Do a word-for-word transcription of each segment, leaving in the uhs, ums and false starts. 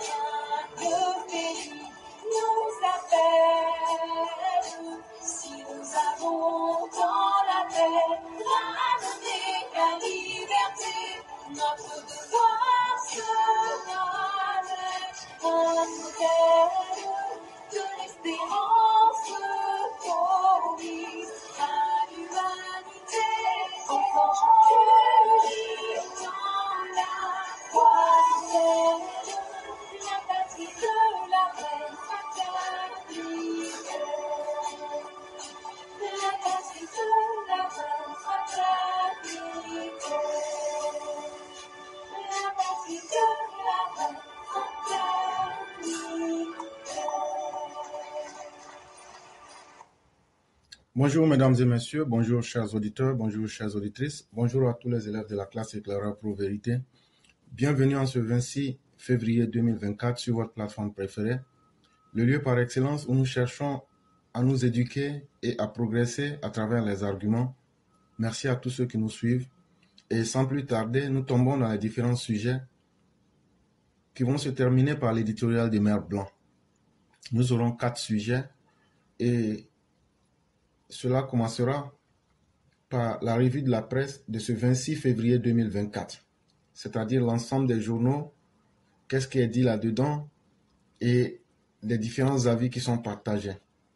Le pays nous appelle. Si nous avons dans la tête ramener la liberté, notre devoir sera d'être un modèle de l'espérance promise à l'humanité. En forgeant unis dans la foi nouvelle, la patrie de la reine fraternité. La patrie de la reine fraternité. La patrie de la reine fraternité. Bonjour mesdames et messieurs, bonjour chers auditeurs, bonjour chères auditrices, bonjour à tous les élèves de la classe éclaireur Pro Vérité. Bienvenue en ce vingt-six février deux mille vingt-quatre sur votre plateforme préférée, le lieu par excellence où nous cherchons à nous éduquer et à progresser à travers les arguments. Merci à tous ceux qui nous suivent. Et sans plus tarder, nous tombons dans les différents sujets qui vont se terminer par l'éditorial des Mères Blancs. Nous aurons quatre sujets et cela commencera par la revue de la presse de ce vingt-six février deux mille vingt-quatre, c'est-à-dire l'ensemble des journaux, qu'est-ce qui est dit là-dedans et les différents avis qui sont partagés.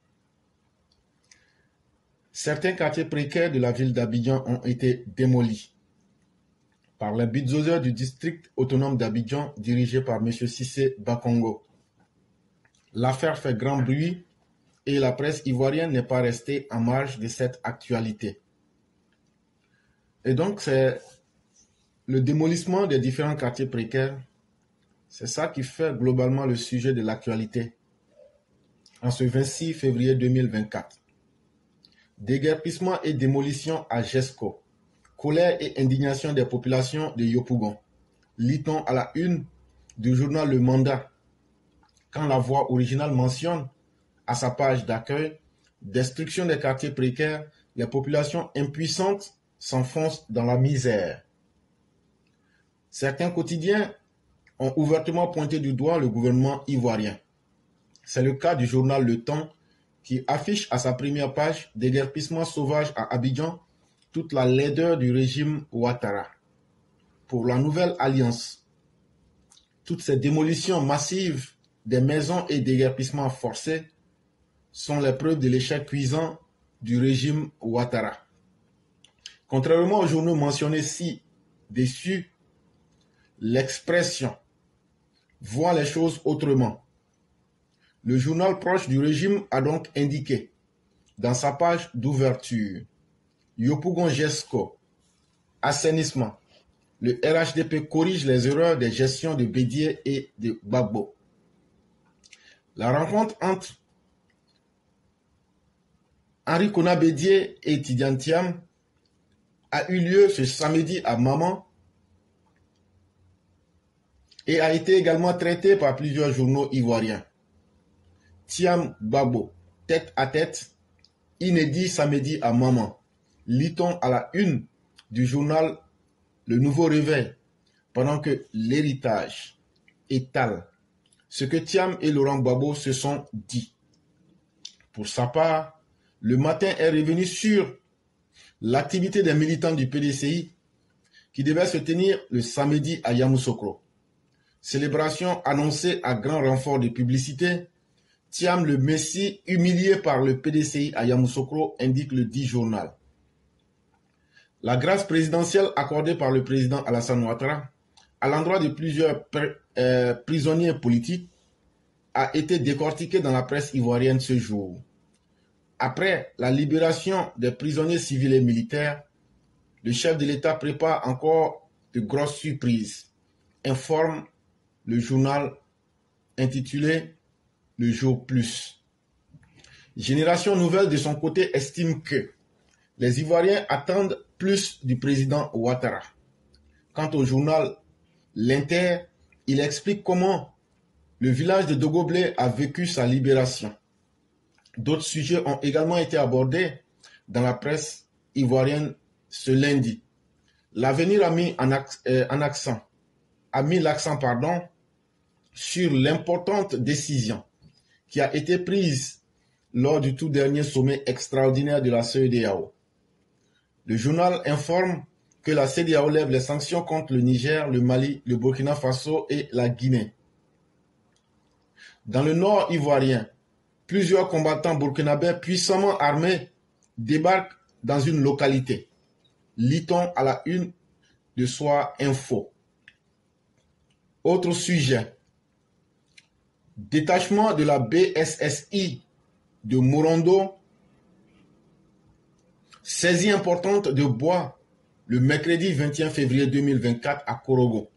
Certains quartiers précaires de la ville d'Abidjan ont été démolis par les bulldozers du district autonome d'Abidjan dirigé par M. Cissé Bakongo. L'affaire fait grand bruit et la presse ivoirienne n'est pas restée en marge de cette actualité. Et donc, c'est le démolissement des différents quartiers précaires, c'est ça qui fait globalement le sujet de l'actualité en ce vingt-six février deux mille vingt-quatre. Déguerpissement et démolition à Jesco. Colère et indignation des populations de Yopougon. Lit-on à la une du journal Le Mandat, quand la voix originale mentionne à sa page d'accueil, destruction des quartiers précaires, les populations impuissantes s'enfoncent dans la misère. Certains quotidiens ont ouvertement pointé du doigt le gouvernement ivoirien. C'est le cas du journal Le Temps qui affiche à sa première page déguerpissement sauvage à Abidjan, toute la laideur du régime Ouattara. Pour la nouvelle alliance, toutes ces démolitions massives des maisons et déguerpissements forcés sont les preuves de l'échec cuisant du régime Ouattara. Contrairement aux journaux mentionnés ci-dessus, l'Expression voit les choses autrement. Le journal proche du régime a donc indiqué dans sa page d'ouverture Yopougon Jesco, assainissement. Le R H D P corrige les erreurs des gestions de Bédié et de Gbagbo. La rencontre entre Henri Konan Bédié et Tidiane Thiam a eu lieu ce samedi à Maman et a été également traitée par plusieurs journaux ivoiriens. Thiam Gbagbo, tête à tête, inédit samedi à Maman. Lit-on à la une du journal Le Nouveau Réveil, pendant que l'héritage étale ce que Thiam et Laurent Gbagbo se sont dit. Pour sa part, Le Matin est revenu sur l'activité des militants du P D C I qui devait se tenir le samedi à Yamoussoukro. Célébration annoncée à grand renfort de publicité, Thiam le Messie humilié par le P D C I à Yamoussoukro, indique le dit journal. La grâce présidentielle accordée par le président Alassane Ouattara à l'endroit de plusieurs euh, prisonniers politiques a été décortiquée dans la presse ivoirienne ce jour. Après la libération des prisonniers civils et militaires, le chef de l'État prépare encore de grosses surprises, informe le journal intitulé Le Jour Plus. Génération Nouvelle, de son côté, estime que les Ivoiriens attendent plus du président Ouattara. Quant au journal L'Inter, il explique comment le village de Dogoblé a vécu sa libération. D'autres sujets ont également été abordés dans la presse ivoirienne ce lundi. L'avenir a mis en, euh, en accent, a mis l'accent pardon, sur l'importante décision qui a été prise lors du tout dernier sommet extraordinaire de la C E D E A O. Le journal informe que la C E D E A O lève les sanctions contre le Niger, le Mali, le Burkina Faso et la Guinée. Dans le nord ivoirien, plusieurs combattants burkinabés puissamment armés débarquent dans une localité. Lit-on à la une de Soir Info. Autre sujet. Détachement de la B S S I de Morondo. Saisie importante de bois le mercredi vingt et un février deux mille vingt-quatre à Korogo.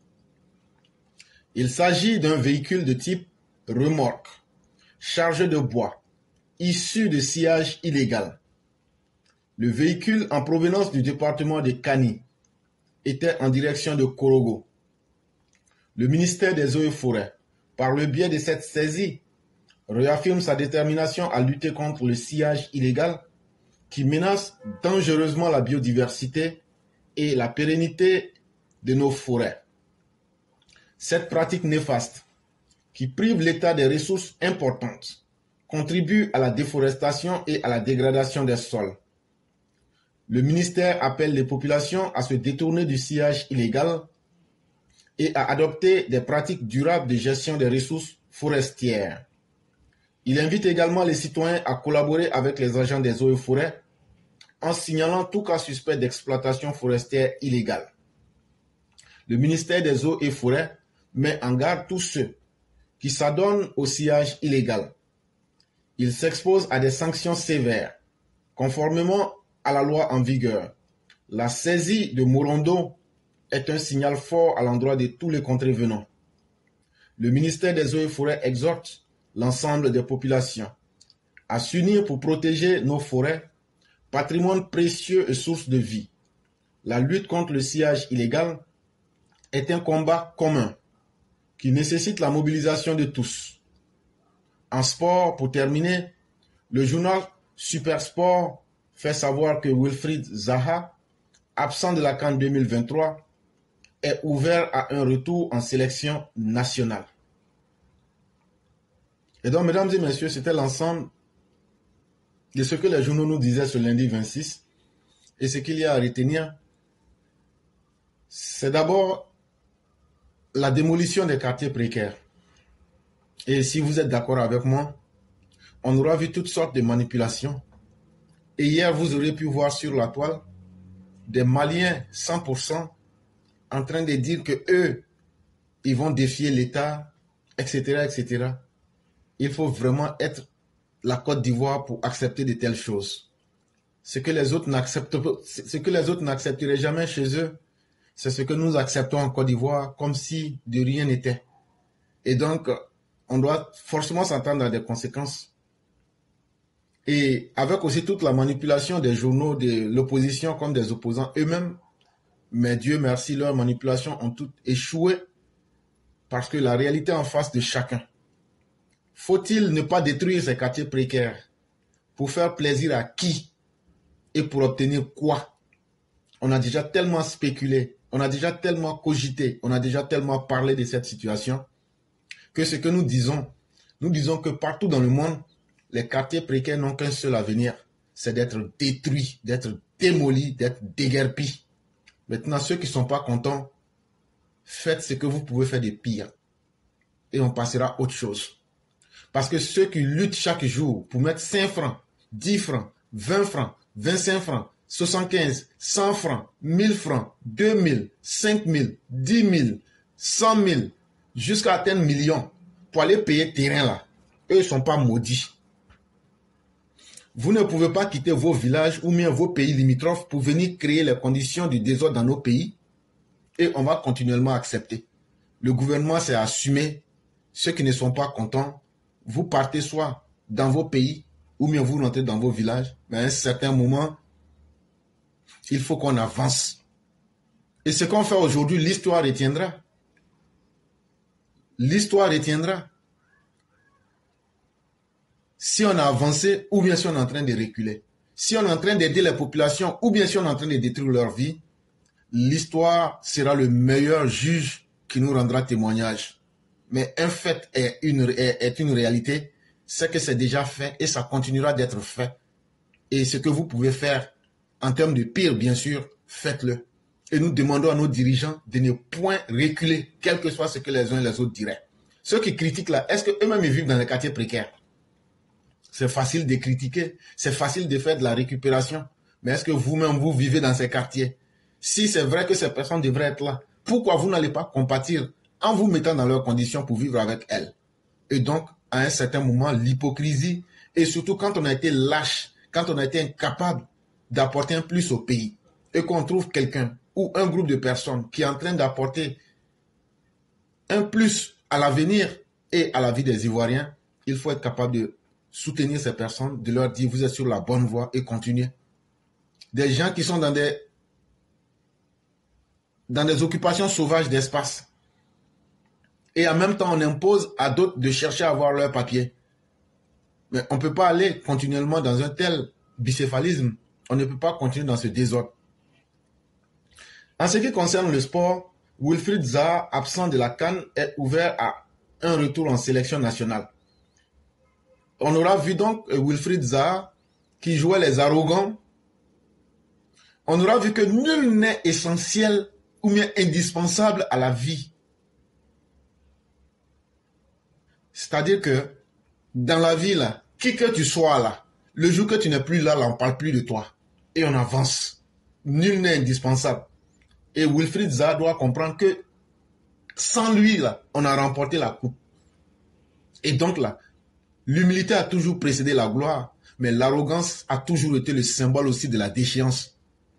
Il s'agit d'un véhicule de type remorque, chargé de bois, issu de sciage illégal. Le véhicule en provenance du département de Kani était en direction de Korogo. Le ministère des Eaux et Forêts, par le biais de cette saisie, réaffirme sa détermination à lutter contre le sciage illégal qui menace dangereusement la biodiversité et la pérennité de nos forêts. Cette pratique néfaste, qui prive l'État des ressources importantes, contribue à la déforestation et à la dégradation des sols. Le ministère appelle les populations à se détourner du sciage illégal et à adopter des pratiques durables de gestion des ressources forestières. Il invite également les citoyens à collaborer avec les agents des eaux et forêts en signalant tout cas suspect d'exploitation forestière illégale. Le ministère des Eaux et Forêts met en garde tous ceux qui s'adonnent au sciage illégal. Il s'expose à des sanctions sévères, conformément à la loi en vigueur. La saisie de Morondo est un signal fort à l'endroit de tous les contrevenants. Le ministère des Eaux et Forêts exhorte l'ensemble des populations à s'unir pour protéger nos forêts, patrimoine précieux et source de vie. La lutte contre le sciage illégal est un combat commun qui nécessite la mobilisation de tous. En sport, pour terminer, le journal Super Sport fait savoir que Wilfried Zaha, absent de la CAN deux mille vingt-trois, est ouvert à un retour en sélection nationale. Et donc, mesdames et messieurs, c'était l'ensemble de ce que les journaux nous disaient ce lundi vingt-six. Et ce qu'il y a à retenir, c'est d'abord la démolition des quartiers précaires. Et si vous êtes d'accord avec moi, on aura vu toutes sortes de manipulations. Et hier, vous aurez pu voir sur la toile des Maliens cent pour cent en train de dire que eux, ils vont défier l'État, et cetera, et cetera. Il faut vraiment être la Côte d'Ivoire pour accepter de telles choses. Ce que les autres n'acceptent, ce que les autres n'accepteraient jamais chez eux, c'est ce que nous acceptons en Côte d'Ivoire comme si de rien n'était. Et donc, on doit forcément s'attendre à des conséquences. Et avec aussi toute la manipulation des journaux de l'opposition comme des opposants eux-mêmes, mais Dieu merci, leurs manipulations ont toutes échoué parce que la réalité en face de chacun. Faut-il ne pas détruire ces quartiers précaires pour faire plaisir à qui et pour obtenir quoi? On a déjà tellement spéculé, on a déjà tellement cogité, on a déjà tellement parlé de cette situation que ce que nous disons, nous disons que partout dans le monde, les quartiers précaires n'ont qu'un seul avenir, c'est d'être détruits, d'être démolis, d'être déguerpis. Maintenant, ceux qui ne sont pas contents, faites ce que vous pouvez faire de pire et on passera à autre chose. Parce que ceux qui luttent chaque jour pour mettre cinq francs, dix francs, vingt francs, vingt-cinq francs, soixante-quinze, cent francs, mille francs, deux mille, cinq mille, dix mille, cent mille, jusqu'à atteindre millions pour aller payer terrain là, eux ne sont pas maudits. Vous ne pouvez pas quitter vos villages ou bien vos pays limitrophes pour venir créer les conditions du désordre dans nos pays et on va continuellement accepter. Le gouvernement s'est assumé. Ceux qui ne sont pas contents, vous partez soit dans vos pays ou bien vous rentrez dans vos villages. Mais à un certain moment, il faut qu'on avance. Et ce qu'on fait aujourd'hui, l'histoire retiendra. L'histoire retiendra. Si on a avancé ou bien si on est en train de reculer. Si on est en train d'aider les populations ou bien si on est en train de détruire leur vie, l'histoire sera le meilleur juge qui nous rendra témoignage. mais un fait est une, est, est une réalité, c'est que c'est déjà fait et ça continuera d'être fait. Et ce que vous pouvez faire en termes de pire, bien sûr, faites-le. Et nous demandons à nos dirigeants de ne point reculer, quel que soit ce que les uns et les autres diraient. Ceux qui critiquent là, est-ce qu'eux-mêmes ils vivent dans les quartiers précaires? C'est facile de critiquer, c'est facile de faire de la récupération. Mais est-ce que vous-même, vous vivez dans ces quartiers? Si c'est vrai que ces personnes devraient être là, pourquoi vous n'allez pas compatir en vous mettant dans leurs conditions pour vivre avec elles? Et donc, à un certain moment, l'hypocrisie, et surtout quand on a été lâche, quand on a été incapable d'apporter un plus au pays, et qu'on trouve quelqu'un ou un groupe de personnes qui est en train d'apporter un plus à l'avenir et à la vie des Ivoiriens, il faut être capable de soutenir ces personnes, de leur dire vous êtes sur la bonne voie et continuez. Des gens qui sont dans des, dans des occupations sauvages d'espace. Et en même temps, on impose à d'autres de chercher à avoir leur papier. Mais on ne peut pas aller continuellement dans un tel bicéphalisme. On ne peut pas continuer dans ce désordre. En ce qui concerne le sport, Wilfried Zaha, absent de la CAN, est ouvert à un retour en sélection nationale. On aura vu donc Wilfried Zaha qui jouait les arrogants. On aura vu que nul n'est essentiel ou bien indispensable à la vie. C'est-à-dire que dans la vie, là, qui que tu sois là, le jour que tu n'es plus là, là on ne parle plus de toi. Et on avance. Nul n'est indispensable. Et Wilfried Zaha doit comprendre que sans lui, là, on a remporté la coupe. Et donc là, l'humilité a toujours précédé la gloire, mais l'arrogance a toujours été le symbole aussi de la déchéance.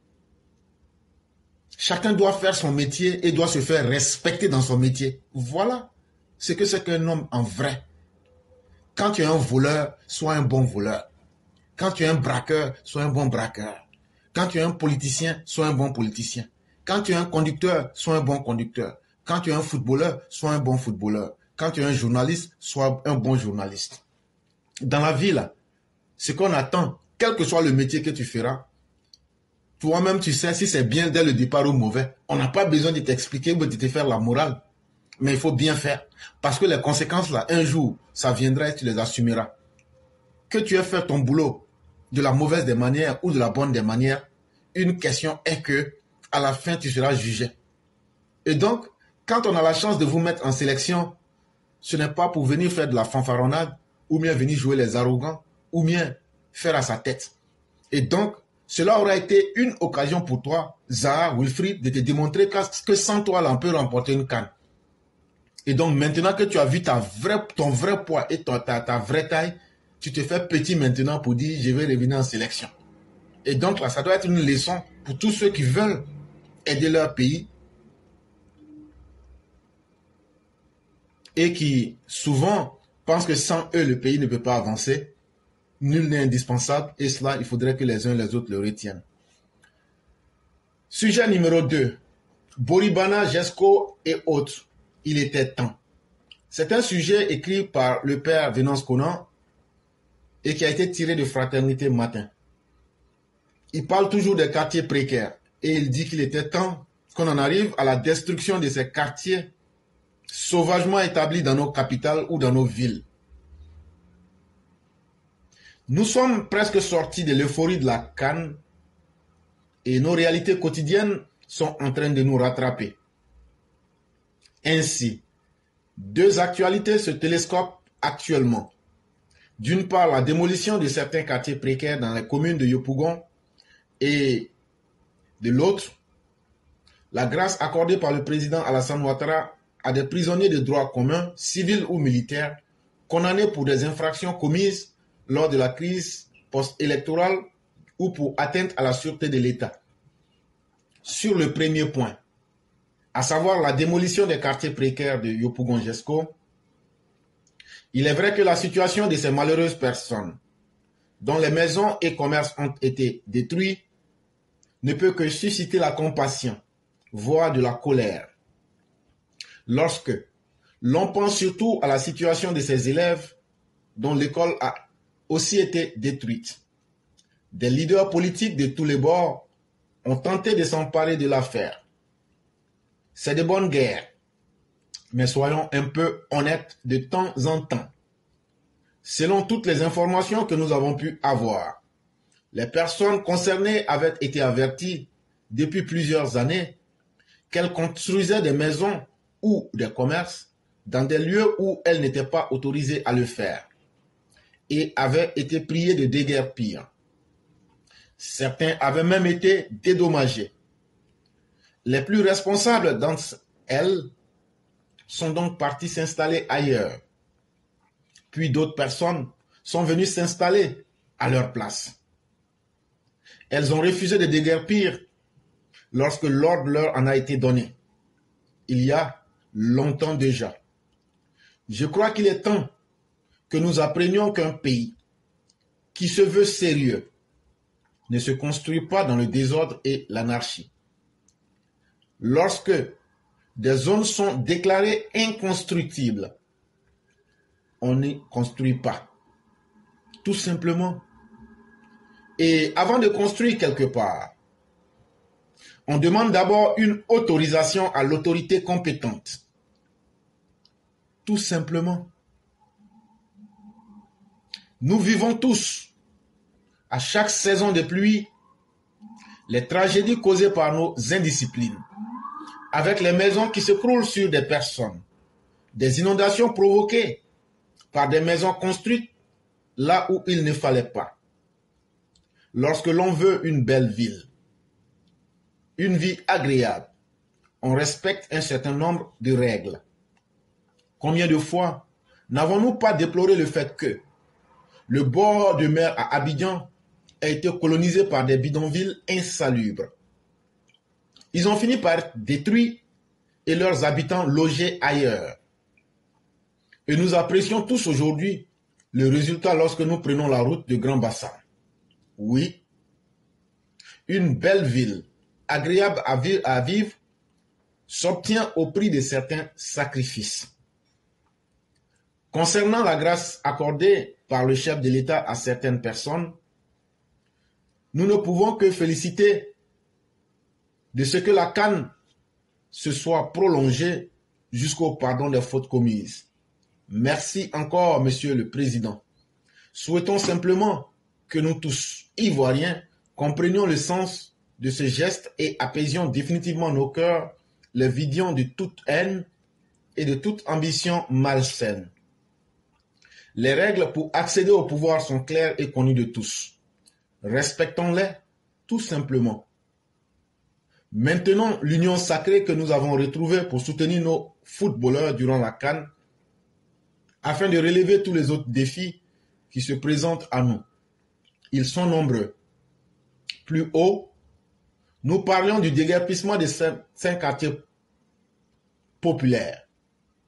Chacun doit faire son métier et doit se faire respecter dans son métier. Voilà ce que c'est qu'un homme en vrai. Quand tu es un voleur, sois un bon voleur. Quand tu es un braqueur, sois un bon braqueur. Quand tu es un politicien, sois un bon politicien. Quand tu es un conducteur, sois un bon conducteur. Quand tu es un footballeur, sois un bon footballeur. Quand tu es un journaliste, sois un bon journaliste. Dans la vie, là, ce qu'on attend, quel que soit le métier que tu feras, toi-même, tu sais si c'est bien dès le départ ou mauvais. On n'a pas besoin de t'expliquer ou de te faire la morale. Mais il faut bien faire. Parce que les conséquences, là, un jour, ça viendra et tu les assumeras. Que tu aies fait ton boulot de la mauvaise des manières ou de la bonne des manières, une question est que, à la fin, tu seras jugé. Et donc, quand on a la chance de vous mettre en sélection, ce n'est pas pour venir faire de la fanfaronnade, ou bien venir jouer les arrogants, ou bien faire à sa tête. Et donc, cela aura été une occasion pour toi, Zaha, Wilfried, de te démontrer que sans toi, là, on peut remporter une CAN. Et donc, maintenant que tu as vu ta vraie, ton vrai poids et ta, ta, ta vraie taille, tu te fais petit maintenant pour dire, je vais revenir en sélection. Et donc, là, ça doit être une leçon pour tous ceux qui veulent aider leur pays et qui, souvent, pensent que sans eux, le pays ne peut pas avancer. Nul n'est indispensable et cela, il faudrait que les uns et les autres le retiennent. Sujet numéro deux. Boribana, Jesco et autres. Il était temps. C'est un sujet écrit par le père Venance Conan et qui a été tiré de Fraternité Matin. Il parle toujours des quartiers précaires et il dit qu'il était temps qu'on en arrive à la destruction de ces quartiers sauvagement établis dans nos capitales ou dans nos villes. Nous sommes presque sortis de l'euphorie de la CAN et nos réalités quotidiennes sont en train de nous rattraper. Ainsi, deux actualités se télescopent actuellement. D'une part, la démolition de certains quartiers précaires dans les communes de Yopougon et de l'autre, la grâce accordée par le président Alassane Ouattara à des prisonniers de droit commun, civils ou militaires, condamnés pour des infractions commises lors de la crise post-électorale ou pour atteinte à la sûreté de l'État. Sur le premier point, à savoir la démolition des quartiers précaires de Yopougon-Jesco, il est vrai que la situation de ces malheureuses personnes, dont les maisons et commerces ont été détruits, ne peut que susciter la compassion, voire de la colère. Lorsque l'on pense surtout à la situation de ces élèves dont l'école a aussi été détruite. Des leaders politiques de tous les bords ont tenté de s'emparer de l'affaire. C'est de bonne guerre. Mais soyons un peu honnêtes de temps en temps. Selon toutes les informations que nous avons pu avoir, les personnes concernées avaient été averties depuis plusieurs années qu'elles construisaient des maisons ou des commerces dans des lieux où elles n'étaient pas autorisées à le faire et avaient été priées de déguerpir. Certains avaient même été dédommagés. Les plus responsables d'entre elles sont donc partis s'installer ailleurs. Puis d'autres personnes sont venues s'installer à leur place. Elles ont refusé de déguerpir lorsque l'ordre leur en a été donné, il y a longtemps déjà. Je crois qu'il est temps que nous apprenions qu'un pays qui se veut sérieux ne se construit pas dans le désordre et l'anarchie. Lorsque des zones sont déclarées inconstructibles, on n'y construit pas. Tout simplement. Et avant de construire quelque part, on demande d'abord une autorisation à l'autorité compétente. Tout simplement. Nous vivons tous, à chaque saison de pluie, les tragédies causées par nos indisciplines, avec les maisons qui s'écroulent sur des personnes, des inondations provoquées par des maisons construites là où il ne fallait pas. Lorsque l'on veut une belle ville, une vie agréable, on respecte un certain nombre de règles. Combien de fois n'avons-nous pas déploré le fait que le bord de mer à Abidjan a été colonisé par des bidonvilles insalubres? Ils ont fini par être détruits et leurs habitants logés ailleurs. Et nous apprécions tous aujourd'hui le résultat lorsque nous prenons la route de Grand Bassam. Oui, une belle ville, agréable à vivre, à vivre, s'obtient au prix de certains sacrifices. Concernant la grâce accordée par le chef de l'État à certaines personnes, nous ne pouvons que féliciter de ce que la canne se soit prolongée jusqu'au pardon des fautes commises. Merci encore, Monsieur le Président. Souhaitons simplement que nous tous, Ivoiriens, comprenions le sens de ce geste et apaisions définitivement nos cœurs, les vidions de toute haine et de toute ambition malsaine. Les règles pour accéder au pouvoir sont claires et connues de tous. Respectons-les tout simplement. Maintenant, l'union sacrée que nous avons retrouvée pour soutenir nos footballeurs durant la CAN, afin de relever tous les autres défis qui se présentent à nous. Ils sont nombreux. Plus haut, nous parlions du déguerpissement des cinq quartiers populaires.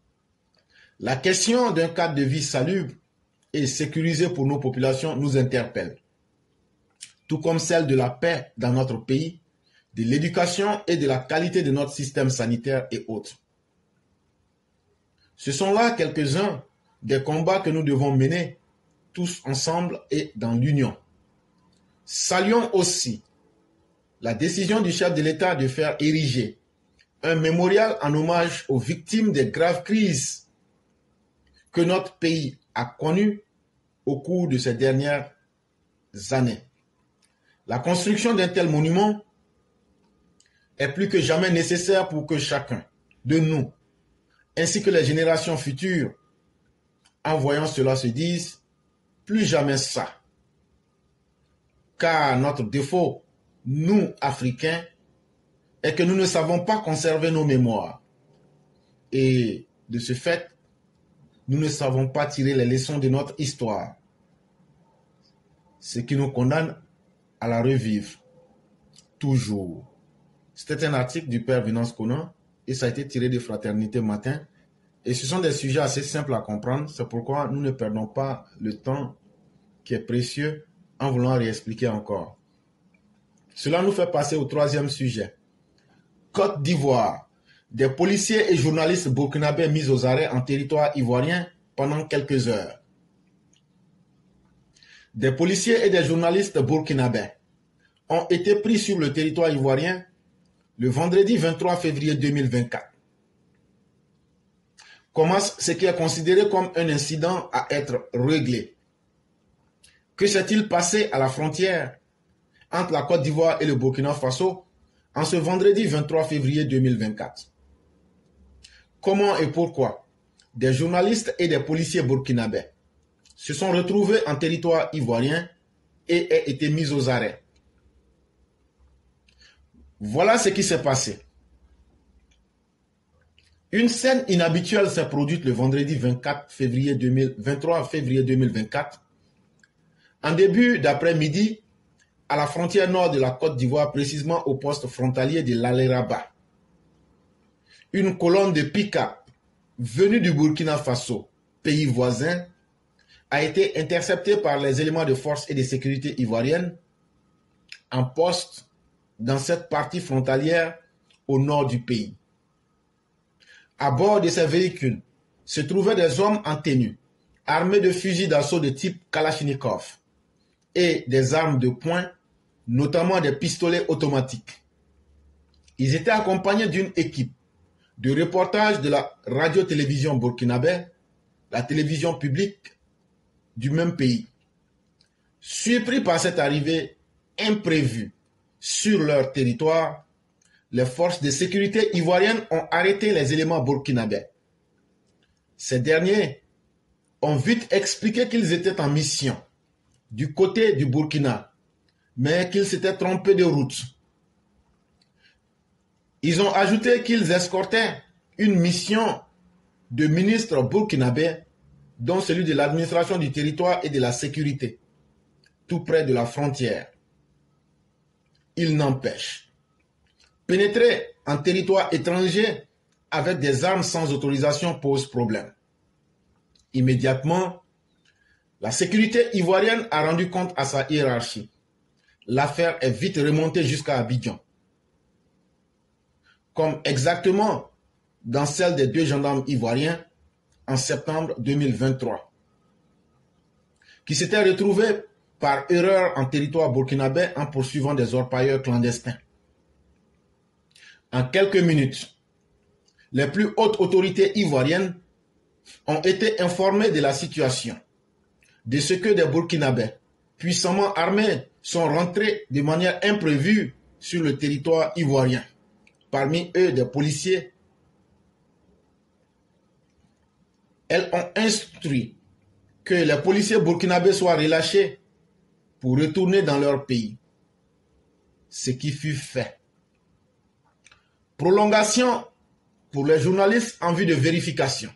La question d'un cadre de vie salubre et sécurisé pour nos populations nous interpelle, tout comme celle de la paix dans notre pays, de l'éducation et de la qualité de notre système sanitaire et autres. Ce sont là quelques-uns des combats que nous devons mener tous ensemble et dans l'union. Saluons aussi la décision du chef de l'État de faire ériger un mémorial en hommage aux victimes des graves crises que notre pays a connues au cours de ces dernières années. La construction d'un tel monument est plus que jamais nécessaire pour que chacun de nous, ainsi que les générations futures, en voyant cela se disent « plus jamais ça ». Car notre défaut, nous, Africains, est que nous ne savons pas conserver nos mémoires. Et de ce fait, nous ne savons pas tirer les leçons de notre histoire, ce qui nous condamne à la revivre, toujours. C'était un article du père Venance Conan et ça a été tiré de Fraternité Matin. Et ce sont des sujets assez simples à comprendre, c'est pourquoi nous ne perdons pas le temps qui est précieux en voulant réexpliquer encore. Cela nous fait passer au troisième sujet. Côte d'Ivoire. Des policiers et journalistes burkinabés mis aux arrêts en territoire ivoirien pendant quelques heures. Des policiers et des journalistes burkinabés ont été pris sur le territoire ivoirien le vendredi vingt-trois février deux mille vingt-quatre. commence ce qui est considéré comme un incident à être réglé. Que s'est-il passé à la frontière entre la Côte d'Ivoire et le Burkina Faso en ce vendredi vingt-trois février deux mille vingt-quatre? Comment et pourquoi des journalistes et des policiers burkinabés se sont retrouvés en territoire ivoirien et aient été mis aux arrêts? Voilà ce qui s'est passé. Une scène inhabituelle s'est produite le vendredi vingt-quatre février deux mille, vingt-trois février deux mille vingt-quatre. En début d'après-midi, à la frontière nord de la Côte d'Ivoire, précisément au poste frontalier de l'Aleraba, une colonne de pick-up venue du Burkina Faso, pays voisin, a été interceptée par les éléments de force et de sécurité ivoiriennes en poste dans cette partie frontalière au nord du pays. À bord de ces véhicules se trouvaient des hommes en tenue, armés de fusils d'assaut de type Kalachnikov et des armes de poing, notamment des pistolets automatiques. Ils étaient accompagnés d'une équipe de reportage de la radio-télévision burkinabé, la télévision publique du même pays. Surpris par cette arrivée imprévue sur leur territoire, les forces de sécurité ivoiriennes ont arrêté les éléments burkinabés. Ces derniers ont vite expliqué qu'ils étaient en mission du côté du Burkina, mais qu'ils s'étaient trompés de route. Ils ont ajouté qu'ils escortaient une mission de ministres burkinabés, dont celui de l'administration du territoire et de la sécurité, tout près de la frontière. Il n'empêche, pénétrer en territoire étranger avec des armes sans autorisation pose problème. Immédiatement, la sécurité ivoirienne a rendu compte à sa hiérarchie. L'affaire est vite remontée jusqu'à Abidjan, comme exactement dans celle des deux gendarmes ivoiriens en septembre deux mille vingt-trois, qui s'étaient retrouvés par erreur en territoire burkinabé en poursuivant des orpailleurs clandestins. En quelques minutes, les plus hautes autorités ivoiriennes ont été informées de la situation, de ce que des Burkinabés puissamment armés sont rentrés de manière imprévue sur le territoire ivoirien. Parmi eux, des policiers. Elles ont instruit que les policiers burkinabés soient relâchés pour retourner dans leur pays. Ce qui fut fait. Prolongation pour les journalistes en vue de vérification.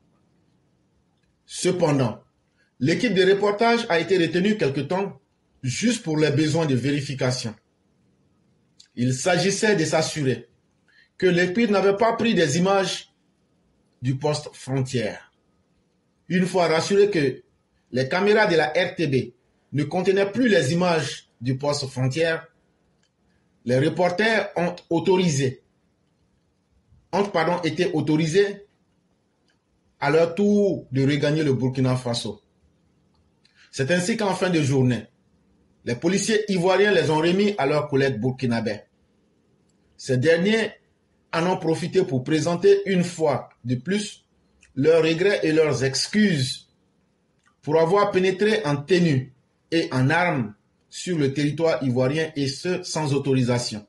Cependant, l'équipe de reportage a été retenue quelque temps juste pour les besoins de vérification. Il s'agissait de s'assurer que l'équipe n'avait pas pris des images du poste frontière. Une fois rassuré que les caméras de la R T B ne contenaient plus les images du poste frontière, les reporters ont autorisé, ont pardon, été autorisés à leur tour de regagner le Burkina Faso. C'est ainsi qu'en fin de journée, les policiers ivoiriens les ont remis à leurs collègues burkinabés. Ces derniers en ont profité pour présenter une fois de plus leurs regrets et leurs excuses pour avoir pénétré en tenue et en armes sur le territoire ivoirien, et ce sans autorisation.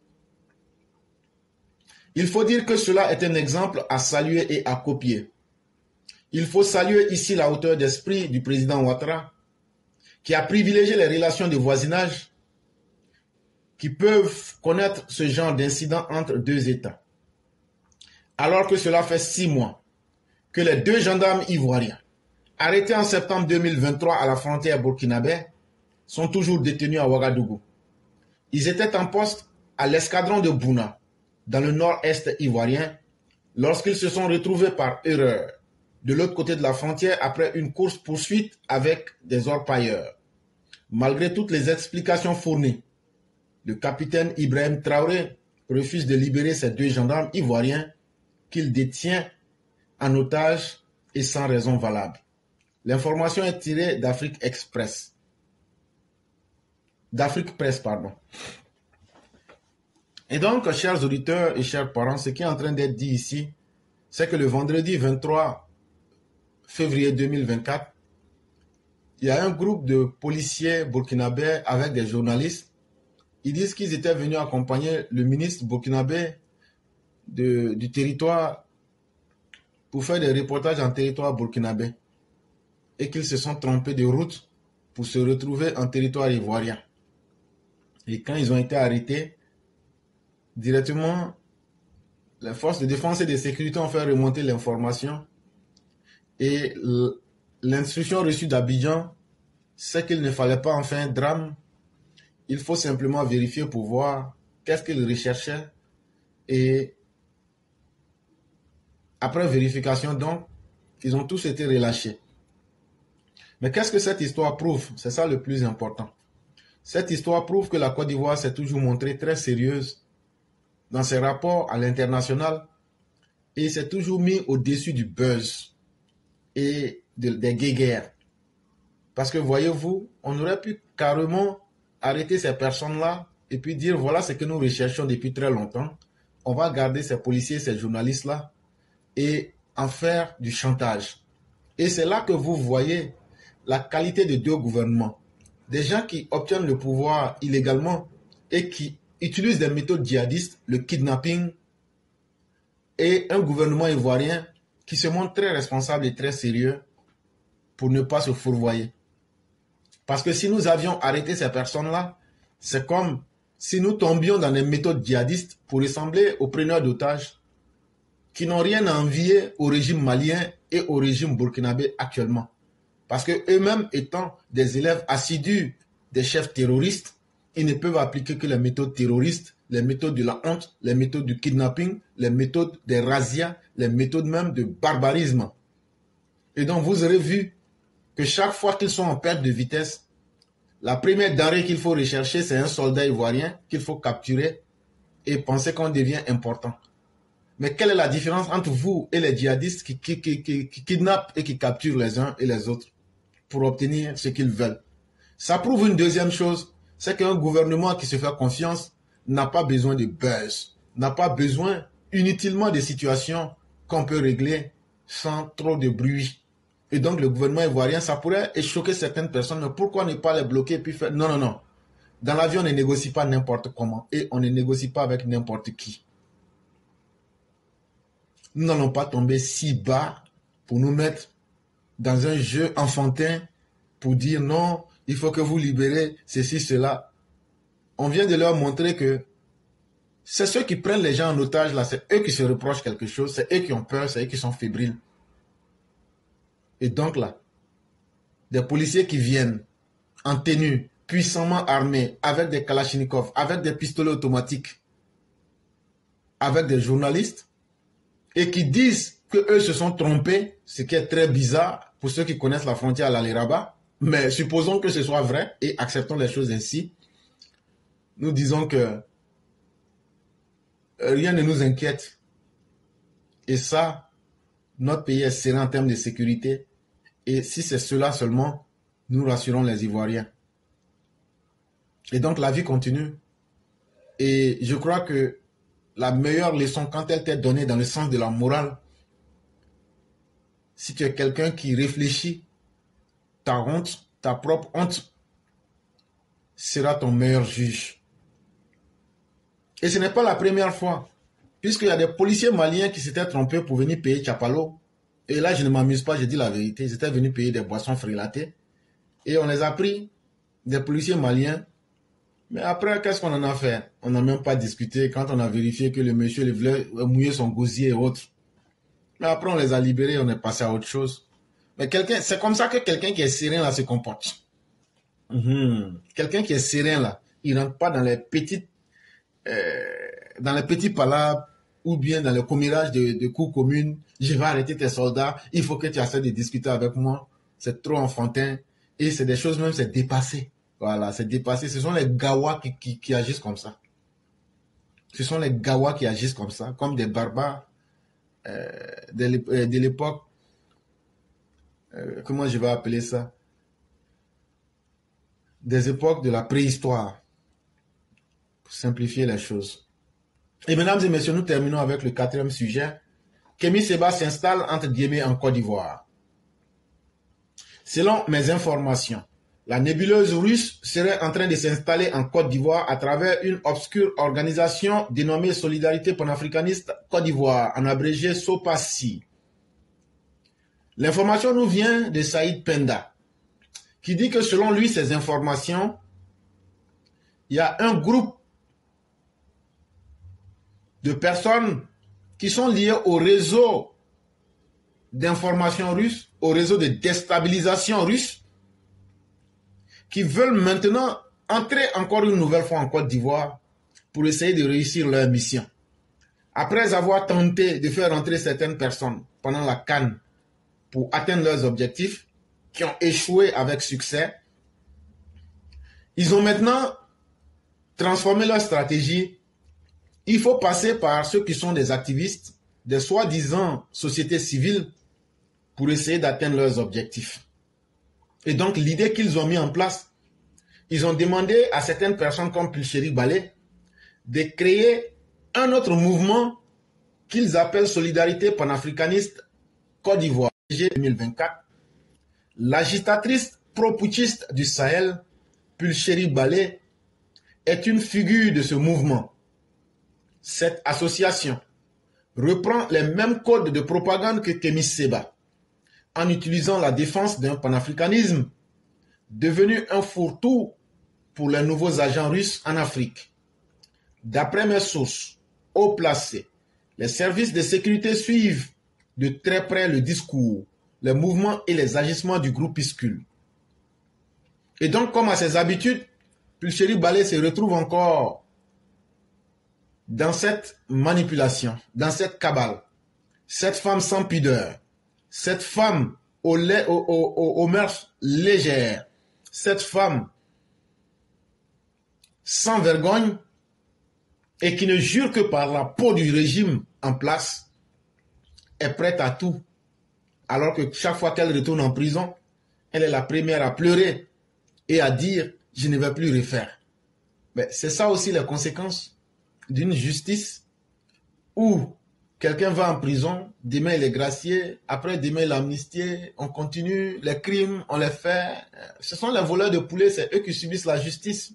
Il faut dire que cela est un exemple à saluer et à copier. Il faut saluer ici la hauteur d'esprit du président Ouattara, qui a privilégié les relations de voisinage qui peuvent connaître ce genre d'incident entre deux États. Alors que cela fait six mois que les deux gendarmes ivoiriens, arrêtés en septembre deux mille vingt-trois à la frontière burkinabé, sont toujours détenus à Ouagadougou. Ils étaient en poste à l'escadron de Bouna, dans le nord-est ivoirien, lorsqu'ils se sont retrouvés par erreur de l'autre côté de la frontière après une course-poursuite avec des orpailleurs. Malgré toutes les explications fournies, le capitaine Ibrahim Traoré refuse de libérer ces deux gendarmes ivoiriens qu'il détient en otage et sans raison valable. L'information est tirée d'Afrique Express. D'Afrique Presse, pardon. Et donc, chers auditeurs et chers parents, ce qui est en train d'être dit ici, c'est que le vendredi vingt-trois février deux mille vingt-quatre, il y a un groupe de policiers burkinabés avec des journalistes. Ils disent qu'ils étaient venus accompagner le ministre burkinabé de, du territoire pour faire des reportages en territoire burkinabé et qu'ils se sont trompés de route pour se retrouver en territoire ivoirien. Et quand ils ont été arrêtés, directement, les forces de défense et de sécurité ont fait remonter l'information et l'instruction reçue d'Abidjan, c'est qu'il ne fallait pas en faire un drame. Il faut simplement vérifier pour voir qu'est-ce qu'ils recherchaient. Et après vérification, donc, ils ont tous été relâchés. Mais qu'est-ce que cette histoire prouve? C'est ça le plus important. Cette histoire prouve que la Côte d'Ivoire s'est toujours montrée très sérieuse dans ses rapports à l'international et s'est toujours mis au-dessus du buzz et de, des guéguerres. Parce que voyez-vous, on aurait pu carrément arrêter ces personnes-là et puis dire voilà ce que nous recherchons depuis très longtemps. On va garder ces policiers, ces journalistes-là et en faire du chantage. Et c'est là que vous voyez la qualité de deux gouvernements. Des gens qui obtiennent le pouvoir illégalement et qui utilisent des méthodes djihadistes, le kidnapping, et un gouvernement ivoirien qui se montre très responsable et très sérieux pour ne pas se fourvoyer. Parce que si nous avions arrêté ces personnes-là, c'est comme si nous tombions dans des méthodes djihadistes pour ressembler aux preneurs d'otages qui n'ont rien à envier au régime malien et au régime burkinabé actuellement. Parce qu'eux-mêmes étant des élèves assidus des chefs terroristes, ils ne peuvent appliquer que les méthodes terroristes, les méthodes de la honte, les méthodes du kidnapping, les méthodes des razzias, les méthodes même de barbarisme. Et donc vous aurez vu que chaque fois qu'ils sont en perte de vitesse, la première denrée qu'il faut rechercher, c'est un soldat ivoirien qu'il faut capturer et penser qu'on devient important. Mais quelle est la différence entre vous et les djihadistes qui, qui, qui, qui, qui kidnappent et qui capturent les uns et les autres pour obtenir ce qu'ils veulent? Ça prouve une deuxième chose, c'est qu'un gouvernement qui se fait confiance n'a pas besoin de buzz, n'a pas besoin inutilement de situations qu'on peut régler sans trop de bruit. Et donc le gouvernement ivoirien, ça pourrait choquer certaines personnes, mais pourquoi ne pas les bloquer et puis faire... Non, non, non. Dans la vie, on ne négocie pas n'importe comment et on ne négocie pas avec n'importe qui. Nous n'allons pas tomber si bas pour nous mettre dans un jeu enfantin pour dire non, il faut que vous libérez ceci, cela. On vient de leur montrer que c'est ceux qui prennent les gens en otage, là, c'est eux qui se reprochent quelque chose, c'est eux qui ont peur, c'est eux qui sont fébriles. Et donc là, des policiers qui viennent en tenue, puissamment armés, avec des kalachnikovs, avec des pistolets automatiques, avec des journalistes, et qui disent qu'eux se sont trompés, ce qui est très bizarre pour ceux qui connaissent la frontière à l'Ali-Rabat, mais supposons que ce soit vrai et acceptons les choses ainsi. Nous disons que rien ne nous inquiète. Et ça, notre pays est serein en termes de sécurité. Et si c'est cela seulement, nous rassurons les Ivoiriens. Et donc la vie continue. Et je crois que la meilleure leçon, quand elle t'est donnée dans le sens de la morale, si tu es quelqu'un qui réfléchit, ta honte, ta propre honte, sera ton meilleur juge. Et ce n'est pas la première fois, puisqu'il y a des policiers maliens qui s'étaient trompés pour venir payer Tchapalo. Et là, je ne m'amuse pas, je dis la vérité. Ils étaient venus payer des boissons frélatées. Et on les a pris, des policiers maliens. Mais après, qu'est-ce qu'on en a fait? On n'a même pas discuté quand on a vérifié que le monsieur voulait mouiller son gosier et autres. Mais après, on les a libérés, on est passé à autre chose. Mais quelqu'un, c'est comme ça que quelqu'un qui est serein là se comporte. Mmh. Quelqu'un qui est serein là, il ne rentre pas dans les petites, euh, dans les petits palabres ou bien dans le commérage de, de cours communes. Je vais arrêter tes soldats, il faut que tu essaies de discuter avec moi. C'est trop enfantin. Et c'est des choses même, c'est dépassé. Voilà, c'est dépassé. Ce sont les gawas qui, qui, qui agissent comme ça. Ce sont les gawas qui agissent comme ça, comme des barbares euh, de l'époque. Euh, comment je vais appeler ça? Des époques de la préhistoire. Pour simplifier les choses. Et mesdames et messieurs, nous terminons avec le quatrième sujet. Kémy Séba s'installe entre guillemets en Côte d'Ivoire. Selon mes informations, la nébuleuse russe serait en train de s'installer en Côte d'Ivoire à travers une obscure organisation dénommée Solidarité panafricaniste Côte d'Ivoire, en abrégé SOPACI. L'information nous vient de Saïd Penda, qui dit que selon lui, ces informations, il y a un groupe de personnes qui sont liées au réseau d'information russe, au réseau de déstabilisation russe, qui veulent maintenant entrer encore une nouvelle fois en Côte d'Ivoire pour essayer de réussir leur mission. Après avoir tenté de faire entrer certaines personnes pendant la CAN pour atteindre leurs objectifs, qui ont échoué avec succès, ils ont maintenant transformé leur stratégie. Il faut passer par ceux qui sont des activistes, des soi-disant sociétés civiles, pour essayer d'atteindre leurs objectifs. Et donc l'idée qu'ils ont mis en place, ils ont demandé à certaines personnes comme Pulchéri Balé de créer un autre mouvement qu'ils appellent Solidarité panafricaniste Côte d'Ivoire deux mille vingt-quatre. L'agitatrice pro-putschiste du Sahel, Pulchéri Balé, est une figure de ce mouvement. Cette association reprend les mêmes codes de propagande que Kémy Séba, en utilisant la défense d'un panafricanisme devenu un fourre-tout pour les nouveaux agents russes en Afrique. D'après mes sources haut placées, les services de sécurité suivent de très près le discours, les mouvements et les agissements du groupuscule. Et donc, comme à ses habitudes, Pulchéri Balé se retrouve encore dans cette manipulation, dans cette cabale. Cette femme sans pudeur, cette femme aux, lait, aux, aux, aux mœurs légères, cette femme sans vergogne et qui ne jure que par la peau du régime en place, est prête à tout. Alors que chaque fois qu'elle retourne en prison, elle est la première à pleurer et à dire « je ne vais plus refaire ». Mais c'est ça aussi les conséquences d'une justice où quelqu'un va en prison, demain il est gracié, après demain il est amnistié, on continue, les crimes, on les fait. Ce sont les voleurs de poulet, c'est eux qui subissent la justice.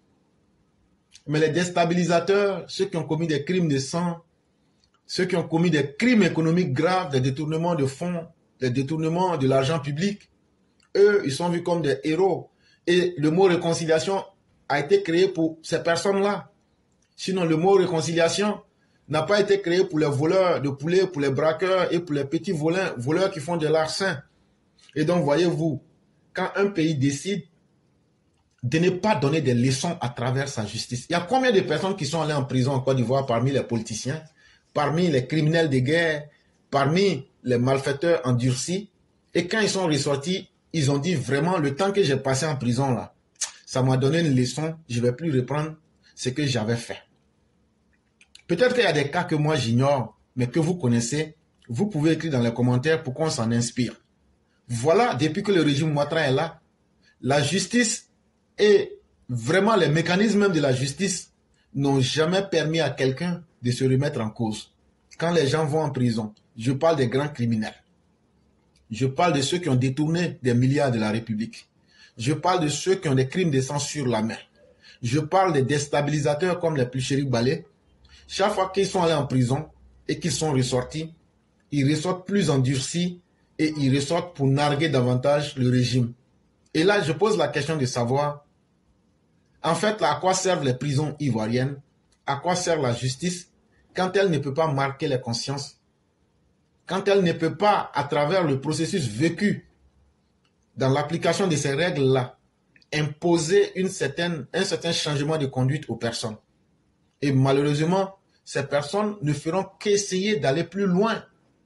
Mais les déstabilisateurs, ceux qui ont commis des crimes de sang, ceux qui ont commis des crimes économiques graves, des détournements de fonds, des détournements de l'argent public, eux, ils sont vus comme des héros. Et le mot réconciliation a été créé pour ces personnes-là. Sinon, le mot réconciliation n'a pas été créé pour les voleurs de poulet, pour les braqueurs et pour les petits voleurs, voleurs qui font de l'argent. Et donc, voyez-vous, quand un pays décide de ne pas donner des leçons à travers sa justice, il y a combien de personnes qui sont allées en prison en Côte d'Ivoire parmi les politiciens, parmi les criminels de guerre, parmi les malfaiteurs endurcis, et quand ils sont ressortis, ils ont dit vraiment, le temps que j'ai passé en prison là, ça m'a donné une leçon, je ne vais plus reprendre ce que j'avais fait. Peut-être qu'il y a des cas que moi j'ignore, mais que vous connaissez. Vous pouvez écrire dans les commentaires pour qu'on s'en inspire. Voilà, depuis que le régime Ouattara est là, la justice et vraiment les mécanismes même de la justice n'ont jamais permis à quelqu'un de se remettre en cause. Quand les gens vont en prison, je parle des grands criminels. Je parle de ceux qui ont détourné des milliards de la République. Je parle de ceux qui ont des crimes de sang sur la main. Je parle des déstabilisateurs comme les Pulchéri Balé. Chaque fois qu'ils sont allés en prison et qu'ils sont ressortis, ils ressortent plus endurcis et ils ressortent pour narguer davantage le régime. Et là, je pose la question de savoir, en fait, là, à quoi servent les prisons ivoiriennes? À quoi sert la justice quand elle ne peut pas marquer les consciences? Quand elle ne peut pas, à travers le processus vécu dans l'application de ces règles-là, imposer une certaine, un certain changement de conduite aux personnes? Et malheureusement, ces personnes ne feront qu'essayer d'aller plus loin.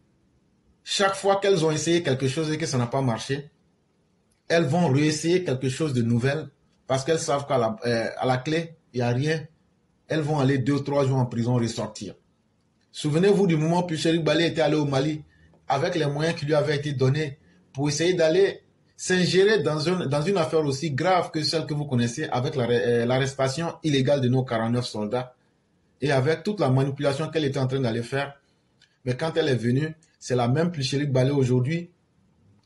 Chaque fois qu'elles ont essayé quelque chose et que ça n'a pas marché, elles vont réessayer quelque chose de nouvel parce qu'elles savent qu'à la, euh, à la clé, il n'y a rien. Elles vont aller deux ou trois jours en prison ressortir. Souvenez-vous du moment où Pulchéri Balé était allé au Mali avec les moyens qui lui avaient été donnés pour essayer d'aller s'ingérer dans une, dans une affaire aussi grave que celle que vous connaissez avec l'arrestation la, euh, illégale de nos quarante-neuf soldats et avec toute la manipulation qu'elle était en train d'aller faire. Mais quand elle est venue, c'est la même Pulchéri Balé aujourd'hui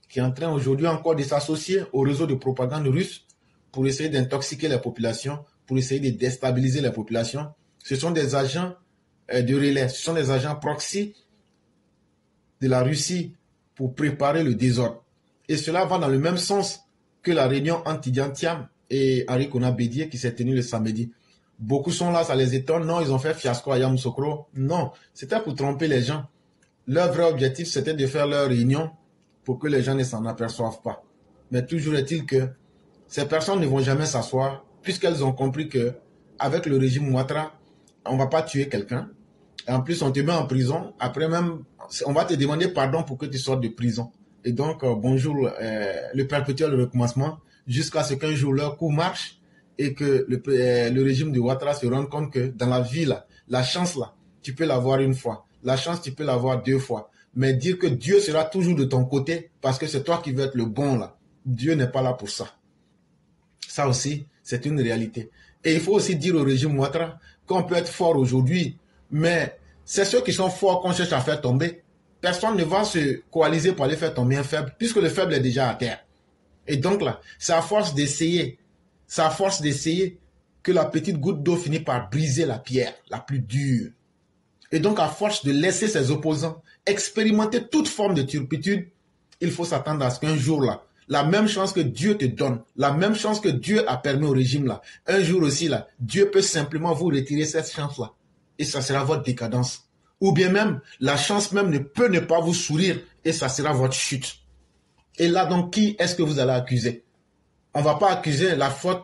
qui est en train aujourd'hui encore de s'associer au réseau de propagande russe pour essayer d'intoxiquer la population, pour essayer de déstabiliser la population. Ce sont des agents euh, de relais, ce sont des agents proxy de la Russie pour préparer le désordre. Et cela va dans le même sens que la réunion entre Tidjane Thiam et Henri Konan Bédié qui s'est tenue le samedi. Beaucoup sont là, ça les étonne. Non, ils ont fait fiasco à Yamoussoukro. Non, c'était pour tromper les gens. Leur vrai objectif, c'était de faire leur réunion pour que les gens ne s'en aperçoivent pas. Mais toujours est-il que ces personnes ne vont jamais s'asseoir puisqu'elles ont compris que avec le régime Ouattara, on ne va pas tuer quelqu'un. Et en plus, on te met en prison. Après même, on va te demander pardon pour que tu sortes de prison. Et donc, euh, bonjour, euh, le perpétuel recommencement, jusqu'à ce qu'un jour leur coup marche et que le, euh, le régime de Ouattara se rende compte que dans la vie, là, la chance, là, tu peux l'avoir une fois. La chance, tu peux l'avoir deux fois. Mais dire que Dieu sera toujours de ton côté parce que c'est toi qui veux être le bon, là. Dieu n'est pas là pour ça. Ça aussi, c'est une réalité. Et il faut aussi dire au régime Ouattara qu'on peut être fort aujourd'hui, mais c'est ceux qui sont forts qu'on cherche à faire tomber. Personne ne va se coaliser pour aller faire tomber un faible, puisque le faible est déjà à terre. Et donc là, c'est à force d'essayer, c'est à force d'essayer que la petite goutte d'eau finit par briser la pierre la plus dure. Et donc, à force de laisser ses opposants expérimenter toute forme de turpitude, il faut s'attendre à ce qu'un jour là, la même chance que Dieu te donne, la même chance que Dieu a permis au régime là, un jour aussi là, Dieu peut simplement vous retirer cette chance là. Et ça sera votre décadence. Ou bien même, la chance même ne peut ne pas vous sourire et ça sera votre chute. Et là donc, qui est-ce que vous allez accuser? On ne va pas accuser la faute.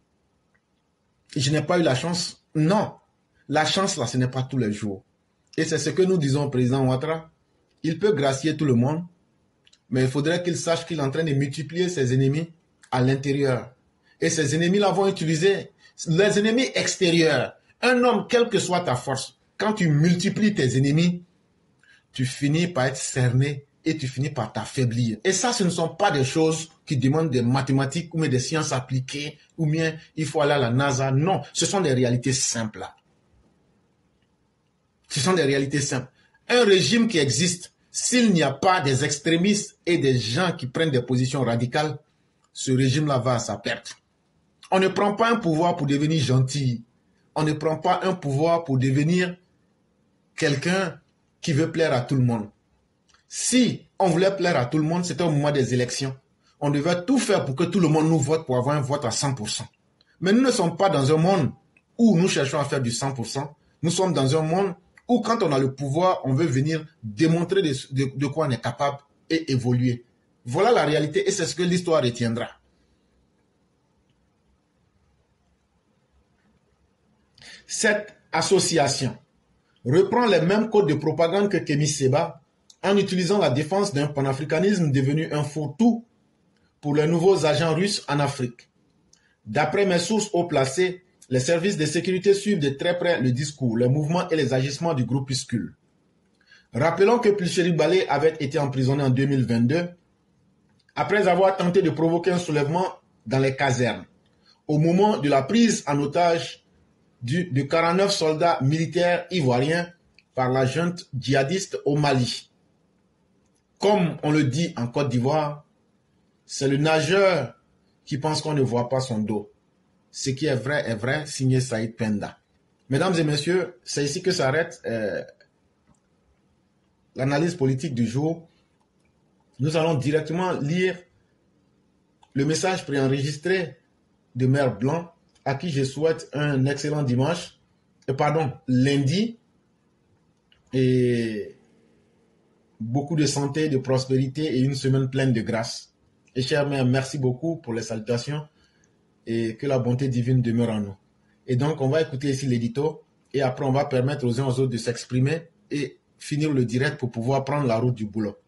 Je n'ai pas eu la chance. Non. La chance là, ce n'est pas tous les jours. Et c'est ce que nous disons au président Ouattara. Il peut gracier tout le monde, mais il faudrait qu'il sache qu'il est en train de multiplier ses ennemis à l'intérieur. Et ces ennemis-là vont utiliser les ennemis extérieurs. Un homme, quelle que soit ta force, quand tu multiplies tes ennemis, tu finis par être cerné et tu finis par t'affaiblir. Et ça, ce ne sont pas des choses qui demandent des mathématiques ou des sciences appliquées ou bien il faut aller à la NASA. Non, ce sont des réalités simples. Ce sont des réalités simples. Un régime qui existe, s'il n'y a pas des extrémistes et des gens qui prennent des positions radicales, ce régime-là va à sa perte. On ne prend pas un pouvoir pour devenir gentil. On ne prend pas un pouvoir pour devenir quelqu'un qui veut plaire à tout le monde. Si on voulait plaire à tout le monde, c'était au moment des élections. On devait tout faire pour que tout le monde nous vote pour avoir un vote à cent pour cent. Mais nous ne sommes pas dans un monde où nous cherchons à faire du cent pour cent. Nous sommes dans un monde où quand on a le pouvoir, on veut venir démontrer de, de, de quoi on est capable et évoluer. Voilà la réalité et c'est ce que l'histoire retiendra. Cette association reprend les mêmes codes de propagande que Kémy Séba en utilisant la défense d'un panafricanisme devenu un fourre-tout pour les nouveaux agents russes en Afrique. D'après mes sources haut placées, les services de sécurité suivent de très près le discours, les mouvements et les agissements du groupuscule. Rappelons que Pulchéri Balé avait été emprisonné en deux mille vingt-deux après avoir tenté de provoquer un soulèvement dans les casernes au moment de la prise en otage du, de quarante-neuf soldats militaires ivoiriens par la junte djihadiste au Mali. Comme on le dit en Côte d'Ivoire, c'est le nageur qui pense qu'on ne voit pas son dos. Ce qui est vrai est vrai, signé Saïd Penda. Mesdames et messieurs, c'est ici que s'arrête euh, l'analyse politique du jour. Nous allons directement lire le message préenregistré de Mère Blanc, à qui je souhaite un excellent dimanche, et pardon, lundi, et beaucoup de santé, de prospérité et une semaine pleine de grâce. Et chère mère, merci beaucoup pour les salutations et que la bonté divine demeure en nous. Et donc, on va écouter ici l'édito et après, on va permettre aux uns aux autres de s'exprimer et finir le direct pour pouvoir prendre la route du boulot.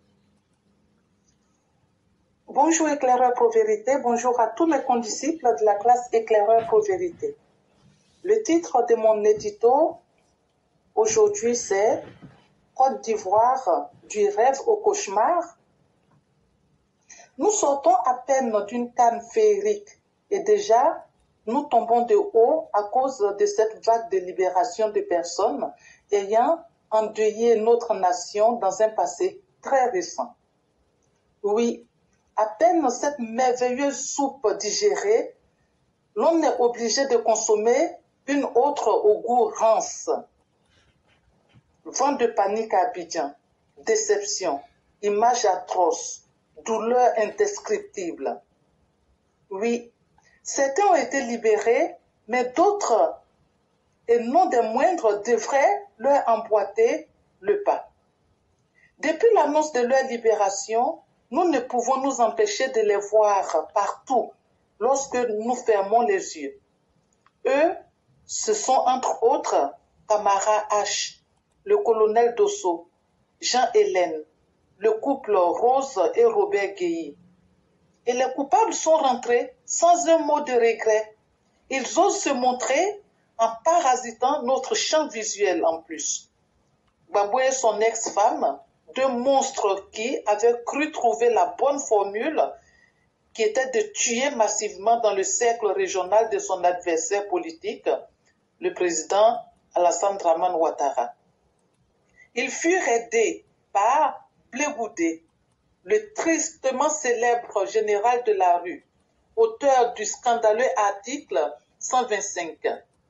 Bonjour éclaireur pour vérité, bonjour à tous les condisciples de la classe éclaireur pour vérité. Le titre de mon édito aujourd'hui c'est Côte d'Ivoire, du rêve au cauchemar. Nous sortons à peine d'une canne féerique et déjà nous tombons de haut à cause de cette vague de libération de personnes ayant endeuillé notre nation dans un passé très récent. Oui, À peine cette merveilleuse soupe digérée, l'on est obligé de consommer une autre au goût rance. Vent de panique à Abidjan, déception, images atroces, douleur indescriptible. Oui, certains ont été libérés, mais d'autres, et non des moindres, devraient leur emboîter le pas. Depuis l'annonce de leur libération, nous ne pouvons nous empêcher de les voir partout lorsque nous fermons les yeux. Eux, ce sont entre autres Tamara H, le colonel Dosso, Jean-Hélène, le couple Rose et Robert Guéhi. Et les coupables sont rentrés sans un mot de regret. Ils osent se montrer en parasitant notre champ visuel en plus. Babou et son ex-femme, deux monstres qui avaient cru trouver la bonne formule qui était de tuer massivement dans le cercle régional de son adversaire politique, le président Alassane Dramane Ouattara. Ils furent aidés par Blé-Goudé, le tristement célèbre général de la rue, auteur du scandaleux article cent vingt-cinq.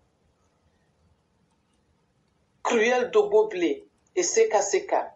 Cruel Dogo-Blé et Seka Seka.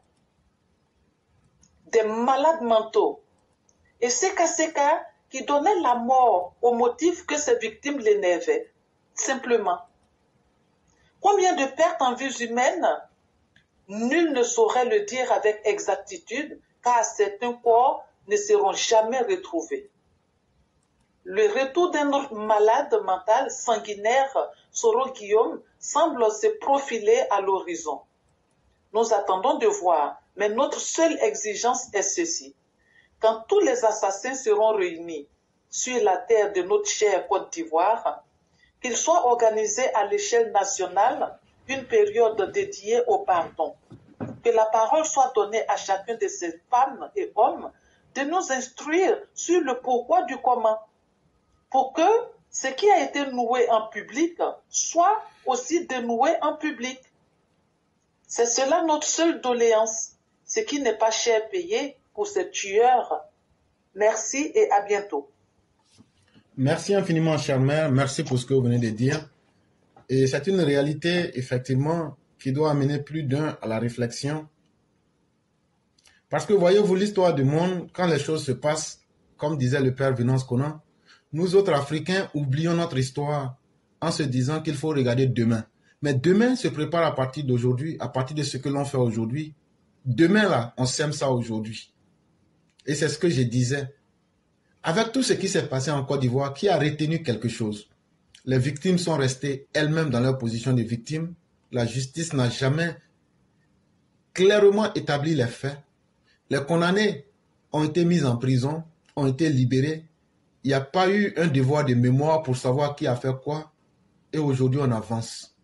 Des malades mentaux. Et Seka Seka qui donnait la mort au motif que ses victimes l'énervaient. Simplement. Combien de pertes en vies humaines? Nul ne saurait le dire avec exactitude, car certains corps ne seront jamais retrouvés. Le retour d'un autre malade mental sanguinaire, Soro Guillaume, semble se profiler à l'horizon. Nous attendons de voir, mais notre seule exigence est ceci. Quand tous les assassins seront réunis sur la terre de notre chère Côte d'Ivoire, qu'il soit organisé à l'échelle nationale une période dédiée au pardon. Que la parole soit donnée à chacun de ces femmes et hommes de nous instruire sur le pourquoi du comment, pour que ce qui a été noué en public soit aussi dénoué en public. C'est cela notre seule doléance, ce qui n'est pas cher payé pour ces tueurs. Merci et à bientôt. Merci infiniment, chère mère. Merci pour ce que vous venez de dire. Et c'est une réalité, effectivement, qui doit amener plus d'un à la réflexion. Parce que voyez-vous, l'histoire du monde, quand les choses se passent, comme disait le père Venance Conan, nous autres Africains oublions notre histoire en se disant qu'il faut regarder demain. Mais demain se prépare à partir d'aujourd'hui, à partir de ce que l'on fait aujourd'hui. Demain, là, on sème ça aujourd'hui. Et c'est ce que je disais. Avec tout ce qui s'est passé en Côte d'Ivoire, qui a retenu quelque chose? Les victimes sont restées elles-mêmes dans leur position de victimes. La justice n'a jamais clairement établi les faits. Les condamnés ont été mis en prison, ont été libérés. Il n'y a pas eu un devoir de mémoire pour savoir qui a fait quoi. Et aujourd'hui, on avance.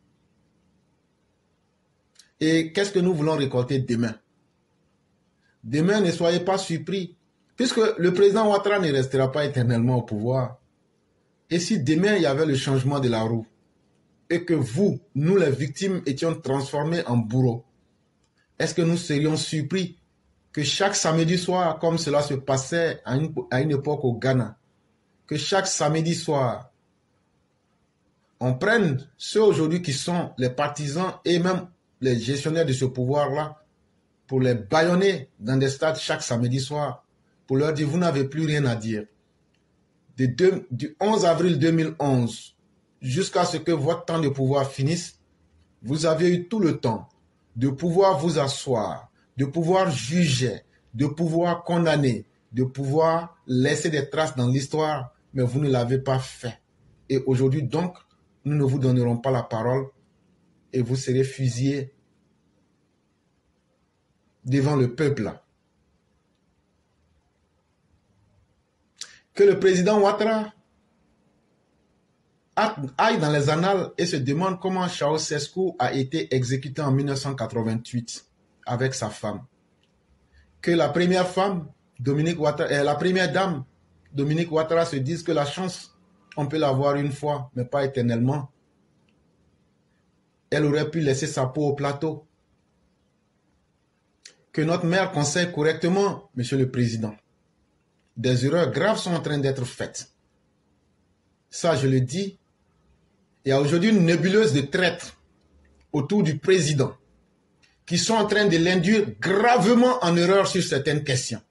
Et qu'est-ce que nous voulons récolter demain? Demain, ne soyez pas surpris, puisque le président Ouattara ne restera pas éternellement au pouvoir. Et si demain, il y avait le changement de la roue, et que vous, nous les victimes, étions transformés en bourreaux, est-ce que nous serions surpris que chaque samedi soir, comme cela se passait à une, à une époque au Ghana, que chaque samedi soir, on prenne ceux aujourd'hui qui sont les partisans et même les gestionnaires de ce pouvoir-là pour les bâillonner dans des stades chaque samedi soir, pour leur dire, vous n'avez plus rien à dire. De deux, du onze avril deux mille onze jusqu'à ce que votre temps de pouvoir finisse, vous avez eu tout le temps de pouvoir vous asseoir, de pouvoir juger, de pouvoir condamner, de pouvoir laisser des traces dans l'histoire, mais vous ne l'avez pas fait. Et aujourd'hui donc, nous ne vous donnerons pas la parole et vous serez fusillés devant le peuple. Que le président Ouattara aille dans les annales et se demande comment Ceausescu a été exécuté en mille neuf cent quatre-vingt-huit avec sa femme. Que la première femme, Dominique Ouattara, euh, la première dame, Dominique Ouattara, se dise que la chance, on peut l'avoir une fois, mais pas éternellement. Elle aurait pu laisser sa peau au plateau. Que notre mère conseille correctement, Monsieur le Président. des erreurs graves sont en train d'être faites. Ça, je le dis. Il y a aujourd'hui une nébuleuse de traîtres autour du président qui sont en train de l'induire gravement en erreur sur certaines questions.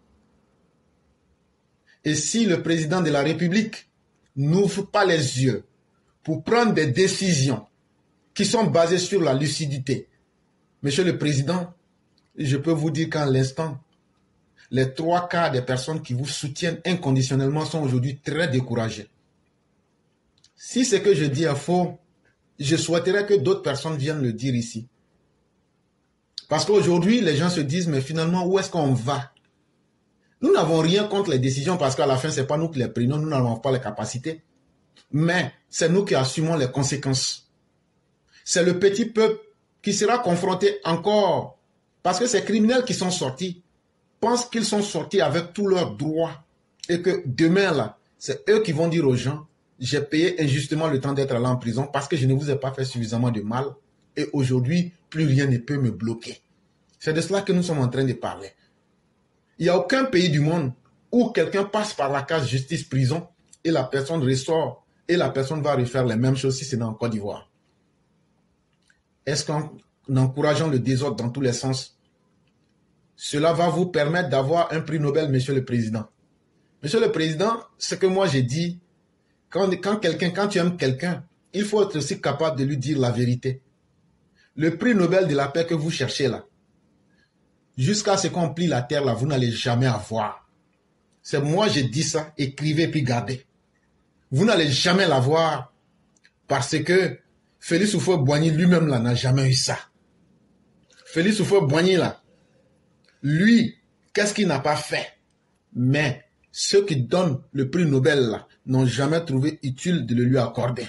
Et si le président de la République n'ouvre pas les yeux pour prendre des décisions qui sont basées sur la lucidité, Monsieur le Président, je peux vous dire qu'en l'instant, les trois quarts des personnes qui vous soutiennent inconditionnellement sont aujourd'hui très découragées. Si ce que je dis est faux, je souhaiterais que d'autres personnes viennent le dire ici. Parce qu'aujourd'hui, les gens se disent, mais finalement, où est-ce qu'on va? Nous n'avons rien contre les décisions parce qu'à la fin, ce n'est pas nous qui les prenons, nous n'avons pas les capacités. Mais c'est nous qui assumons les conséquences. C'est le petit peuple qui sera confronté encore, parce que ces criminels qui sont sortis pensent qu'ils sont sortis avec tous leurs droits et que demain, là, c'est eux qui vont dire aux gens, j'ai payé injustement le temps d'être allé en prison parce que je ne vous ai pas fait suffisamment de mal et aujourd'hui, plus rien ne peut me bloquer. C'est de cela que nous sommes en train de parler. Il n'y a aucun pays du monde où quelqu'un passe par la case justice-prison et la personne ressort et la personne va refaire les mêmes choses si c'est en Côte d'Ivoire. Est-ce qu'en encourageant le désordre dans tous les sens, cela va vous permettre d'avoir un prix Nobel, Monsieur le Président? Monsieur le Président, ce que moi j'ai dit, quand, quand, quelqu'un, quand tu aimes quelqu'un, il faut être aussi capable de lui dire la vérité. Le prix Nobel de la paix que vous cherchez là, jusqu'à ce qu'on plie la terre là, vous n'allez jamais avoir. C'est moi j'ai dit ça, écrivez puis gardez. Vous n'allez jamais l'avoir parce que Félix Houphouët-Boigny lui-même là n'a jamais eu ça. Félix Houphouët-Boigny là, lui, qu'est-ce qu'il n'a pas fait? Mais ceux qui donnent le prix Nobel là n'ont jamais trouvé utile de le lui accorder.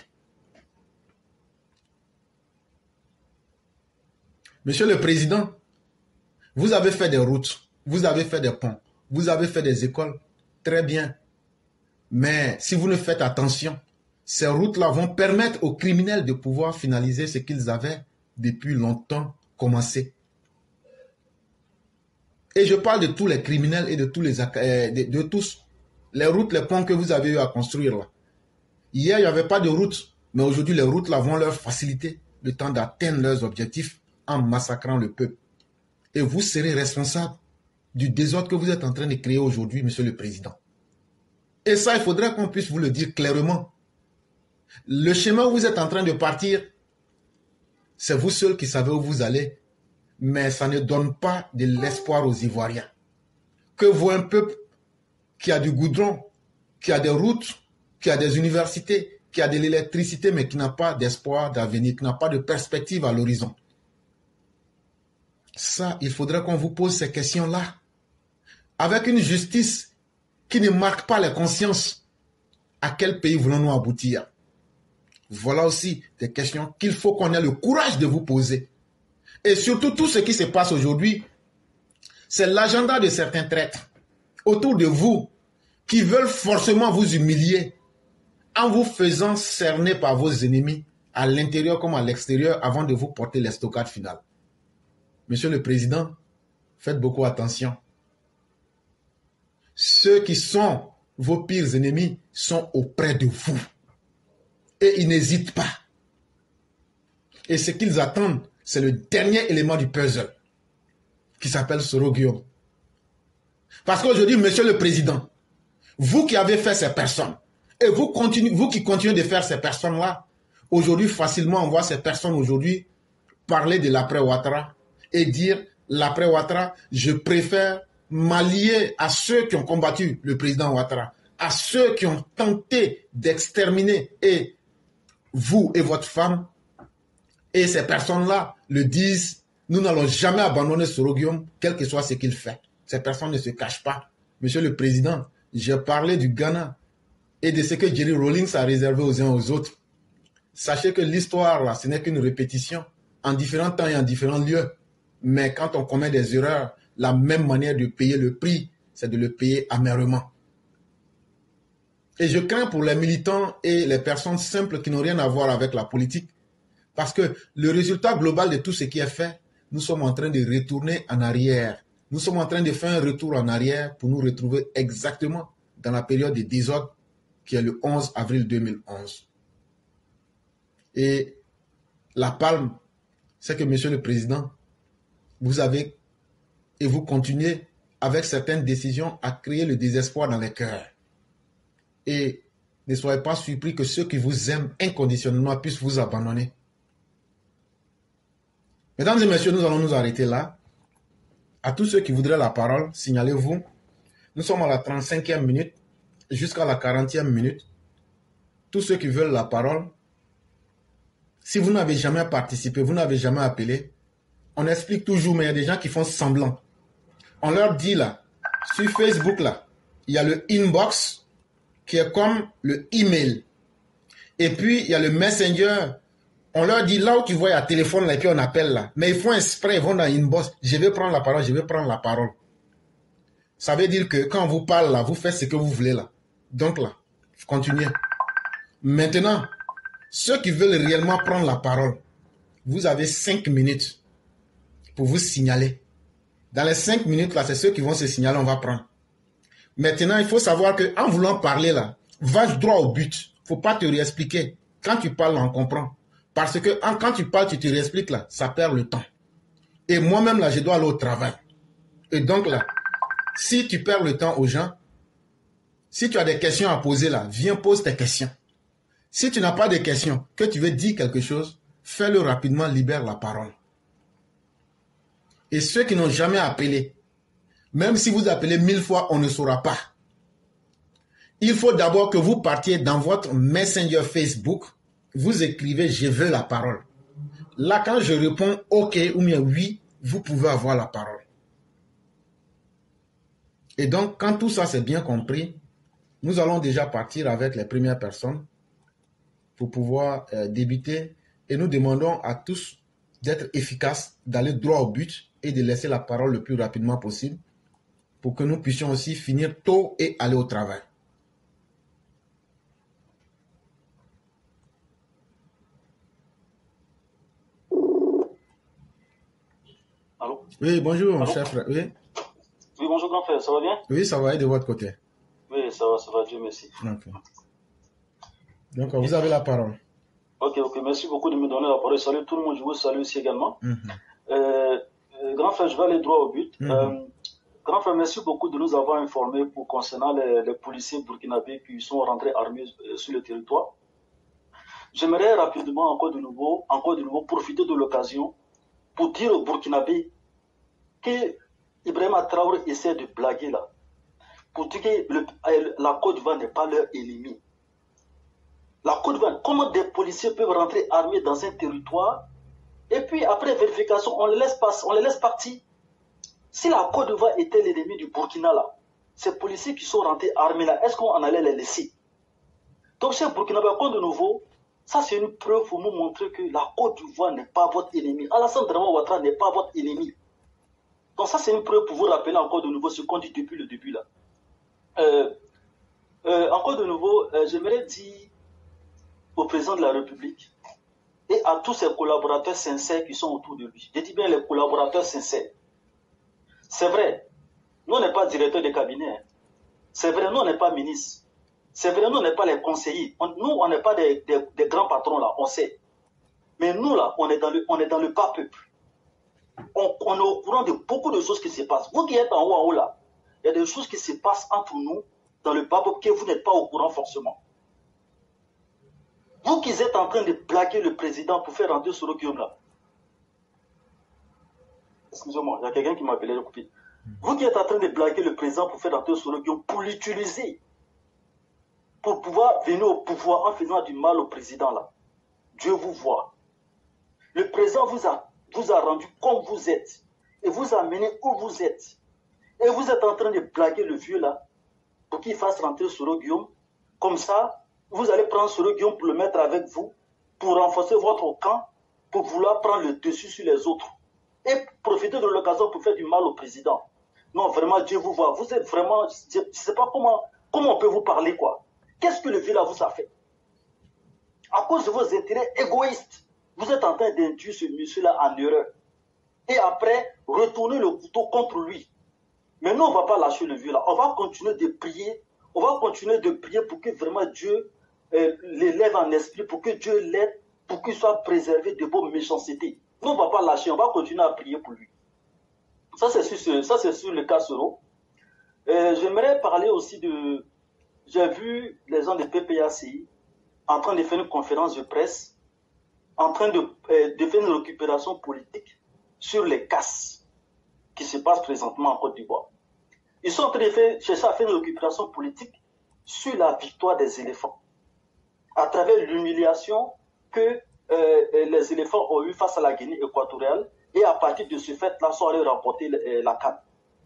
Monsieur le Président, vous avez fait des routes, vous avez fait des ponts, vous avez fait des écoles, très bien. Mais si vous ne faites attention, ces routes-là vont permettre aux criminels de pouvoir finaliser ce qu'ils avaient depuis longtemps commencé. Et je parle de tous les criminels et de tous les euh, de, de tous les routes, les ponts que vous avez eu à construire là. Hier, il n'y avait pas de route, mais aujourd'hui, les routes là vont leur faciliter le temps d'atteindre leurs objectifs en massacrant le peuple. Et vous serez responsable du désordre que vous êtes en train de créer aujourd'hui, Monsieur le Président. Et ça, il faudrait qu'on puisse vous le dire clairement. Le chemin où vous êtes en train de partir, c'est vous seul qui savez où vous allez. Mais ça ne donne pas de l'espoir aux Ivoiriens. Que voit un peuple qui a du goudron, qui a des routes, qui a des universités, qui a de l'électricité, mais qui n'a pas d'espoir d'avenir, qui n'a pas de perspective à l'horizon. Ça, il faudrait qu'on vous pose ces questions-là. Avec une justice qui ne marque pas les consciences. À quel pays voulons-nous aboutir? Voilà aussi des questions qu'il faut qu'on ait le courage de vous poser. Et surtout, tout ce qui se passe aujourd'hui, c'est l'agenda de certains traîtres autour de vous qui veulent forcément vous humilier en vous faisant cerner par vos ennemis à l'intérieur comme à l'extérieur avant de vous porter l'estocade finale. Monsieur le Président, faites beaucoup attention. Ceux qui sont vos pires ennemis sont auprès de vous. Et ils n'hésitent pas. Et ce qu'ils attendent, c'est le dernier élément du puzzle qui s'appelle Soro-Guillaume. Parce qu'aujourd'hui, Monsieur le Président, vous qui avez fait ces personnes, et vous, continuez, vous qui continuez de faire ces personnes-là, aujourd'hui, facilement, on voit ces personnes aujourd'hui parler de l'après-Ouattara et dire, l'après-Ouattara, je préfère m'allier à ceux qui ont combattu le président Ouattara, à ceux qui ont tenté d'exterminer et vous et votre femme. Et ces personnes-là le disent, nous n'allons jamais abandonner Soro-Guillaume, quel que soit ce qu'il fait. Ces personnes ne se cachent pas. Monsieur le Président, j'ai parlé du Ghana et de ce que Jerry Rawlings a réservé aux uns aux autres. Sachez que l'histoire, là, ce n'est qu'une répétition en différents temps et en différents lieux. Mais quand on commet des erreurs, la même manière de payer le prix, c'est de le payer amèrement. Et je crains pour les militants et les personnes simples qui n'ont rien à voir avec la politique. Parce que le résultat global de tout ce qui est fait, nous sommes en train de retourner en arrière. Nous sommes en train de faire un retour en arrière pour nous retrouver exactement dans la période de désordre qui est le onze avril deux mille onze. Et la palme, c'est que, Monsieur le Président, vous avez et vous continuez avec certaines décisions à créer le désespoir dans les cœurs. Et ne soyez pas surpris que ceux qui vous aiment inconditionnellement puissent vous abandonner. Mesdames et messieurs, nous allons nous arrêter là. À tous ceux qui voudraient la parole, signalez-vous. Nous sommes à la trente-cinquième minute jusqu'à la quarantième minute. Tous ceux qui veulent la parole, si vous n'avez jamais participé, vous n'avez jamais appelé, on explique toujours, mais il y a des gens qui font semblant. On leur dit là, sur Facebook là, il y a le inbox qui est comme le email. Et puis il y a le messenger. On leur dit là où tu vois, il y a téléphone là et puis on appelle là. Mais ils font exprès, ils vont dans inbox. Je vais prendre la parole, je vais prendre la parole. Ça veut dire que quand on vous parle là, vous faites ce que vous voulez là. Donc là, continuez. Maintenant, ceux qui veulent réellement prendre la parole, vous avez cinq minutes pour vous signaler. Dans les cinq minutes là, c'est ceux qui vont se signaler, on va prendre. Maintenant, il faut savoir qu'en voulant parler là, va droit au but. Il ne faut pas te réexpliquer. Quand tu parles, on comprend. Parce que quand tu parles, tu te réexpliques là, ça perd le temps. Et moi-même là, je dois aller au travail. Et donc là, si tu perds le temps aux gens, si tu as des questions à poser là, viens pose tes questions. Si tu n'as pas de questions, que tu veux dire quelque chose, fais-le rapidement, libère la parole. Et ceux qui n'ont jamais appelé, même si vous appelez mille fois, on ne saura pas. Il faut d'abord que vous partiez dans votre Messenger Facebook, vous écrivez « Je veux la parole ». Là, quand je réponds « OK » ou bien « Oui », vous pouvez avoir la parole. Et donc, quand tout ça c'est bien compris, nous allons déjà partir avec les premières personnes pour pouvoir euh, débuter. Et nous demandons à tous d'être efficaces, d'aller droit au but et de laisser la parole le plus rapidement possible pour que nous puissions aussi finir tôt et aller au travail. Allô? Oui, bonjour, Allô? cher frère. Oui. Oui, bonjour grand frère, ça va bien? Oui, ça va, et de votre côté? Oui, ça va, ça va, Dieu merci. Okay. Donc, vous avez la parole. Ok, ok, merci beaucoup de me donner la parole. Salut tout le monde, je vous salue aussi également. Mm-hmm. euh, euh, grand frère, je vais aller droit au but. Mm-hmm. euh, grand frère, merci beaucoup de nous avoir informés pour concernant les, les policiers burkinabés qui sont rentrés armés euh, sur le territoire. J'aimerais rapidement encore de nouveau, encore de nouveau profiter de l'occasion pour dire aux Burkinabés que Ibrahima Traoré essaie de blaguer là, pour dire que le, la Côte d'Ivoire n'est pas leur ennemi. La Côte d'Ivoire, comment des policiers peuvent rentrer armés dans un territoire et puis après vérification, on les laisse, passer, on les laisse partir. Si la Côte d'Ivoire était l'ennemi du Burkina là, ces policiers qui sont rentrés armés là, est-ce qu'on en allait les laisser? Donc chez Burkinabé, encore de nouveau, ça c'est une preuve pour nous montrer que la Côte d'Ivoire n'est pas votre ennemi. Alassane Dramane Ouattara n'est pas votre ennemi. Donc ça c'est une preuve pour vous rappeler encore de nouveau ce qu'on dit depuis le début là. Euh, euh, encore de nouveau, euh, j'aimerais dire au président de la République et à tous ses collaborateurs sincères qui sont autour de lui. Je dis bien les collaborateurs sincères. C'est vrai, nous on n'est pas directeur de cabinet. Hein. C'est vrai, nous on n'est pas ministre. C'est vrai, nous on n'est pas les conseillers. On, nous on n'est pas des, des, des grands patrons là, on sait. Mais nous là, on est dans le, on est dans le bas peuple. On, on est au courant de beaucoup de choses qui se passent. Vous qui êtes en haut en haut là, il y a des choses qui se passent entre nous dans le bas peuple que vous n'êtes pas au courant forcément. Vous qui êtes en train de blaguer le président pour faire rentrer sur le Guillaume là. Excusez-moi, il y a quelqu'un qui m'a appelé le coupé. Vous qui êtes en train de blaguer le président pour faire rentrer sur le Guillaume, pour l'utiliser, pour pouvoir venir au pouvoir en faisant du mal au président là. Dieu vous voit. Le président vous a, vous a rendu comme vous êtes et vous a mené où vous êtes. Et vous êtes en train de blaguer le vieux là pour qu'il fasse rentrer sur le Guillaume. Comme ça, vous allez prendre ce Guillaume pour le mettre avec vous, pour renforcer votre camp, pour vouloir prendre le dessus sur les autres. Et profiter de l'occasion pour faire du mal au président. Non, vraiment, Dieu vous voit. Vous êtes vraiment, je ne sais pas comment, comment on peut vous parler, quoi. Qu'est-ce que le vieux là vous a fait? À cause de vos intérêts égoïstes, vous êtes en train d'induire ce monsieur-là en erreur. Et après, retourner le couteau contre lui. Mais nous, on ne va pas lâcher le vieux là. On va continuer de prier. On va continuer de prier pour que vraiment Dieu euh, l'élève en esprit, pour que Dieu l'aide, pour qu'il soit préservé de vos méchancetés. Nous, on ne va pas lâcher. On va continuer à prier pour lui. Ça, c'est sur, ça, c'est sur le cas Soro. Euh, J'aimerais parler aussi de... J'ai vu les gens de P P A C I en train de faire une conférence de presse, en train de, euh, de faire une récupération politique sur les casses qui se passent présentement en Côte d'Ivoire. Ils sont en train de faire, chercher à faire une récupération politique sur la victoire des éléphants, à travers l'humiliation que euh, les éléphants ont eu face à la Guinée équatoriale, et à partir de ce fait-là, sont allés remporter la CAN.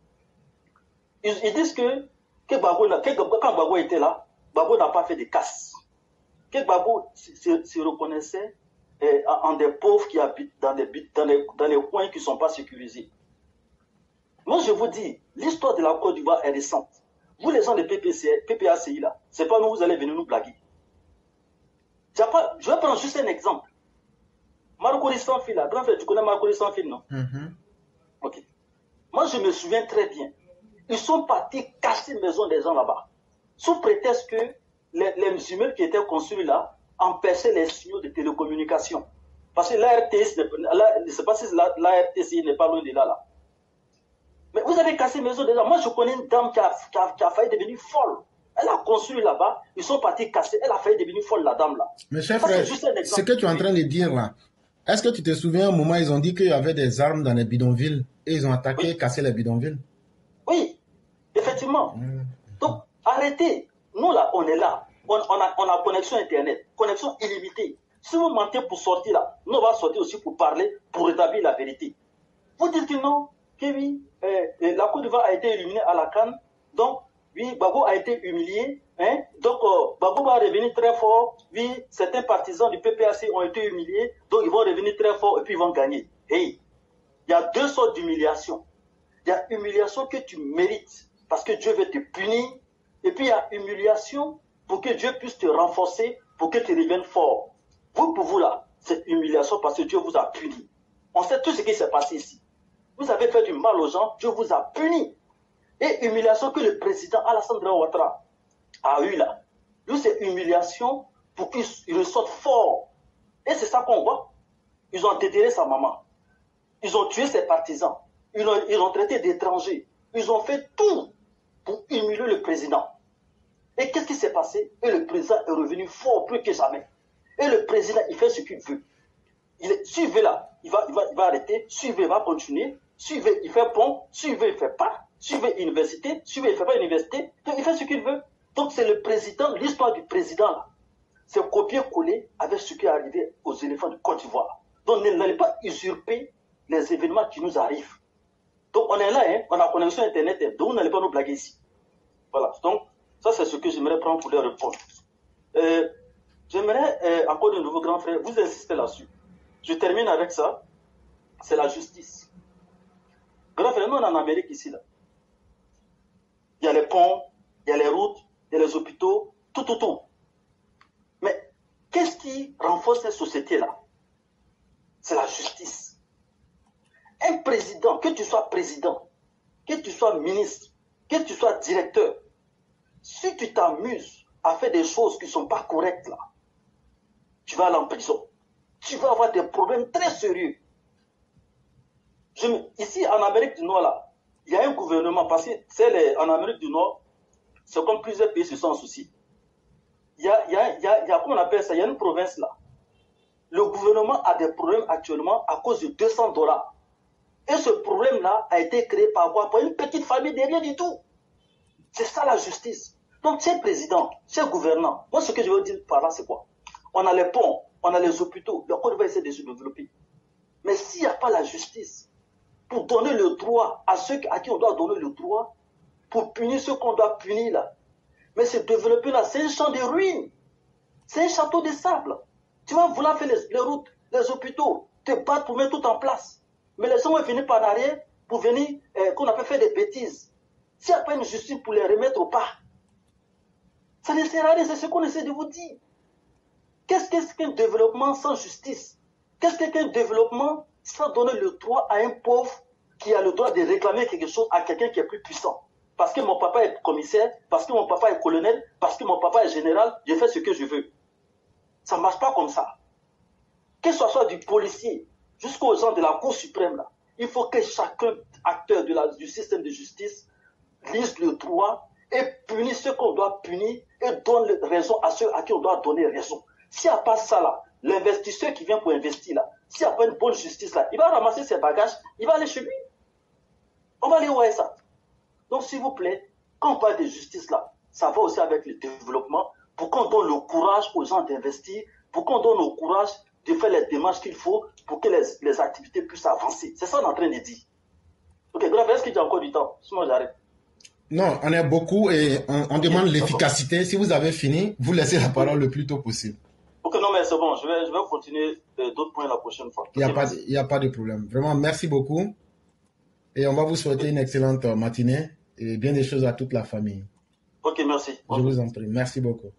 Ils, ils disent que, que, Gbagbo, que quand Gbagbo était là, Gbagbo n'a pas fait de casse. Que Gbagbo se, se reconnaissait eh, en des pauvres qui habitent dans, des, dans, les, dans les coins qui ne sont pas sécurisés. Moi, je vous dis, l'histoire de la Côte d'Ivoire est récente. Vous, les gens de P P A C I, là, c'est pas nous, vous allez venir nous blaguer. Pas, je vais prendre juste un exemple. Marco Rissanfil, là, grand frère, tu connais Marco Rissanfil, non? Mm-hmm. Ok. Moi, je me souviens très bien. Ils sont partis casser les maisons des gens là-bas, sous prétexte que les, les immeubles qui étaient construits là empêchaient les signaux de télécommunication. Parce que l'A R T C, je ne sais pas si l'A R T C n'est pas loin de là, là. Mais vous avez cassé les maisons des gens. Moi, je connais une dame qui a, qui a, qui a failli devenir folle. Elle a construit là-bas, ils sont partis casser, elle a failli devenir folle, la dame là. Mais cher frère, ce que tu es en train de dire là, est-ce que tu te souviens, un moment, ils ont dit qu'il y avait des armes dans les bidonvilles et ils ont attaqué, oui. cassé les bidonvilles? Oui, effectivement. Mmh. Donc, arrêtez. Nous là, on est là. On, on, a, on a connexion Internet, connexion illimitée. Si vous mentez pour sortir là, nous on va sortir aussi pour parler, pour rétablir la vérité. Vous dites que non, que oui, euh, la Côte d'Ivoire a été éliminée à la CAN, donc oui, Gbagbo a été humilié, hein? Donc euh, Gbagbo va revenir très fort. Oui, certains partisans du P P A C ont été humiliés, donc ils vont revenir très fort et puis ils vont gagner. Hey, il y a deux sortes d'humiliation. Il y a humiliation que tu mérites parce que Dieu veut te punir, et puis il y a humiliation pour que Dieu puisse te renforcer, pour que tu reviennes fort. Vous, pour vous là, c'est humiliation parce que Dieu vous a puni. On sait tout ce qui s'est passé ici. Vous avez fait du mal aux gens, Dieu vous a puni. Et humiliation que le président Alassane Ouattara a eu là. Lui, c'est humiliation pour qu'il ressorte fort. Et c'est ça qu'on voit. Ils ont déterré sa maman. Ils ont tué ses partisans. Ils ont, ils ont traité d'étrangers. Ils ont fait tout pour humilier le président. Et qu'est-ce qui s'est passé? Et le président est revenu fort plus que jamais. Et le président, il fait ce qu'il veut. Il est, suivez là, il va, il, va, il va arrêter. Suivez, il va continuer. Suivez, il fait pont. Suivez, il ne fait pas. Suivez université, suivez, il ne fait pas université, donc il fait ce qu'il veut. Donc c'est le président, l'histoire du président là, c'est copier-coller avec ce qui est arrivé aux éléphants de Côte d'Ivoire. Donc n'allez pas usurper les événements qui nous arrivent. Donc on est là, hein, on a connexion Internet, hein, donc vous n'allez pas nous blaguer ici. Voilà, donc ça c'est ce que j'aimerais prendre pour les répondre. Euh, j'aimerais, euh, encore de nouveau grand frère, vous insistez là-dessus. Je termine avec ça, c'est la justice. Grand frère, nous on est en Amérique ici là. Il y a les ponts, il y a les routes, il y a les hôpitaux, tout, tout, tout. Mais qu'est-ce qui renforce cette société-là? C'est la justice. Un président, que tu sois président, que tu sois ministre, que tu sois directeur, si tu t'amuses à faire des choses qui ne sont pas correctes là, tu vas aller en prison. Tu vas avoir des problèmes très sérieux. Je, ici, en Amérique du Nord, là, il y a un gouvernement, parce que c'est en Amérique du Nord, c'est comme plusieurs pays se sont en souci. Il y a, il y a, il y a, il y a, comment on appelle ça, il y a une province là. Le gouvernement a des problèmes actuellement à cause de deux cents dollars. Et ce problème-là a été créé par quoi? Par une petite famille de rien du tout. C'est ça la justice. Donc, cher président, cher gouvernant, moi ce que je veux dire par là, c'est quoi? On a les ponts, on a les hôpitaux, le Côte d'Ivoire essaie de se développer. Mais s'il n'y a pas la justice, pour donner le droit à ceux à qui on doit donner le droit, pour punir ceux qu'on doit punir là. Mais ce développé-là, c'est un champ de ruines. C'est un château de sable. Tu vas vouloir faire les, les routes, les hôpitaux, te battre pour mettre tout en place. Mais les gens vont venir par arrière pour venir, euh, qu'on appelle faire des bêtises. S'il n'y a pas une justice pour les remettre au pas, ça ne sert à rien, c'est ce qu'on essaie de vous dire. Qu'est-ce qu'un développement sans justice? Qu'est-ce qu'un développement sans donner le droit à un pauvre qui a le droit de réclamer quelque chose à quelqu'un qui est plus puissant. Parce que mon papa est commissaire, parce que mon papa est colonel, parce que mon papa est général, je fais ce que je veux. Ça ne marche pas comme ça. Que ce soit du policier jusqu'aux gens de la Cour suprême, là, il faut que chacun acteur de la, du système de justice lise le droit et punisse ceux qu'on doit punir et donne raison à ceux à qui on doit donner raison. S'il n'y a pas ça là, l'investisseur qui vient pour investir là, s'il n'y a pas une bonne justice là, il va ramasser ses bagages, il va aller chez lui. On va aller où est ça? Donc s'il vous plaît, quand on parle de justice là, ça va aussi avec le développement, pour qu'on donne le courage aux gens d'investir, pour qu'on donne le courage de faire les démarches qu'il faut pour que les, les activités puissent avancer. C'est ça qu'on est en train de dire. Ok, bref, est-ce qu'il y a encore du temps? Sinon j'arrête. Non, on est beaucoup et on, on demande l'efficacité. Si vous avez fini, vous laissez la parole le plus tôt possible. Ok, non, mais c'est bon, je vais, je vais continuer euh, d'autres points la prochaine fois. Il n'y a, pas de- il y a pas de problème. Vraiment, merci beaucoup. Et on va vous souhaiter une excellente matinée et bien des choses à toute la famille. Ok, merci. Je vous en prie. Merci beaucoup.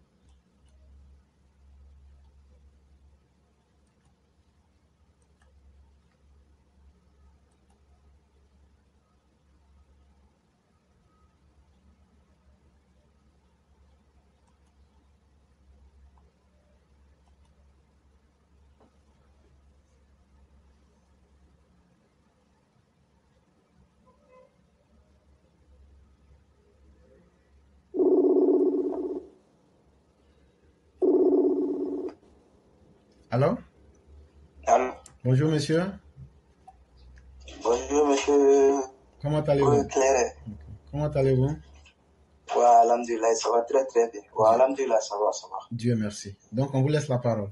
Allô? Allô? Bonjour, monsieur. Bonjour, monsieur. Comment allez-vous? Claire. Comment allez-vous? Ouais, alhamdulillah, ça va très très bien. Ouais, alhamdulillah, ça va, ça va. Dieu merci. Donc, on vous laisse la parole.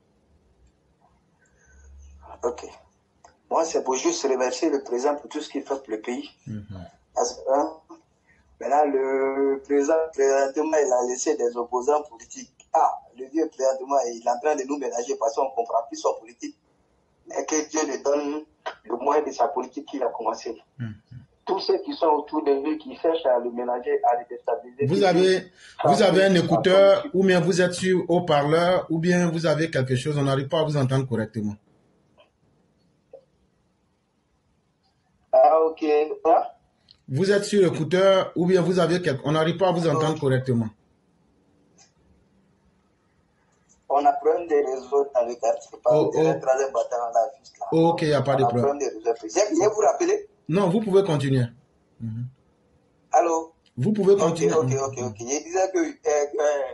Ok. Moi, c'est pour juste remercier le président pour tout ce qu'il fait pour le pays. Mhm. Parce que, hein, maintenant, le président, présentement, il a laissé des opposants politiques. Ah, le vieux présentement, il est en train de nous ménager parce qu'on ne comprend plus son politique. Et que Dieu lui donne le moyen de sa politique qu'il a commencé. Mhm. Tous ceux qui sont autour de lui, qui cherchent à le ménager, à le déstabiliser. Vous avez, vous avez un écouteur ou bien vous êtes sur haut-parleur ou bien vous avez quelque chose, on n'arrive pas à vous entendre correctement. Ah, ok. Ah? Vous êtes sur écouteur ou bien vous avez quelque... On n'arrive pas à vous entendre correctement. On a problème des réseaux dans le quartier. Oh, oh. Le troisième bâtiment là, juste là. Ok, il n'y a pas On de a problème. problème des réseaux. Je viens vous rappeler. Non, vous pouvez continuer. Mhm. Allô? Vous pouvez Ok, continuer. ok, ok, ok. Je disais que... Euh,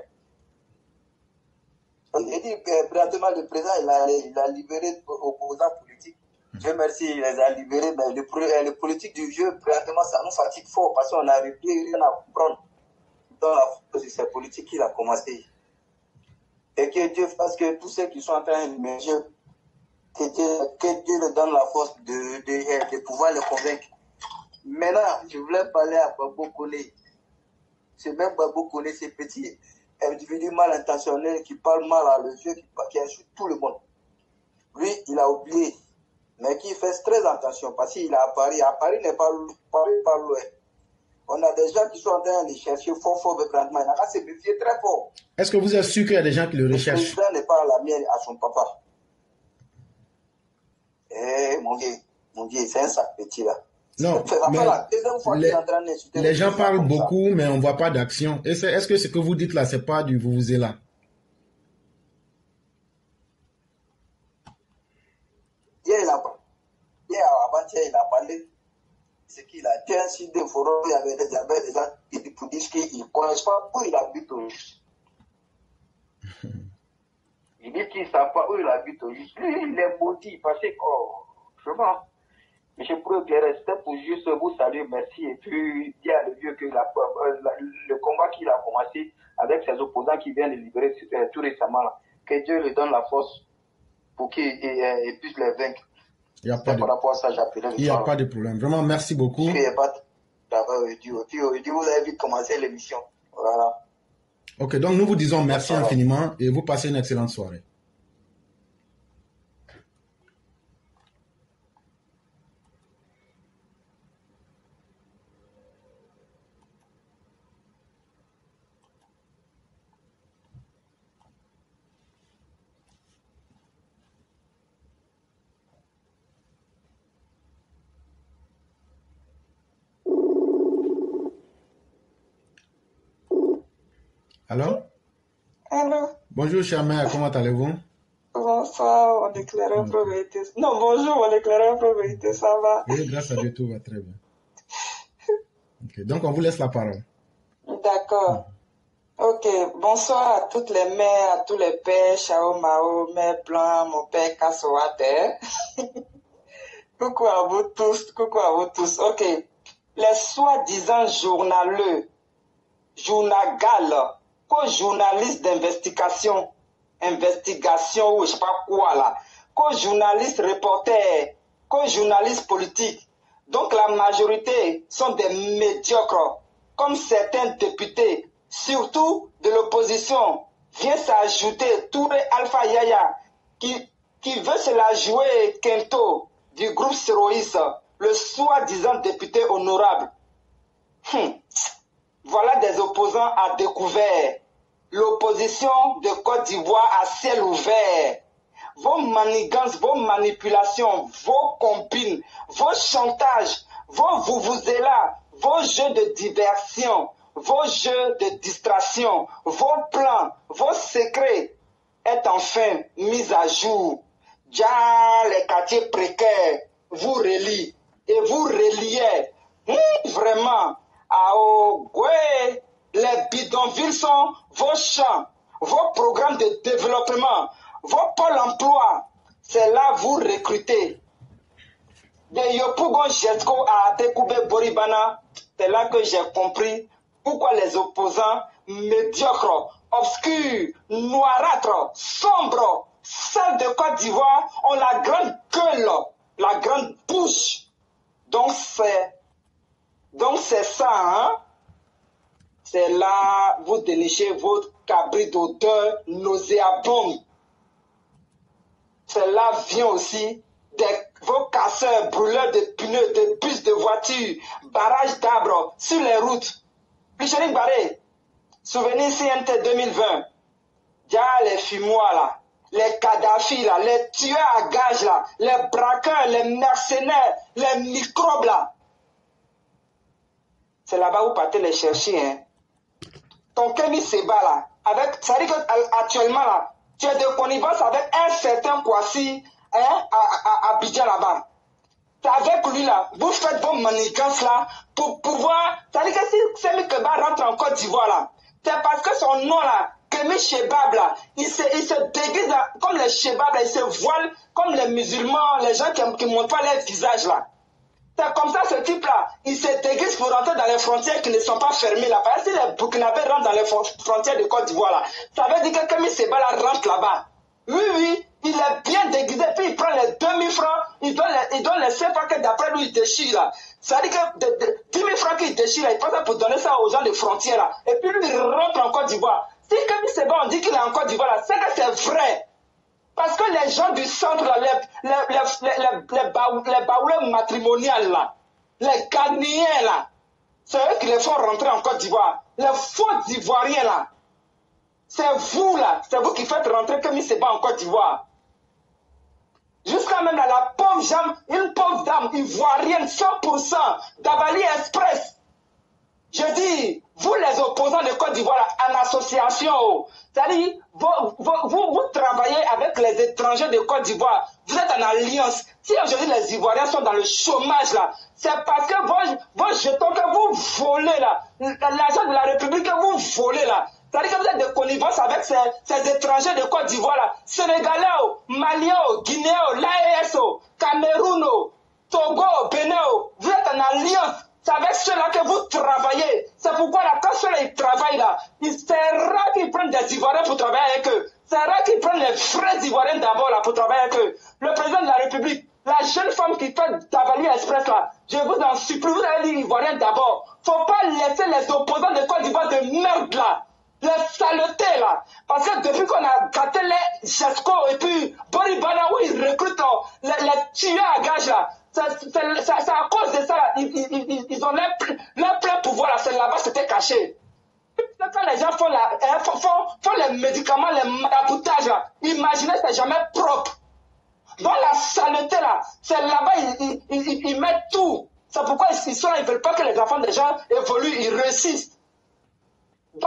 euh, j'ai dit que présentement, le président, il a, il a libéré opposants politiques. Dieu merci, il les a libérés. Mais le, le politique du jeu, présentement, ça nous fatigue fort parce qu'on n'arrive plus rien à comprendre dans la force de ces politiques qu'il a commencé. Et que Dieu fasse que tous ceux qui sont en train de merger, que Dieu, que Dieu leur donne la force de, de, de pouvoir les convaincre. Maintenant, je voulais parler à Babo Kone. Ce même Babo Kone, ce petit individu mal intentionné qui parle mal à le vieux, qui, qui insulte tout le monde. Lui, il a oublié, mais qui fait très attention parce qu'il est à Paris. À Paris n'est pas, Paris pas loin. On a des gens qui sont en train de chercher fort, fort, grandement. Il a se méfier très fort. Est-ce que vous êtes sûr qu'il y a des gens qui le Le recherchent? président n'est pas à la mienne, à son papa. Eh, mon vieux, mon vieux, c'est un sac petit là. Non, C'est mais la deuxième fois qu'il est en train d'insulter les le gens président parlent comme ça. beaucoup, mais on ne voit pas d'action. Et c'est- Est-ce que ce que vous dites là, c'est pas du vous vous êtes là? Hier, il a, hier, avant-hier, il a parlé. C'est qu'il a dit un site de forum, il y avait des, il y avait des gens qui pour dire qu'ils ne connaissent pas où il habite au juste. Il dit qu'ils ne savent pas où il habite au juste. Lui, il est maudit parce que, oh, vraiment. Mais je pourrais bien rester pour juste vous saluer, merci, et puis dire à le vieux que la, la, le combat qu'il a commencé avec ses opposants qui viennent de libérer euh, tout récemment, là, que Dieu lui donne la force pour qu'il euh, puisse les vaincre. Il n'y a, pas de... Par rapport à ça, j'appelais le Il y a pas de problème. Vraiment, merci beaucoup. Parce qu'il n'y a pas de travail audio. Puis audio, vous avez vite commencé l'émission. Voilà. Ok, donc nous vous disons merci infiniment et vous passez une excellente soirée. Allô? Allô? Bonjour, chère mère, comment allez-vous? Bonsoir, mon éclaireur Mm. pro-vérité. Non, bonjour, mon éclaireur pro-vérité, ça va? Oui, grâce à Dieu, tout va très bien. Ok, donc, on vous laisse la parole. D'accord. Ok, bonsoir à toutes les mères, à tous les pères, Chao Mao, Mère Blanc, mon père Kassoate. Coucou à vous tous, coucou à vous tous. Ok, les soi-disant journaleux, journagal, co-journalistes d'investigation, investigation ou je sais pas quoi là, co-journalistes reporters, co-journalistes politiques. Donc la majorité sont des médiocres, comme certains députés, surtout de l'opposition. Vient s'ajouter Touré Alpha Yaya, qui, qui veut se la jouer Kento du groupe Séroïs, le soi-disant député honorable. Hum. Voilà des opposants à découvert. L'opposition de Côte d'Ivoire à ciel ouvert. Vos manigances, vos manipulations, vos combines, vos chantages, vos vuvuzelas, vos jeux de diversion, vos jeux de distraction, vos plans, vos secrets est enfin mis à jour. Déjà, les quartiers précaires vous relient et vous reliez. Hum, vraiment. Ah, oh, ouais. Les bidonvilles sont vos champs, vos programmes de développement, vos pôles emploi. C'est là vous recrutez. De Yopougon Jetko à Atekoube Boribana, c'est là que j'ai compris pourquoi les opposants médiocres, obscurs, noirâtres, sombres, celles de Côte d'Ivoire ont la grande gueule, la grande bouche. Donc c'est, donc c'est ça, hein? C'est là vous dénichez votre cabri d'odeur nauséabonde. C'est là vient aussi des, vos casseurs, brûleurs de pneus, de bus de voitures, barrages d'arbres sur les routes. Pichering Barré, souvenir C N T deux mille vingt. Déjà les fumoirs là, les Kadhafi là, les tueurs à gages là, les braqueurs, les mercenaires, les microbes là. C'est là-bas où vous partez les chercher, hein. Ton Kémy Séba là, avec, ça veut dire qu'actuellement là, tu es de connivence avec un certain Kwasi, hein, à, à, à Abidjan là-bas. C'est avec lui là, vous faites vos manigances là, pour pouvoir, ça veut dire que si Kémy Séba rentre en Côte d'Ivoire là, c'est parce que son nom là, Kémy Shebab là, il se, il se déguise là, comme les Shebab là, il se voile comme les musulmans, les gens qui ne montrent pas leur visage là. C'est comme ça, ce type-là, il se déguise pour rentrer dans les frontières qui ne sont pas fermées là. Parce que si les Burkinabés rentrent dans les frontières de Côte d'Ivoire là, ça veut dire que Kémy Séba là rentre là-bas. Oui, oui, il est bien déguisé, puis il prend les deux mille francs, il donne les, il donne les cinq francs que d'après lui il déchire là. Ça veut dire que de, de, dix mille francs qu'il déchire là, il prend ça pour donner ça aux gens des frontières là. Et puis lui, il rentre en Côte d'Ivoire. Si Kémy Séba, on dit qu'il est en Côte d'Ivoire là, c'est que c'est vrai. Parce que les gens du centre, là, les, les, les, les, les, les, baou, les baouleurs matrimoniales, là, les Ghanéens, là, c'est eux qui les font rentrer en Côte d'Ivoire. Les faux Ivoiriens, là, c'est vous, là, c'est vous qui faites rentrer Kémy Séba en Côte d'Ivoire. Jusqu'à même là, la pauvre dame, une pauvre dame ivoirienne, cent pour cent, d'Abali Express. Je dis, vous les opposants de Côte d'Ivoire en association, c'est-à-dire, vous, vous, vous, vous travaillez avec les étrangers de Côte d'Ivoire, vous êtes en alliance. Si aujourd'hui les Ivoiriens sont dans le chômage là, c'est parce que vos, vos jetons que vous volez là, l'argent de la République que vous volez là, c'est-à-dire que vous êtes de connivence avec ces, ces étrangers de Côte d'Ivoire là, Sénégalais, Maliens, Guinéens, l'A E S, Cameroun, Togo, Bénin, vous êtes en alliance. C'est avec ceux-là que vous travaillez. C'est pourquoi là, quand ceux-là ils travaillent là, c'est rare qu'ils prennent des Ivoiriens pour travailler avec eux. C'est rare qu'ils prennent les vrais Ivoiriens d'abord là pour travailler avec eux. Le président de la République, la jeune femme qui fait Davali Express là, je vous en supplie, vous allez dire Ivoiriens d'abord. Faut pas laisser les opposants de Côte d'Ivoire de merde là, les saletés là. Parce que depuis qu'on a gâté les Jesco et puis Boribana où ils recrutent les, les tueurs à gages là, c'est à cause de ça là, ils, ils, ils, ils ont leur, leur plein pouvoir là, c'est là-bas c'était caché. Quand les gens font, la, font, font, font les médicaments, les maraboutages là, imaginez c'est jamais propre. Dans la saleté là, c'est là-bas ils, ils, ils, ils mettent tout. C'est pourquoi ils sont là, ils veulent pas que les enfants des gens évoluent, ils réussissent. Donc la dame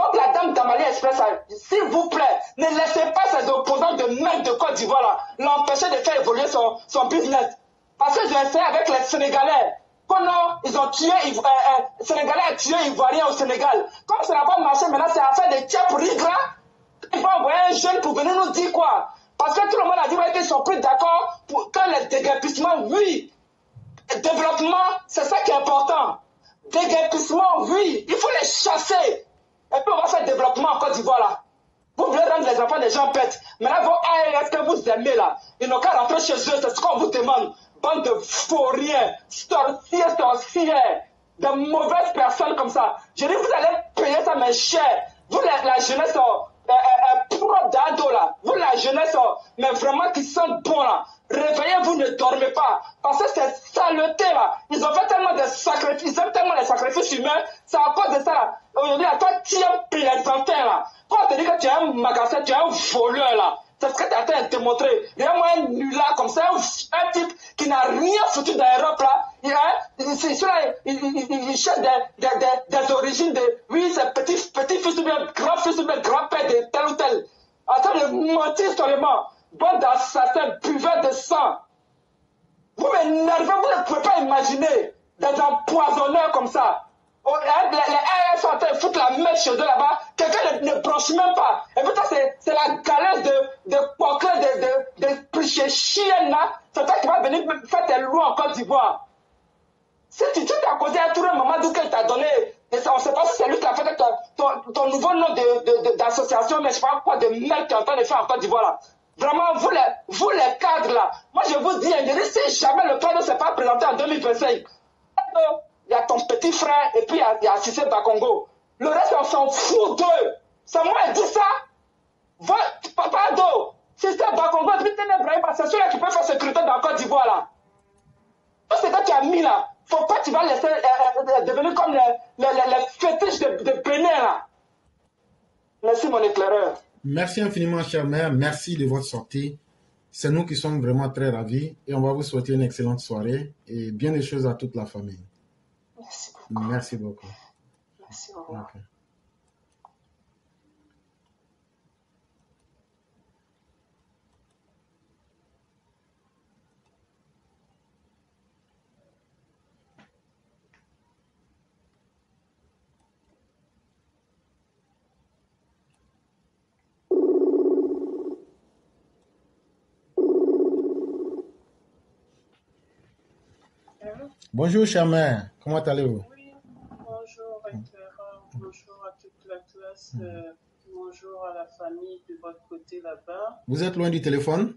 comme Damali Express, s'il vous plaît, ne laissez pas ces opposants de merde de Côte d'Ivoire l'empêcher de faire évoluer son, son business. Parce que j'ai essayé avec les Sénégalais. Quand non, ils ont tué, euh, euh, Sénégalais a tué Ivoiriens au Sénégal. Comme ça n'a pas marché, maintenant c'est affaire de tiers pour Rigra. Ils vont envoyer un jeune pour venir nous dire quoi? Parce que tout le monde a dit ouais, qu'ils sont plus d'accord pour que les déguerpissements, oui. Développement, c'est ça qui est important. Déguerpissement, oui. Il faut les chasser. Et puis on va faire développement en Côte d'Ivoire là. Vous voulez rendre les enfants des gens bêtes. Maintenant, vos A R S que vous aimez là, ils n'ont qu'à rentrer chez eux, c'est ce qu'on vous demande. Bande de vauriens, sorciers, sorcières, de mauvaises personnes comme ça. Je dis, vous allez payer ça, mais cher. Vous, la, la jeunesse, euh, euh, propre d'ado là, vous, la jeunesse, mais vraiment qui sont bons là. Réveillez-vous, ne dormez pas. Parce que c'est saleté là. Ils ont fait tellement de sacrifices, ils ont tellement de sacrifices humains. C'est à cause de ça là. Aujourd'hui, toi, tu es plaisantin là. Quand on te dit que tu es un magasin, tu es un voleur là. C'est ce que tu as en train de te montrer. Regarde-moi un nulard comme ça, un type qui n'a rien foutu dans l'Europe là. Il, hein, il, il, il, il, il cherche des, des, des, des origines de, oui, c'est petit, petit fils ou bien grand fils ou bien grand père de tel ou tel. En train de mentir seulement. Bande d'assassins, buveurs de sang. Vous m'énervez, vous ne pouvez pas imaginer des empoisonneurs comme ça. Oh, les, les A R sont en train de foutre la merde chez eux là-bas. Quelqu'un ne, ne branche même pas. Et puis ça, c'est la galère de, de poker, de, de, de plicher chienne là. C'est toi qui vas venir faire tes lois en Côte d'Ivoire. Si tu t'as causé à Touré Mamadou qu'il t'a donné, et ça, on ne sait pas si c'est lui qui a fait ton, ton, ton nouveau nom d'association, mais je ne sais pas quoi de merde tu es en train de faire en Côte d'Ivoire là. Vraiment, vous les, vous les cadres là, moi je vous dis, je dis si jamais le plan ne s'est pas présenté en deux mille vingt-cinq, il y a ton petit frère et puis il y a Cissé Bakongo. Le reste, on s'en fout d'eux. C'est moi qui dis ça. Votre papa d'eau, Cissé Bakongo et puis Téné Brahima, c'est celui-là qui peut faire sécurité dans la Côte d'Ivoire là. C'est ça que tu as mis là. Faut pas que tu vas laisser euh, euh, devenir comme les, les, les, les fétiches de, de Bénin là. Merci mon éclaireur. Merci infiniment, cher maire. Merci de votre sortie. C'est nous qui sommes vraiment très ravis et on va vous souhaiter une excellente soirée et bien des choses à toute la famille. Merci beaucoup. Merci beaucoup. Merci beaucoup. Okay. Bonjour, cher maire. Comment allez-vous? Oui, bonjour, éclaireur. Bonjour à toute la classe. Euh, bonjour à la famille de votre côté là-bas. Vous êtes loin du téléphone?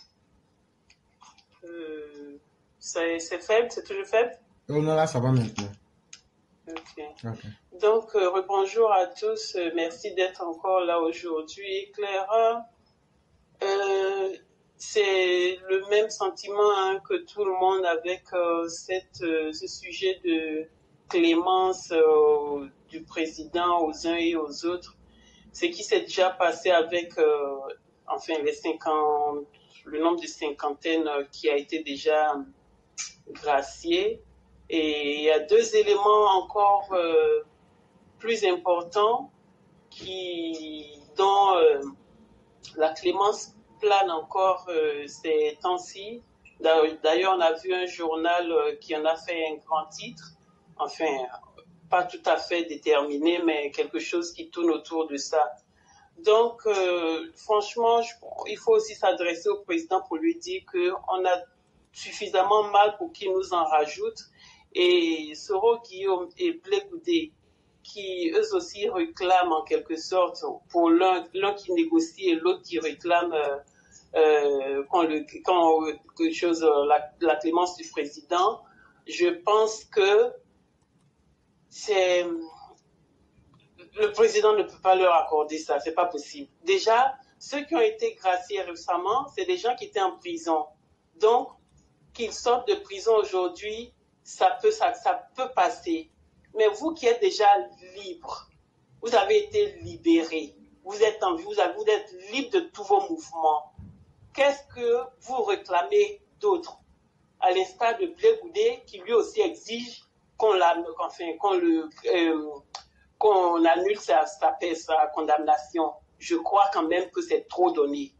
Euh, c'est faible, c'est toujours faible? Oh non, là, ça va maintenant. Ok. Okay. Donc, euh, bonjour à tous. Euh, merci d'être encore là aujourd'hui. Éclaireur, euh, c'est le même sentiment hein, que tout le monde avec euh, cette, euh, ce sujet de clémence euh, du président aux uns et aux autres. Ce qui s'est déjà passé avec euh, enfin les cinquante, le nombre de cinquantaine euh, qui a été déjà gracié. Et il y a deux éléments encore euh, plus importants qui, dont euh, la clémence plane encore euh, ces temps-ci. D'ailleurs, on a vu un journal euh, qui en a fait un grand titre, enfin, pas tout à fait déterminé, mais quelque chose qui tourne autour de ça. Donc, euh, franchement, je, il faut aussi s'adresser au président pour lui dire qu'on a suffisamment mal pour qu'il nous en rajoute. Et Soro Guillaume et Blé Goudé, qui eux aussi réclament en quelque sorte, pour l'un l'un qui négocie et l'autre qui réclame euh, euh, quand, le, quand quelque chose, la, la clémence du président, je pense que c'est le président ne peut pas leur accorder ça, c'est pas possible. Déjà, ceux qui ont été graciés récemment, c'est des gens qui étaient en prison. Donc, qu'ils sortent de prison aujourd'hui, ça peut, ça, ça peut passer. Mais vous qui êtes déjà libre, vous avez été libéré, vous êtes en vie, vous, vous êtes libre de tous vos mouvements. Qu'est-ce que vous réclamez d'autre? À l'instar de Blé Goudé, qui lui aussi exige qu'on la, enfin, qu'on le, euh, qu'on annule sa, sa, sa condamnation. Je crois quand même que c'est trop donné.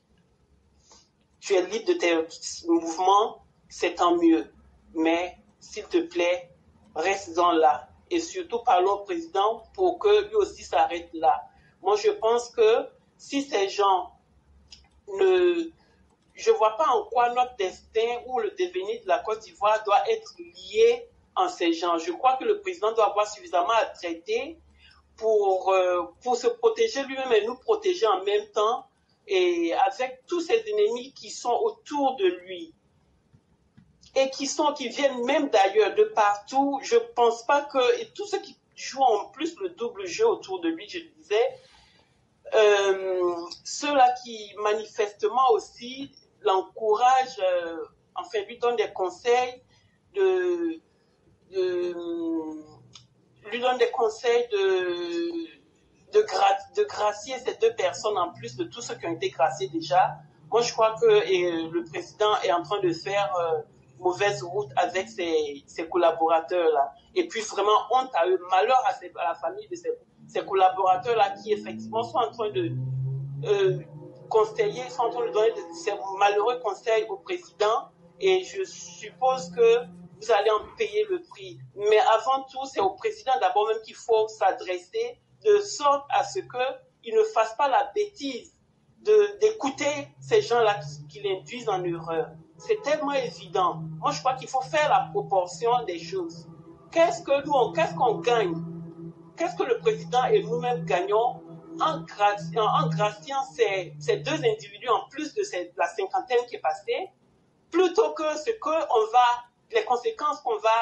Tu es libre de tes mouvements, c'est tant mieux. Mais, s'il te plaît, reste-en là. Et surtout, parlons au président pour que lui aussi s'arrête là. Moi, je pense que si ces gens ne... Je ne vois pas en quoi notre destin ou le devenir de la Côte d'Ivoire doit être lié en ces gens. Je crois que le président doit avoir suffisamment à traiter pour, euh, pour se protéger lui-même et nous protéger en même temps, et avec tous ces ennemis qui sont autour de lui et qui sont qui viennent même d'ailleurs, de partout. Je pense pas que, et tous ceux qui jouent en plus le double jeu autour de lui, je le disais, euh, ceux-là qui manifestement aussi l'encouragent, euh, enfin lui donnent des conseils de, de lui donnent des conseils de De, gra de gracier ces deux personnes en plus de tous ceux qui ont été graciés déjà. Moi, je crois que et, le président est en train de faire euh, mauvaise route avec ses, ses collaborateurs-là. Et puis, vraiment, honte à eux, malheur à, ses, à la famille de ces, ces collaborateurs-là qui, effectivement, sont en train de euh, conseiller, sont en train de donner de, ces malheureux conseils au président. Et je suppose que vous allez en payer le prix. Mais avant tout, c'est au président d'abord même qu'il faut s'adresser, de sorte à ce qu'il ne fasse pas la bêtise d'écouter ces gens-là qui, qui l'induisent en erreur. C'est tellement évident. Moi, je crois qu'il faut faire la proportion des choses. Qu'est-ce que nous, qu'est-ce qu'on gagne? Qu'est-ce que le président et nous-mêmes gagnons en graciant, en graciant ces, ces deux individus en plus de ces, la cinquantaine qui est passée, plutôt que ce que on va, les conséquences qu'on va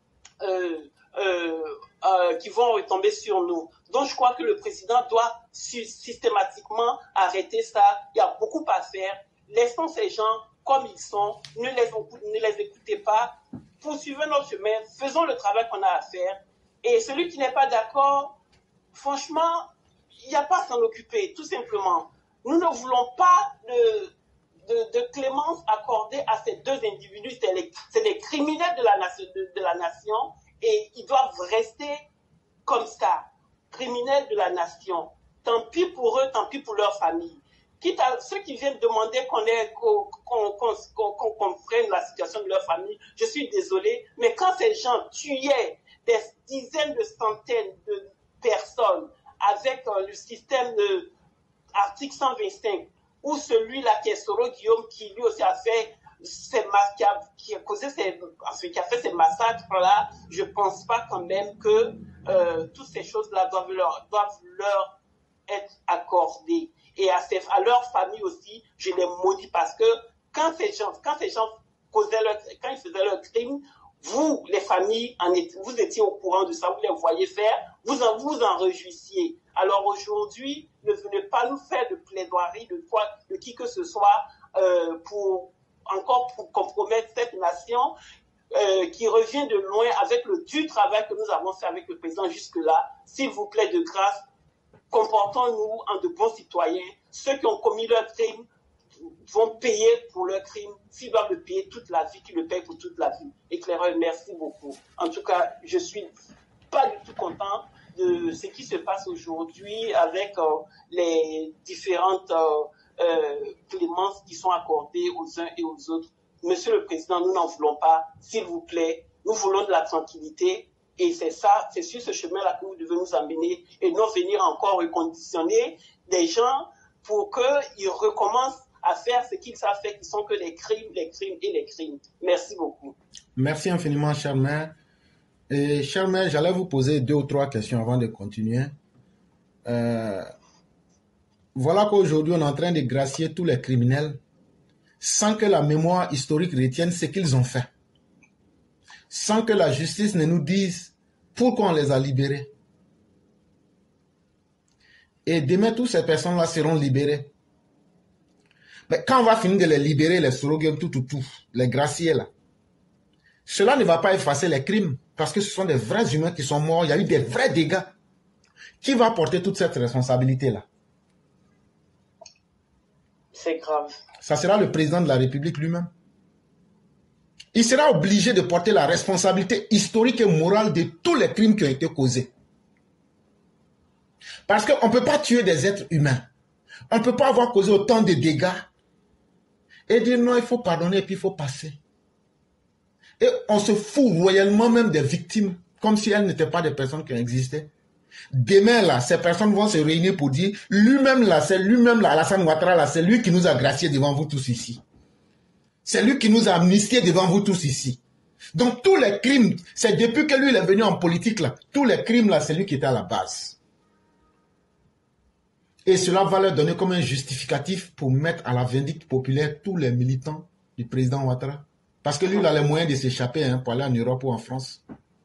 euh, Euh, euh, qui vont retomber sur nous. Donc je crois que le président doit systématiquement arrêter ça. Il y a beaucoup à faire. Laissons ces gens comme ils sont. Ne les, ne les écoutez pas. Poursuivons notre chemin. Faisons le travail qu'on a à faire. Et celui qui n'est pas d'accord, franchement, il n'y a pas à s'en occuper, tout simplement. Nous ne voulons pas de, de, de clémence accordée à ces deux individus. C'est des criminels de la nation. De, de la nation. Et ils doivent rester comme ça, criminels de la nation. Tant pis pour eux, tant pis pour leur famille. Quitte à ceux qui viennent demander qu'on qu'on qu'on qu'on qu'on comprenne la situation de leur famille, je suis désolée, mais quand ces gens tuaient des dizaines de centaines de personnes avec euh, le système de article cent vingt-cinq, ou celui-là qui est Soro Guillaume, qui lui aussi a fait Ces qui, a, qui a causé ces, qui a fait ces massacres-là, je pense pas quand même que euh, toutes ces choses-là doivent leur, doivent leur être accordées. Et à, ces, à leur famille aussi, je les maudis parce que quand ces gens, quand ces gens causaient leur, quand ils faisaient leur crime, vous, les familles, en étiez, vous étiez au courant de ça, vous les voyez faire, vous en, vous en réjouissiez. Alors aujourd'hui, ne venez pas nous faire de plaidoirie de quoi, de qui que ce soit euh, pour encore pour compromettre cette nation euh, qui revient de loin avec le dur travail que nous avons fait avec le président jusque-là. S'il vous plaît, de grâce, comportons-nous en de bons citoyens. Ceux qui ont commis leur crime vont payer pour leur crime. S'ils doivent le payer toute la vie, qu'ils le payent pour toute la vie. Éclaireur, merci beaucoup. En tout cas, je suis pas du tout content de ce qui se passe aujourd'hui avec euh, les différentes... Euh, Euh, clémences qui sont accordées aux uns et aux autres. Monsieur le Président, nous n'en voulons pas, s'il vous plaît. Nous voulons de la tranquillité et c'est ça, c'est sur ce chemin-là que vous devez nous amener et non venir encore reconditionner des gens pour qu'ils recommencent à faire ce qu'ils savent faire, qui sont que les crimes, les crimes et les crimes. Merci beaucoup. Merci infiniment, cher maire. Et cher maire, j'allais vous poser deux ou trois questions avant de continuer. Euh... Voilà qu'aujourd'hui, on est en train de gracier tous les criminels sans que la mémoire historique retienne ce qu'ils ont fait. Sans que la justice ne nous dise pourquoi on les a libérés. Et demain, toutes ces personnes-là seront libérées. Mais quand on va finir de les libérer, les Soroguem, tout, tout, tout, les graciers là, cela ne va pas effacer les crimes parce que ce sont des vrais humains qui sont morts, il y a eu des vrais dégâts. Qui va porter toute cette responsabilité-là? C'est grave. Ça sera le président de la République lui-même. Il sera obligé de porter la responsabilité historique et morale de tous les crimes qui ont été causés. Parce qu'on ne peut pas tuer des êtres humains. On ne peut pas avoir causé autant de dégâts et dire non, il faut pardonner et puis il faut passer. Et on se fout royalement même des victimes, comme si elles n'étaient pas des personnes qui existaient. Demain, là, ces personnes vont se réunir pour dire, lui-même, là, c'est lui-même, là, Alassane Ouattara, là, c'est lui qui nous a graciés devant vous tous ici. C'est lui qui nous a amnistiés devant vous tous ici. Donc, tous les crimes, c'est depuis que lui, il est venu en politique, là, tous les crimes, là, c'est lui qui était à la base. Et cela va leur donner comme un justificatif pour mettre à la vindicte populaire tous les militants du président Ouattara. Parce que lui, il a les moyens de s'échapper hein, pour aller en Europe ou en France.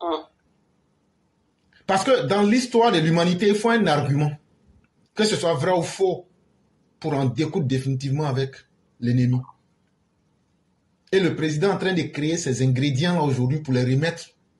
Parce que dans l'histoire de l'humanité, il faut un argument. Que ce soit vrai ou faux, pour en découdre définitivement avec l'ennemi. Et le président est en train de créer ces ingrédients aujourd'hui pour les remettre.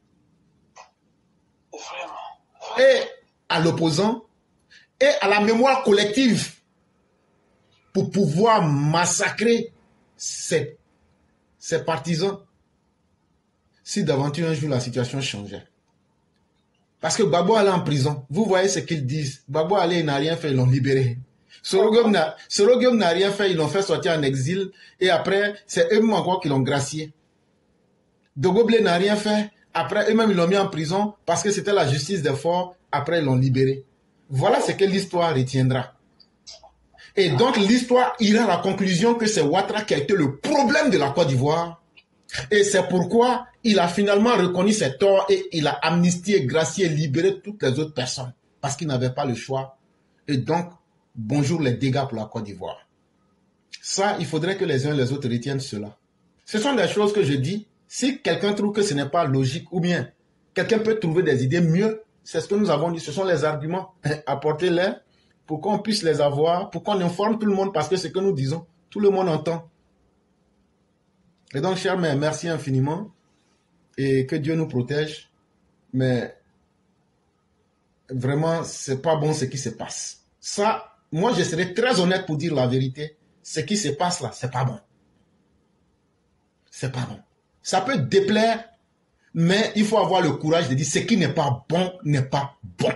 Et à l'opposant, et à la mémoire collective, pour pouvoir massacrer ces, ces partisans. Si d'aventure un jour la situation changeait. Parce que Gbagbo allait en prison. Vous voyez ce qu'ils disent. Gbagbo allait, il n'a rien fait, ils l'ont libéré. Sorogum n'a rien fait, ils l'ont fait sortir en exil. Et après, c'est eux-mêmes encore qui l'ont gracié. Dogoble n'a rien fait. Après, eux-mêmes, ils l'ont mis en prison parce que c'était la justice des forts. Après, ils l'ont libéré. Voilà ce que l'histoire retiendra. Et donc, l'histoire ira à la conclusion que c'est Ouattara qui a été le problème de la Côte d'Ivoire. Et c'est pourquoi il a finalement reconnu ses torts et il a amnistié, gracié, libéré toutes les autres personnes. Parce qu'il n'avait pas le choix. Et donc, bonjour les dégâts pour la Côte d'Ivoire. Ça, il faudrait que les uns et les autres retiennent cela. Ce sont des choses que je dis. Si quelqu'un trouve que ce n'est pas logique ou bien quelqu'un peut trouver des idées mieux, c'est ce que nous avons dit. Ce sont les arguments. Apportez-les pour qu'on puisse les avoir, pour qu'on informe tout le monde parce que ce que nous disons, tout le monde entend. Et donc, chers mères, merci infiniment et que Dieu nous protège. Mais vraiment, c'est pas bon ce qui se passe. Ça, moi, je serai très honnête pour dire la vérité. Ce qui se passe là, c'est pas bon. C'est pas bon. Ça peut déplaire, mais il faut avoir le courage de dire ce qui n'est pas bon n'est pas bon.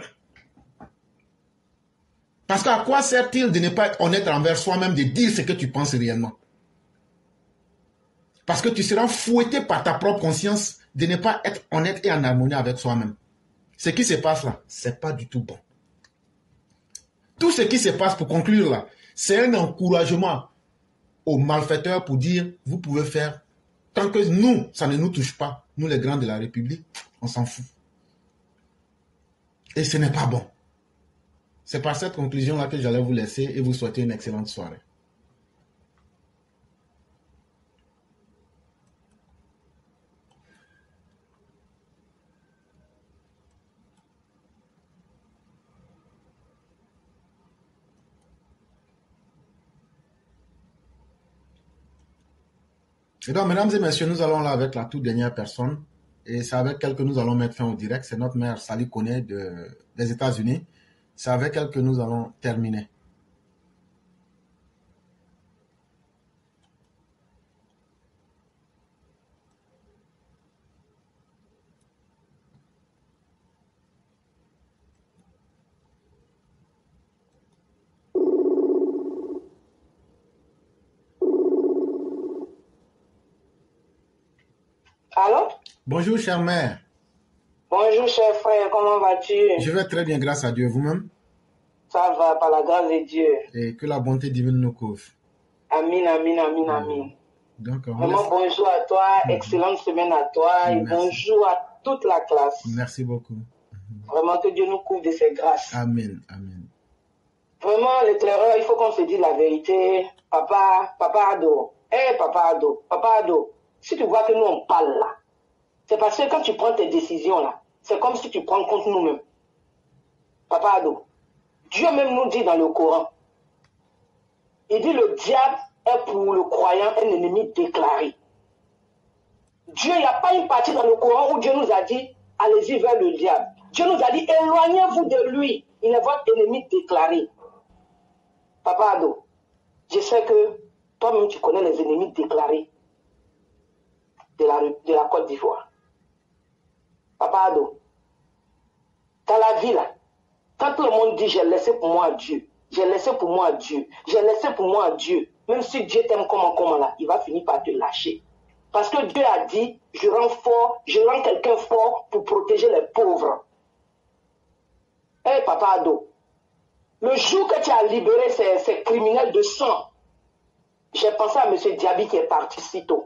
Parce qu'à quoi sert-il de ne pas être honnête envers soi-même, de dire ce que tu penses réellement? Parce que tu seras fouetté par ta propre conscience de ne pas être honnête et en harmonie avec soi-même. Ce qui se passe là, c'est pas du tout bon. Tout ce qui se passe, pour conclure là, c'est un encouragement aux malfaiteurs pour dire, vous pouvez faire, tant que nous, ça ne nous touche pas, nous les grands de la République, on s'en fout. Et ce n'est pas bon. C'est par cette conclusion-là que j'allais vous laisser et vous souhaiter une excellente soirée. Et donc, mesdames et messieurs, nous allons là avec la toute dernière personne. Et c'est avec elle que nous allons mettre fin au direct. C'est notre mère Sally Kone de, des États-Unis. C'est avec elle que nous allons terminer. Allô? Bonjour, chère mère. Bonjour, cher frère, comment vas-tu? Je vais très bien, grâce à Dieu. Vous-même? Ça va, par la grâce de Dieu. Et que la bonté divine nous couvre. Amin, amin, amin, amin. Donc, on Vraiment, laisse... bonjour à toi, mm-hmm. Excellente semaine à toi, Merci. Et bonjour à toute la classe. Merci beaucoup. Vraiment, que Dieu nous couvre de ses grâces. Amen, amen. Vraiment, l'éclaireur, il faut qu'on se dise la vérité. Papa, papa Ado, hé, hey, papa Ado, papa Ado, si tu vois que nous, on parle là, c'est parce que quand tu prends tes décisions là, c'est comme si tu prends contre nous-mêmes. Papa Ado, Dieu même nous dit dans le Coran, il dit le diable est pour le croyant un ennemi déclaré. Dieu, il n'y a pas une partie dans le Coran où Dieu nous a dit, allez-y vers le diable. Dieu nous a dit, éloignez-vous de lui, il est votre ennemi déclaré. Papa Ado, je sais que toi-même tu connais les ennemis déclarés de la, de la Côte d'Ivoire. Papa Ado, dans la vie là, Quand tout le monde dit j'ai laissé pour moi Dieu, j'ai laissé pour moi Dieu, j'ai laissé pour moi Dieu, même si Dieu t'aime comment, comment là, il va finir par te lâcher. Parce que Dieu a dit, je rends fort, je rends quelqu'un fort pour protéger les pauvres. Hé hey, Papa Ado, le jour que tu as libéré ces, ces criminels de sang, j'ai pensé à M. Diaby qui est parti si tôt.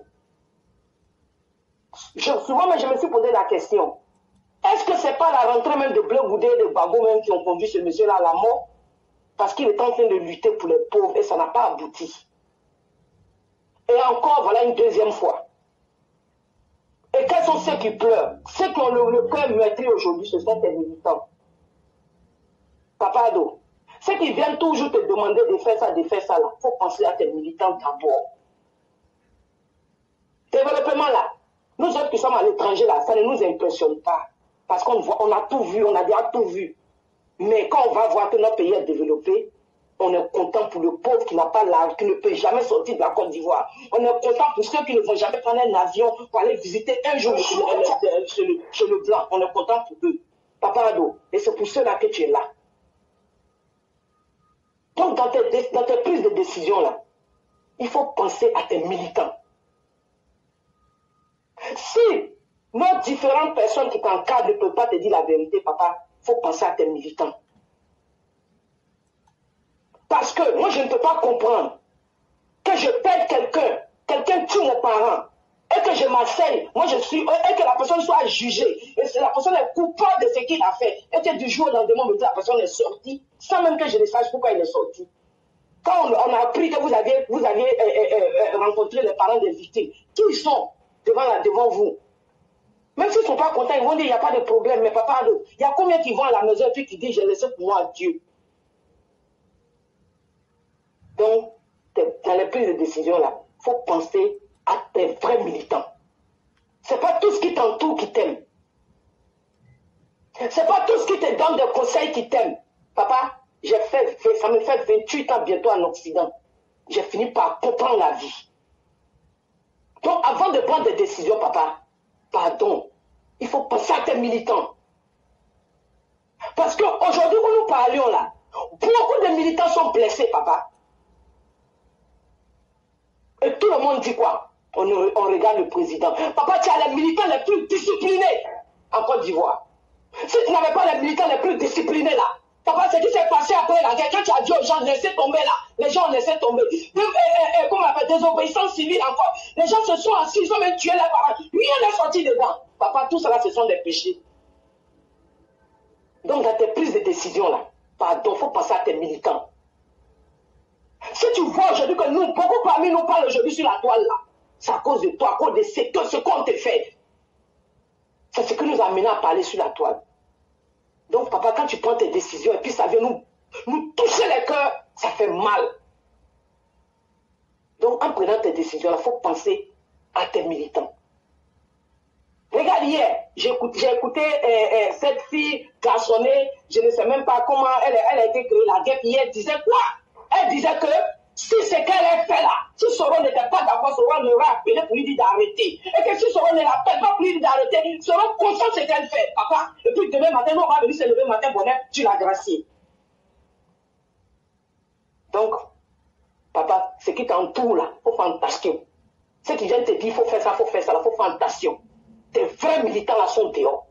Je, souvent, mais je me suis posé la question, est-ce que ce n'est pas la rentrée même de Bleu Goudé et de Gbagbo même qui ont conduit ce monsieur-là à la mort? Parce qu'il est en train de lutter pour les pauvres et ça n'a pas abouti. Et encore, voilà une deuxième fois. Et quels sont ceux qui pleurent? Ceux qui ont le, le cœur meurtri aujourd'hui, ce sont tes militants. Papa Ado, ceux qui viennent toujours te demander de faire ça, de faire ça, là, il faut penser à tes militants d'abord. Développement là, nous autres qui sommes à l'étranger là, ça ne nous impressionne pas. Parce qu'on voit, on a tout vu, on a déjà tout vu. Mais quand on va voir que notre pays est développé, on est content pour le pauvre qui n'a pas l'argent, qui ne peut jamais sortir de la Côte d'Ivoire. On est content pour ceux qui ne vont jamais prendre un avion pour aller visiter un jour chez le, chez le blanc. On est content pour eux. Papa Ado, et c'est pour cela que tu es là. Donc dans tes, dans tes prises de décision là, il faut penser à tes militants. Si nos différentes personnes qui t'encadrent ne peuvent pas te dire la vérité, papa, il faut penser à tes militants. Parce que moi, je ne peux pas comprendre que je perde quelqu'un, quelqu'un tue mes parents, et que je m'asseye, moi je suis, et que la personne soit jugée, et que la personne est coupable de ce qu'il a fait, et que du jour au lendemain, la personne est sortie, sans même que je ne sache pourquoi il est sorti. Quand on, on a appris que vous aviez, vous aviez euh, euh, euh, rencontré les parents des victimes, qui ils sont devant, la, devant vous? Même s'ils ne sont pas contents, ils vont dire il n'y a pas de problème, mais papa, il y a combien qui vont à la maison et puis qui disent j'ai laissé pour moi Dieu? Donc, dans les prises de décision là, il faut penser à tes vrais militants. Ce n'est pas tout ce qui t'entoure qui t'aime. Ce n'est pas tout ce qui te donne des conseils qui t'aiment. Papa, j'ai fait, ça me fait vingt-huit ans bientôt en Occident. J'ai fini par comprendre la vie. Donc, avant de prendre des décisions, papa, pardon, il faut penser à tes militants. Parce qu'aujourd'hui, où nous parlions là, beaucoup de militants sont blessés, papa. Et tout le monde dit quoi? on, on regarde le président. Papa, tu as les militants les plus disciplinés en Côte d'Ivoire. Si tu n'avais pas les militants les plus disciplinés là, papa, ce qui s'est passé après la guerre, quand tu as dit aux gens, laissez tomber là, les gens ont laissé tomber. Et, et, et, comment on appelle, désobéissance civile encore. Les gens se sont assis, ils ont même tué leurs parents. Rien n'est sorti dedans. Papa, tout cela, ce sont des péchés. Donc, dans tes prises de décision là, pardon, il faut penser à tes militants. Si tu vois aujourd'hui que nous, beaucoup parmi nous parlent aujourd'hui sur la toile là, c'est à cause de toi, à cause de ce, ce qu'on te fait. C'est ce qui nous a amené à parler sur la toile. Donc, papa, quand tu prends tes décisions et puis ça vient nous, nous toucher les cœurs, ça fait mal. Donc, en prenant tes décisions, il faut penser à tes militants. Regarde, hier, j'ai écouté, j'ai écouté euh, euh, cette fille garçonnée, je ne sais même pas comment elle, elle a été créée, la guêpe, hier, elle disait quoi? Elle disait que si ce qu'elle a fait là, si Soro n'était pas d'accord, Soro l'aurait appelé pour lui dire d'arrêter. Et que si Soro ne l'appelle pas pour lui dire d'arrêter, Soro conscient de ce qu'elle fait, papa. Et puis demain matin, nous, on va venir se lever matin, bonheur, tu l'as gracié. Donc, papa, ce qui t'entoure là, il faut faire attention. Ceux qui viennent te dire, il faut faire ça, il faut faire ça, il faut faire attention. Tes vrais militants là sont dehors.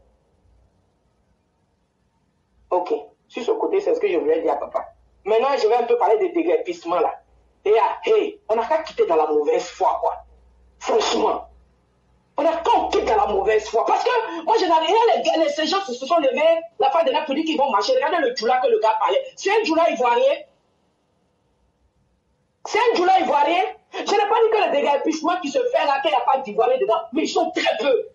Ok, sur ce côté, c'est ce que je voulais dire à papa. Maintenant, je vais un peu parler de déguerpissement là. Et ah, hey, on n'a qu'à quitter dans la mauvaise foi, quoi. Franchement. On n'a qu'à quitter dans la mauvaise foi. Parce que, moi, je n'ai rien, les, ces gens se sont levés, la fin de la politique, ils vont marcher. Regardez le djoula que le gars parlait. C'est un djoula ivoirien. C'est un djoula ivoirien. Je n'ai pas dit que le déguerpissement qui se fait là, qu'il n'y a pas d'ivoirien dedans. Mais ils sont très peu.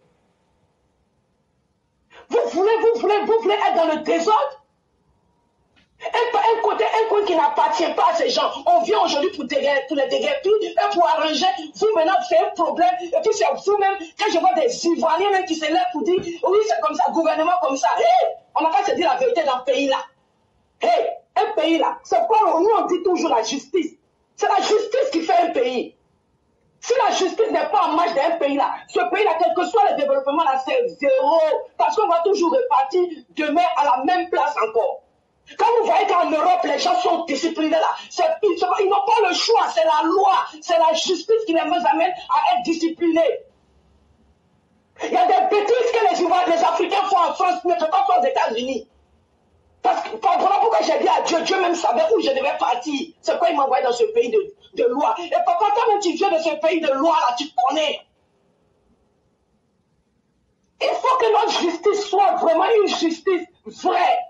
Vous voulez, vous voulez, vous voulez être dans le désordre? Un, un côté, un coin qui n'appartient pas à ces gens. On vient aujourd'hui pour, pour les déguerpir et pour arranger. Vous maintenant, c'est un problème. Et puis c'est vous-même, quand je vois des Ivoiriens même qui se lèvent pour dire, oui, c'est comme ça, gouvernement comme ça. Hey, on n'a pas se dire la vérité dans ce pays-là. Hey, un pays-là, c'est pas, nous on dit toujours la justice. C'est la justice qui fait un pays. Si la justice n'est pas en marche d'un pays-là, ce pays-là, quel que soit le développement, là, c'est zéro. Parce qu'on va toujours repartir demain à la même place encore. Quand vous voyez qu'en Europe, les gens sont disciplinés là, ils, ils n'ont pas le choix, c'est la loi, c'est la justice qui les amène à être disciplinés. Il y a des bêtises que les, Ivoiriens, les Africains font en France, ne peuvent pas faire aux États-Unis. Parce que, voilà pourquoi j'ai dit à Dieu, Dieu même savait où je devais partir. C'est quoi il m'a envoyé dans ce pays de, de loi. Et papa, toi-même tu viens de ce pays de loi là, tu connais. Il faut que notre justice soit vraiment une justice vraie.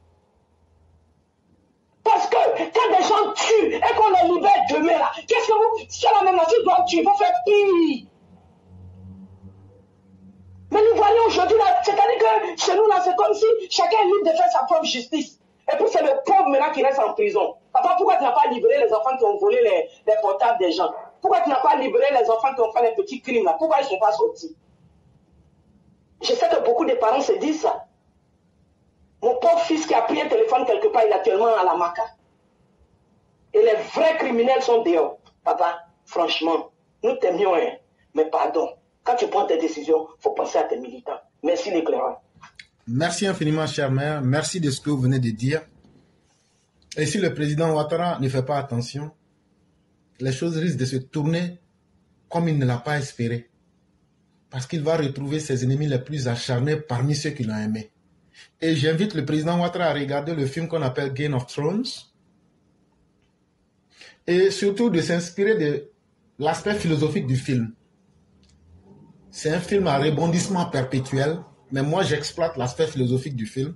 Parce que quand des gens tuent et qu'on les libère demain là, qu'est-ce que vous, si la même nation doit tuer, il faut faire pire. Mais nous voyons aujourd'hui là, c'est-à-dire que chez nous là, c'est comme si chacun est libre de faire sa propre justice. Et puis c'est le pauvre maintenant qui reste en prison. Papa, pourquoi tu n'as pas libéré les enfants qui ont volé les, les portables des gens? Pourquoi tu n'as pas libéré les enfants qui ont fait les petits crimes là? Pourquoi ils ne sont pas sortis? Je sais que beaucoup de parents se disent ça. Mon pauvre fils qui a pris un téléphone quelque part, il est actuellement à la Maca. Et les vrais criminels sont dehors. Papa, franchement, nous t'aimions, hein, mais pardon. Quand tu prends tes décisions, il faut penser à tes militants. Merci l'éclaireur. Merci infiniment, cher maire. Merci de ce que vous venez de dire. Et si le président Ouattara ne fait pas attention, les choses risquent de se tourner comme il ne l'a pas espéré. Parce qu'il va retrouver ses ennemis les plus acharnés parmi ceux qui l'ont aimé. Et j'invite le président Ouattara à regarder le film qu'on appelle Game of Thrones. Et surtout de s'inspirer de l'aspect philosophique du film. C'est un film à rebondissement perpétuel, mais moi j'exploite l'aspect philosophique du film.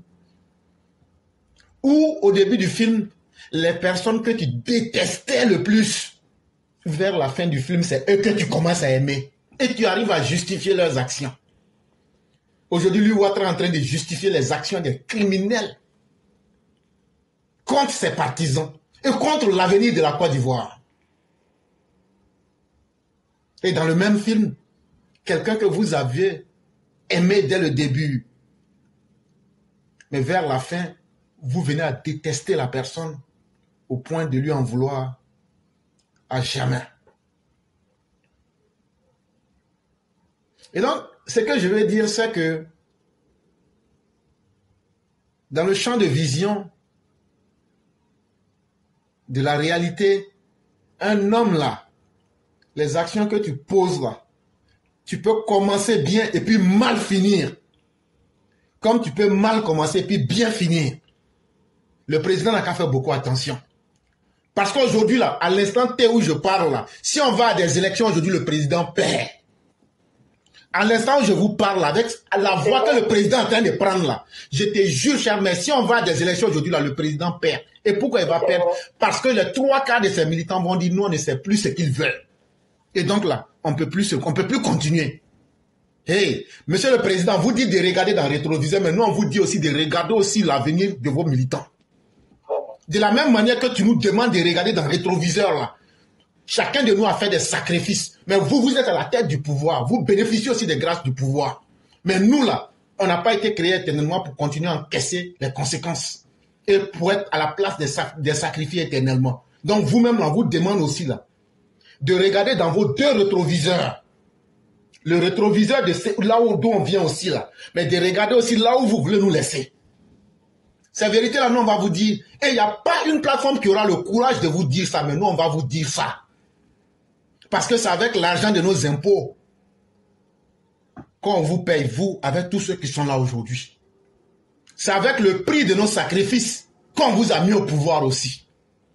Où au début du film, les personnes que tu détestais le plus, vers la fin du film, c'est eux que tu commences à aimer. Et tu arrives à justifier leurs actions. Aujourd'hui, lui, Ouattara est en train de justifier les actions des criminels contre ses partisans et contre l'avenir de la Côte d'Ivoire. Et dans le même film, quelqu'un que vous aviez aimé dès le début, mais vers la fin, vous venez à détester la personne au point de lui en vouloir à jamais. Et donc, ce que je veux dire, c'est que dans le champ de vision de la réalité, un homme là, les actions que tu poses là, tu peux commencer bien et puis mal finir. Comme tu peux mal commencer et puis bien finir. Le président n'a qu'à faire beaucoup attention. Parce qu'aujourd'hui là, à l'instant T où je parle là, si on va à des élections aujourd'hui, le président perd. À l'instant où je vous parle avec la voix que le président est en train de prendre là, je te jure, cher, mais si on va à des élections aujourd'hui là, le président perd. Et pourquoi il va perdre? Parce que les trois quarts de ses militants vont dire, nous on ne sait plus ce qu'ils veulent. Et donc là, on ne peut plus, on peut plus continuer. Hey, monsieur le président, vous dites de regarder dans le rétroviseur, mais nous on vous dit aussi de regarder aussi l'avenir de vos militants. De la même manière que tu nous demandes de regarder dans le rétroviseur là, chacun de nous a fait des sacrifices. Mais vous, vous êtes à la tête du pouvoir. Vous bénéficiez aussi des grâces du pouvoir. Mais nous, là, on n'a pas été créés éternellement pour continuer à encaisser les conséquences. Et pour être à la place des, sac des sacrifiés éternellement. Donc vous-même, là, on vous demande aussi, là, de regarder dans vos deux rétroviseurs. Le rétroviseur de là où on vient aussi, là. Mais de regarder aussi là où vous voulez nous laisser. C'est vérité, là, nous, on va vous dire. Et il n'y a pas une plateforme qui aura le courage de vous dire ça. Mais nous, on va vous dire ça. Parce que c'est avec l'argent de nos impôts qu'on vous paye, vous, avec tous ceux qui sont là aujourd'hui. C'est avec le prix de nos sacrifices qu'on vous a mis au pouvoir aussi.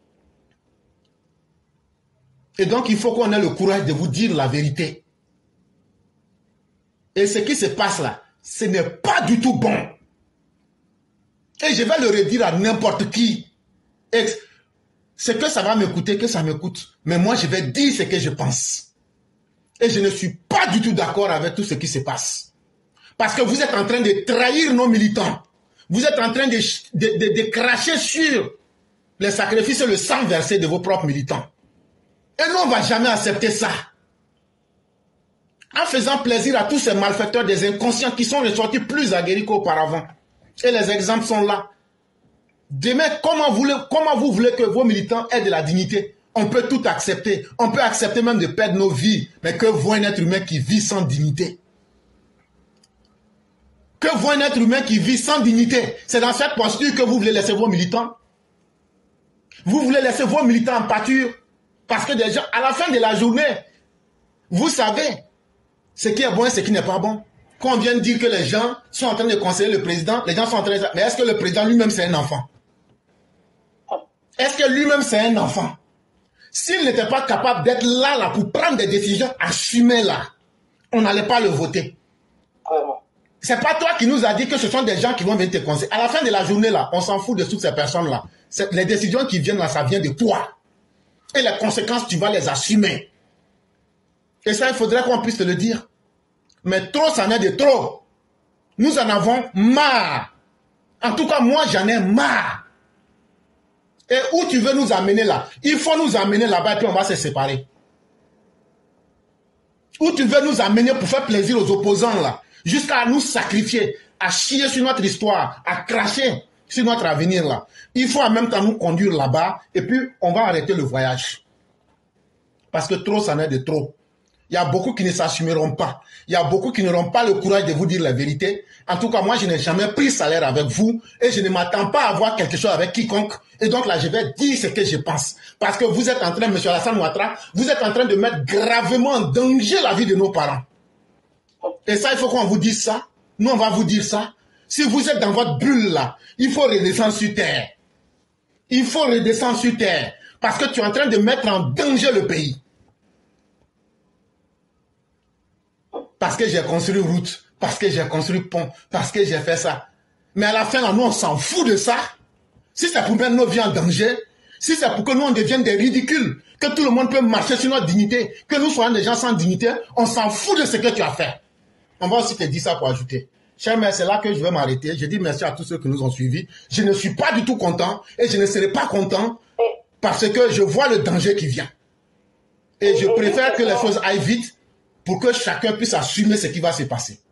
Et donc, il faut qu'on ait le courage de vous dire la vérité. Et ce qui se passe là, ce n'est pas du tout bon. Et je vais le redire à n'importe qui. Et ce que ça va me coûter, que ça me coûte. Mais moi, je vais dire ce que je pense. Et je ne suis pas du tout d'accord avec tout ce qui se passe. Parce que vous êtes en train de trahir nos militants. Vous êtes en train de, de, de, de cracher sur les sacrifices et le sang versé de vos propres militants. Et nous, on ne va jamais accepter ça. En faisant plaisir à tous ces malfaiteurs, des inconscients qui sont ressortis plus aguerris qu'auparavant. Et les exemples sont là. Demain, comment vous, comment vous voulez que vos militants aient de la dignité? On peut tout accepter. On peut accepter même de perdre nos vies. Mais que voit un être humain qui vit sans dignité? Que voit un être humain qui vit sans dignité? C'est dans cette posture que vous voulez laisser vos militants? Vous voulez laisser vos militants en pâture? Parce que déjà, à la fin de la journée, vous savez ce qui est bon et ce qui n'est pas bon. Quand on vient de dire que les gens sont en train de conseiller le président, les gens sont en train de... Mais est-ce que le président lui-même c'est un enfant? Est-ce que lui-même c'est un enfant? S'il n'était pas capable d'être là, là pour prendre des décisions assumées là, on n'allait pas le voter. C'est pas toi qui nous as dit que ce sont des gens qui vont venir te conseiller. À la fin de la journée là, on s'en fout de toutes ces personnes là. Les décisions qui viennent là, ça vient de toi. Et les conséquences, tu vas les assumer. Et ça, il faudrait qu'on puisse te le dire. Mais trop, ça en est de trop. Nous en avons marre. En tout cas, moi, j'en ai marre. Et où tu veux nous amener là? Il faut nous amener là-bas et puis on va se séparer. Où tu veux nous amener pour faire plaisir aux opposants là? Jusqu'à nous sacrifier, à chier sur notre histoire, à cracher sur notre avenir là. Il faut en même temps nous conduire là-bas et puis on va arrêter le voyage. Parce que trop, ça en est de trop. Il y a beaucoup qui ne s'assumeront pas. Il y a beaucoup qui n'auront pas le courage de vous dire la vérité. En tout cas, moi, je n'ai jamais pris salaire avec vous et je ne m'attends pas à avoir quelque chose avec quiconque. Et donc là, je vais dire ce que je pense. Parce que vous êtes en train, M. Alassane Ouattara, vous êtes en train de mettre gravement en danger la vie de nos parents. Et ça, il faut qu'on vous dise ça. Nous, on va vous dire ça. Si vous êtes dans votre bulle là, il faut redescendre sur terre. Il faut redescendre sur terre. Parce que tu es en train de mettre en danger le pays. Parce que j'ai construit route, parce que j'ai construit pont, parce que j'ai fait ça. Mais à la fin, là, nous, on s'en fout de ça. Si c'est pour mettre nos vies en danger, si c'est pour que nous, on devienne des ridicules, que tout le monde peut marcher sur notre dignité, que nous soyons des gens sans dignité, on s'en fout de ce que tu as fait. On va aussi te dire ça pour ajouter. Cher mère, c'est là que je vais m'arrêter. Je dis merci à tous ceux qui nous ont suivis. Je ne suis pas du tout content et je ne serai pas content parce que je vois le danger qui vient. Et je préfère que les choses aillent vite pour que chacun puisse assumer ce qui va se passer.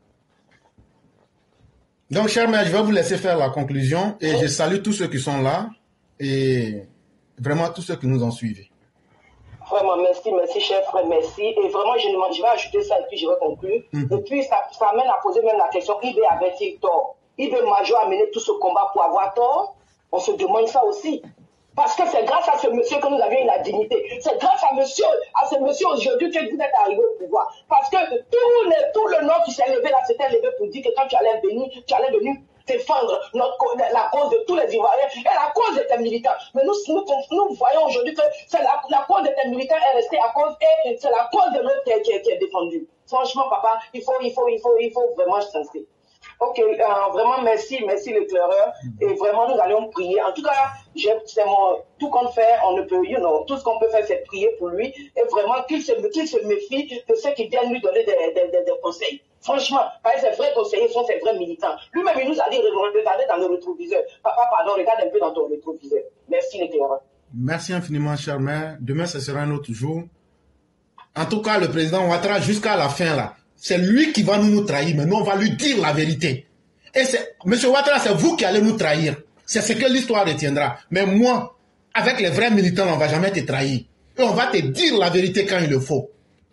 Donc, chers mères, je vais vous laisser faire la conclusion et je salue tous ceux qui sont là et vraiment tous ceux qui nous ont suivis. Vraiment, merci, merci, chef frère, merci. Et vraiment, je, je vais ajouter ça et puis je vais conclure. Mm-hmm. Et puis, ça, ça amène à poser même la question, I B avait-il tort? I B Major a mené tout ce combat pour avoir tort? On se demande ça aussi. Parce que c'est grâce à ce monsieur que nous avions la dignité. C'est grâce à monsieur, à ce monsieur aujourd'hui que vous êtes arrivé au pouvoir. Parce que tout le, tout le nom qui s'est levé là, s'était levé pour dire que quand tu allais venir, tu allais venir défendre notre, la cause de tous les Ivoiriens et la cause de tes militants. Mais nous, nous, nous voyons aujourd'hui que c'est la, la cause de tes militants est restée à cause et c'est la cause de l'autre qui, qui, qui est défendue. Franchement, papa, il faut, il faut, il faut, il faut vraiment s'inscrire. Ok, euh, vraiment merci, merci l'éclaireur. Et vraiment, nous allons prier. En tout cas, c'est mon, tout qu'on fait, on ne peut, you know, tout ce qu'on peut faire, c'est prier pour lui. Et vraiment, qu'il se, qu'il se méfie de ceux qui viennent lui donner des, des, des, des conseils. Franchement, parce que ces vrais conseillers sont ces vrais militants. Lui-même, il nous a dit de regarder dans le rétroviseur. Papa, pardon, regarde un peu dans ton rétroviseur. Merci l'éclaireur. Merci infiniment, chère mère. Demain, ce sera un autre jour. En tout cas, le président Ouattara, jusqu'à la fin, là, c'est lui qui va nous, nous trahir, mais nous, on va lui dire la vérité. Et c'est, monsieur Ouattara, c'est vous qui allez nous trahir. C'est ce que l'histoire retiendra. Mais moi, avec les vrais militants, on ne va jamais te trahir. Et on va te dire la vérité quand il le faut.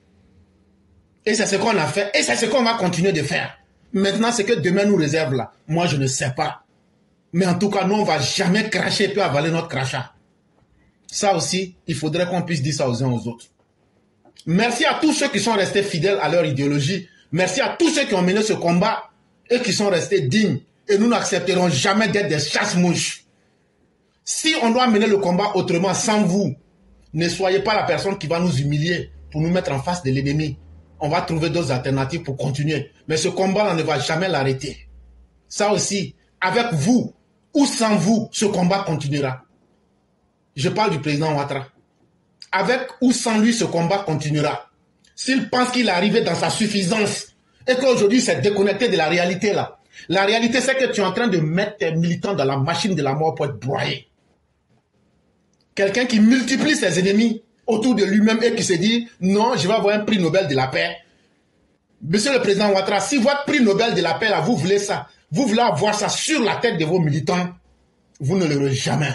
Et c'est ce qu'on a fait. Et c'est ce qu'on va continuer de faire. Maintenant, ce que demain nous réserve là, moi, je ne sais pas. Mais en tout cas, nous, on ne va jamais cracher et puis avaler notre crachat. Ça aussi, il faudrait qu'on puisse dire ça aux uns aux autres. Merci à tous ceux qui sont restés fidèles à leur idéologie. Merci à tous ceux qui ont mené ce combat et qui sont restés dignes. Et nous n'accepterons jamais d'être des chasse-mouches. Si on doit mener le combat autrement sans vous, ne soyez pas la personne qui va nous humilier pour nous mettre en face de l'ennemi. On va trouver d'autres alternatives pour continuer. Mais ce combat-là ne va jamais l'arrêter. Ça aussi, avec vous ou sans vous, ce combat continuera. Je parle du président Ouattara. Avec ou sans lui, ce combat continuera. S'il pense qu'il est arrivé dans sa suffisance et qu'aujourd'hui, c'est déconnecté de la réalité là. La réalité, c'est que tu es en train de mettre tes militants dans la machine de la mort pour être broyé. Quelqu'un qui multiplie ses ennemis autour de lui-même et qui se dit « Non, je vais avoir un prix Nobel de la paix ». Monsieur le président Ouattara, si votre prix Nobel de la paix, là, vous voulez ça, vous voulez avoir ça sur la tête de vos militants, vous ne l'aurez jamais.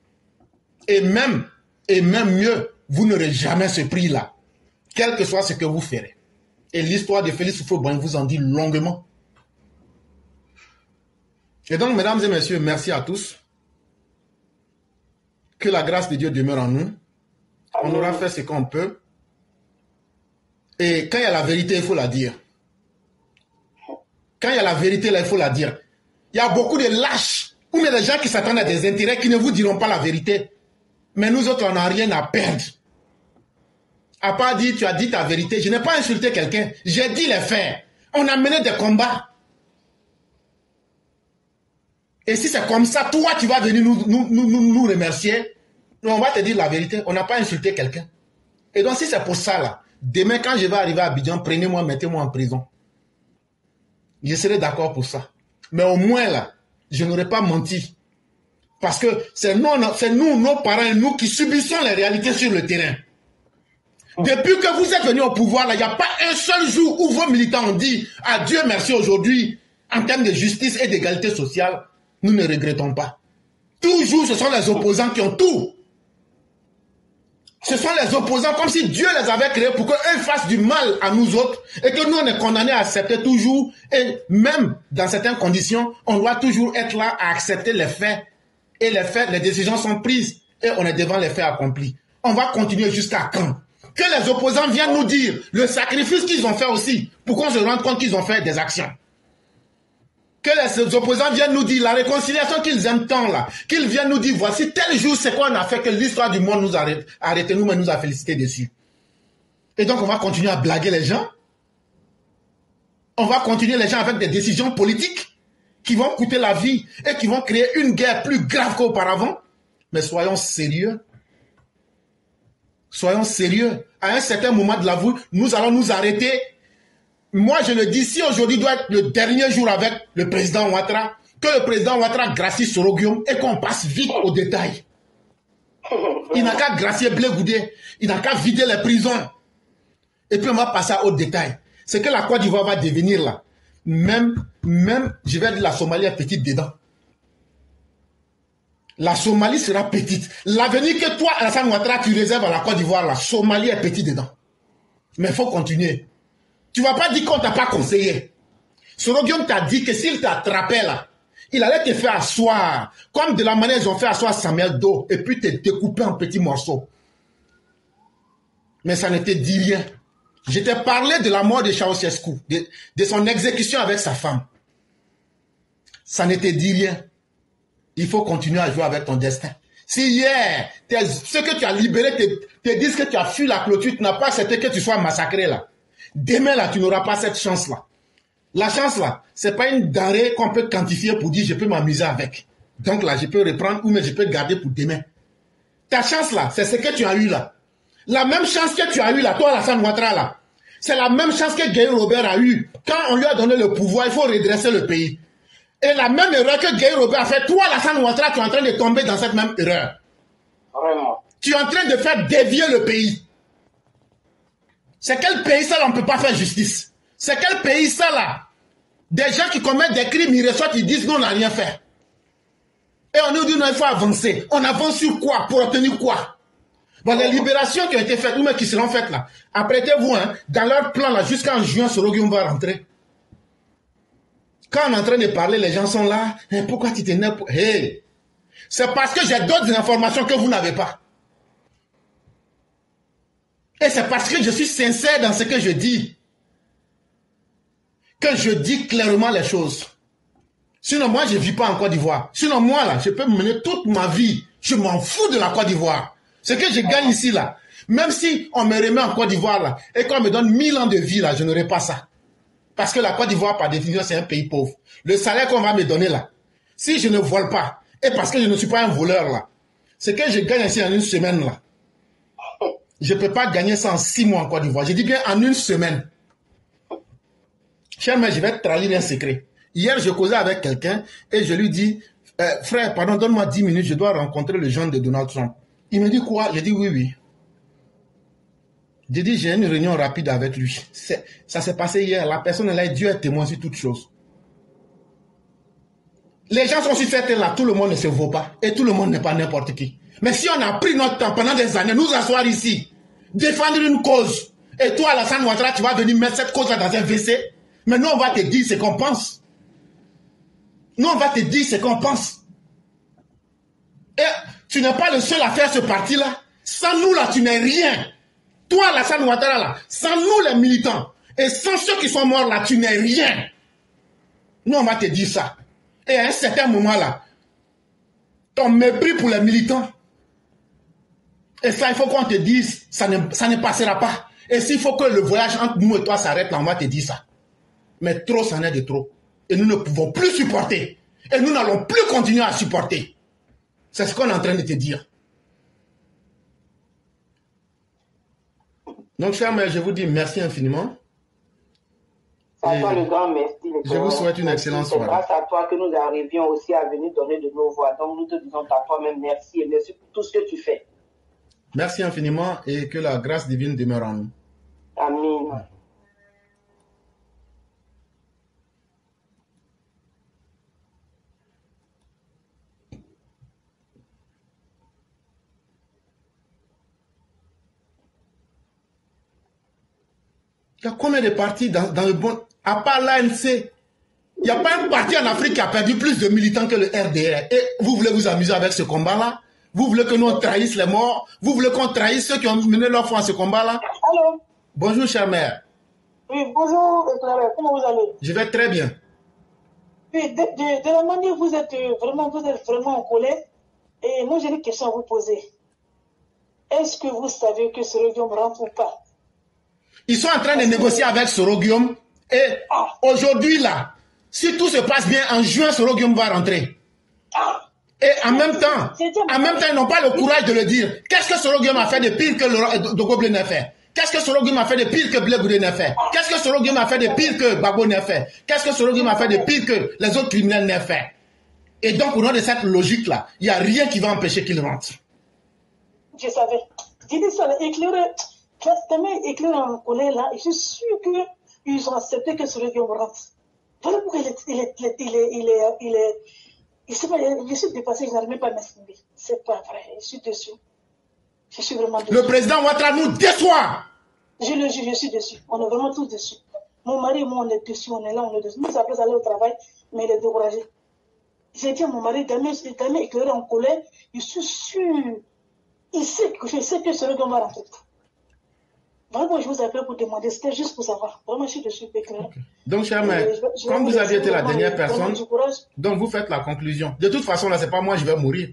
Et même, et même mieux, vous n'aurez jamais ce prix-là, quel que soit ce que vous ferez. Et l'histoire de Félix Houphouët-Boigny vous en dit longuement. Et donc, mesdames et messieurs, merci à tous. Que la grâce de Dieu demeure en nous. On aura fait ce qu'on peut. Et quand il y a la vérité, il faut la dire. Quand il y a la vérité, là, il faut la dire. Il y a beaucoup de lâches, ou bien des gens qui s'attendent à des intérêts qui ne vous diront pas la vérité. Mais nous autres, on n'a rien à perdre. À part dire, tu as dit ta vérité. Je n'ai pas insulté quelqu'un. J'ai dit les faits. On a mené des combats. Et si c'est comme ça, toi, tu vas venir nous, nous, nous, nous, nous remercier. On va te dire la vérité. On n'a pas insulté quelqu'un. Et donc, si c'est pour ça, là, demain, quand je vais arriver à Abidjan, prenez-moi, mettez-moi en prison. Je serai d'accord pour ça. Mais au moins, là, je n'aurais pas menti. Parce que c'est nous, c'est nous, nos parents et nous qui subissons les réalités sur le terrain. Depuis que vous êtes venus au pouvoir, là, il n'y a pas un seul jour où vos militants ont dit « Ah, Dieu merci aujourd'hui, en termes de justice et d'égalité sociale, nous ne regrettons pas. » Toujours, ce sont les opposants qui ont tout. Ce sont les opposants comme si Dieu les avait créés pour qu'eux fassent du mal à nous autres et que nous, on est condamnés à accepter toujours. Et même dans certaines conditions, on doit toujours être là à accepter les faits. Et les faits, les décisions sont prises et on est devant les faits accomplis. On va continuer jusqu'à quand? Que les opposants viennent nous dire le sacrifice qu'ils ont fait aussi pour qu'on se rende compte qu'ils ont fait des actions. Que les opposants viennent nous dire la réconciliation qu'ils aiment tant là, qu'ils viennent nous dire voici tel jour c'est quoi on a fait que l'histoire du monde nous a arrêté, nous mais nous a félicité dessus. Et donc on va continuer à blaguer les gens. On va continuer les gens avec des décisions politiques qui vont coûter la vie et qui vont créer une guerre plus grave qu'auparavant. Mais soyons sérieux. Soyons sérieux. À un certain moment de la vie, nous allons nous arrêter. Moi, je le dis, si aujourd'hui doit être le dernier jour avec le président Ouattara, que le président Ouattara gracie Soro Guillaume et qu'on passe vite au détail. Il n'a qu'à gracier Blé Goudé. Il n'a qu'à vider les prisons. Et puis on va passer au détail. C'est que la Côte d'Ivoire va devenir là. Même, même, je vais dire la Somalie est petite dedans. La Somalie sera petite. L'avenir que toi, Alassane Ouattara, tu réserves à la Côte d'Ivoire, la Somalie est petite dedans. Mais il faut continuer. Tu ne vas pas dire qu'on ne t'a pas conseillé. Soro Guillaume t'a dit que s'il t'attrapait là, il allait te faire asseoir, comme de la manière ils ont fait asseoir Samuel Doe, et puis te découper en petits morceaux. Mais ça ne te dit rien. Je t'ai parlé de la mort de Ceausescu, de, de son exécution avec sa femme. Ça ne te dit rien. Il faut continuer à jouer avec ton destin. Si hier, ceux que tu as libérés te, te disent que tu as fui la clôture, tu n'as pas accepté que tu sois massacré là. Demain là, tu n'auras pas cette chance-là. La chance là, c'est pas une denrée qu'on peut quantifier pour dire je peux m'amuser avec. Donc là, je peux reprendre ou mais je peux garder pour demain. Ta chance là, c'est ce que tu as eu là. La même chance que tu as eu là, toi Alassane Ouattara là, c'est la même chance que Gueye Robert a eu. Quand on lui a donné le pouvoir, il faut redresser le pays. Et la même erreur que Gueye Robert a fait, toi Alassane Ouattara, tu es en train de tomber dans cette même erreur. Vraiment. Tu es en train de faire dévier le pays. C'est quel pays ça là, on ne peut pas faire justice? C'est quel pays ça là? Des gens qui commettent des crimes, ils reçoivent, ils disent non, on n'a rien fait. Et on nous dit non, il faut avancer. On avance sur quoi? Pour obtenir quoi? Bon, les libérations qui ont été faites, ou même qui seront faites là, apprêtez-vous, hein, dans leur plan là, jusqu'en juin, Soro Guillaume va rentrer. Quand on est en train de parler, les gens sont là. Hein, pourquoi tu t'énerves? Hey, c'est parce que j'ai d'autres informations que vous n'avez pas. Et c'est parce que je suis sincère dans ce que je dis que je dis clairement les choses. Sinon, moi, je ne vis pas en Côte d'Ivoire. Sinon, moi, là, je peux mener toute ma vie. Je m'en fous de la Côte d'Ivoire. Ce que je gagne ici, là, même si on me remet en Côte d'Ivoire, là, et qu'on me donne mille ans de vie, là, je n'aurai pas ça. Parce que la Côte d'Ivoire, par définition, c'est un pays pauvre. Le salaire qu'on va me donner, là, si je ne vole pas, et parce que je ne suis pas un voleur, là, ce que je gagne ici en une semaine, là, je ne peux pas gagner ça en six mois en Côte d'Ivoire. Je dis bien en une semaine. Cher mère, je vais te trahir un secret. Hier, je causais avec quelqu'un et je lui dis, euh, frère, pardon, donne-moi dix minutes, je dois rencontrer le genre de Donald Trump. Il me dit quoi? J'ai dit oui, oui. J'ai dit, j'ai une réunion rapide avec lui. Ça s'est passé hier. La personne est là, Dieu est témoin sur toutes choses. Les gens sont sur cette terre-là, tout le monde ne se vaut pas. Et tout le monde n'est pas n'importe qui. Mais si on a pris notre temps pendant des années, nous asseoir ici, défendre une cause, et toi, Alassane Ouattara, tu vas venir mettre cette cause-là dans un W C, mais nous, on va te dire ce qu'on pense. Nous, on va te dire ce qu'on pense. Et tu n'es pas le seul à faire ce parti-là. Sans nous, là, tu n'es rien. Toi, Alassane Ouattara, là, sans nous, les militants, et sans ceux qui sont morts, là, tu n'es rien. Nous, on va te dire ça. Et à un certain moment, là, ton mépris pour les militants, et ça, il faut qu'on te dise, ça ne, ça ne passera pas. Et s'il faut que le voyage entre nous et toi s'arrête, là, on va te dire ça. Mais trop, c'en est de trop. Et nous ne pouvons plus supporter. Et nous n'allons plus continuer à supporter. C'est ce qu'on est en train de te dire. Donc, chers mères, je vous dis merci infiniment. C'est à toi le grand merci. Je vous souhaite une excellente soirée. C'est grâce à toi que nous arrivions aussi à venir donner de nos voix. Donc, nous te disons à toi-même merci et merci pour tout ce que tu fais. Merci infiniment et que la grâce divine demeure en nous. Amen. Il y a combien de partis dans, dans le bon... À part l'A N C, il n'y a pas un parti en Afrique qui a perdu plus de militants que le R D R. Et vous voulez vous amuser avec ce combat-là? Vous voulez que nous on trahisse les morts? Vous voulez qu'on trahisse ceux qui ont mené leur foi à ce combat-là? Allô? Bonjour, chère mère. Oui, bonjour, Clara. Comment vous allez? Je vais très bien. Oui, de, de, de la manière vous êtes vraiment, vous êtes vraiment en colère. Et moi, j'ai une question à vous poser. Est-ce que vous savez que ce Guillaume rentre ou pas? Ils sont en train de négocier avec Soro Guillaume. Et ah. aujourd'hui, là, si tout se passe bien, en juin, Soro Guillaume va rentrer. Ah. Et en même temps, en même temps, ils n'ont pas le courage de le dire. Qu'est-ce que Soro Guillaume a fait de pire que Dogo Blé n'a fait? Qu'est-ce que Soro Guillaume a fait de pire que Blé Goudé n'a fait? Qu'est-ce que Soro Guillaume a fait de pire que Babo n'a fait? Qu'est-ce que Soro Guillaume a fait de pire que les autres criminels n'a fait? Et donc, au nom de cette logique-là, il n'y a rien qui va empêcher qu'il rentre. Je savais. J'ai dit ça, éclairé. Tellement éclairé en colère là, et je suis sûr qu'ils ont accepté que ce Guillaume rentre. Voilà pourquoi il est, il est, il est, il est, il est, il est, il est, pas, je suis dépassé, je n'arrive même pas à m'exprimer. C'est pas vrai, je suis dessus. Je suis vraiment dessus. Le président Ouattara nous déçoit. Je le jure, je suis dessus. On est vraiment tous dessus. Mon mari et moi, on est dessus, on est là, on est dessus. Nous, après aller au travail, mais il est découragé. J'ai dit à mon mari, Damien éclairé en colère, je suis sûr, il sait que je sais que ce Guillaume va rentrer. Vraiment, je vous appelle pour demander, c'était juste pour savoir. Vraiment, je suis dessus, éclairé. Okay. Donc, cher mère, comme vous aviez été la dernière personne, donc vous faites la conclusion. De toute façon, là, c'est pas moi, je vais mourir.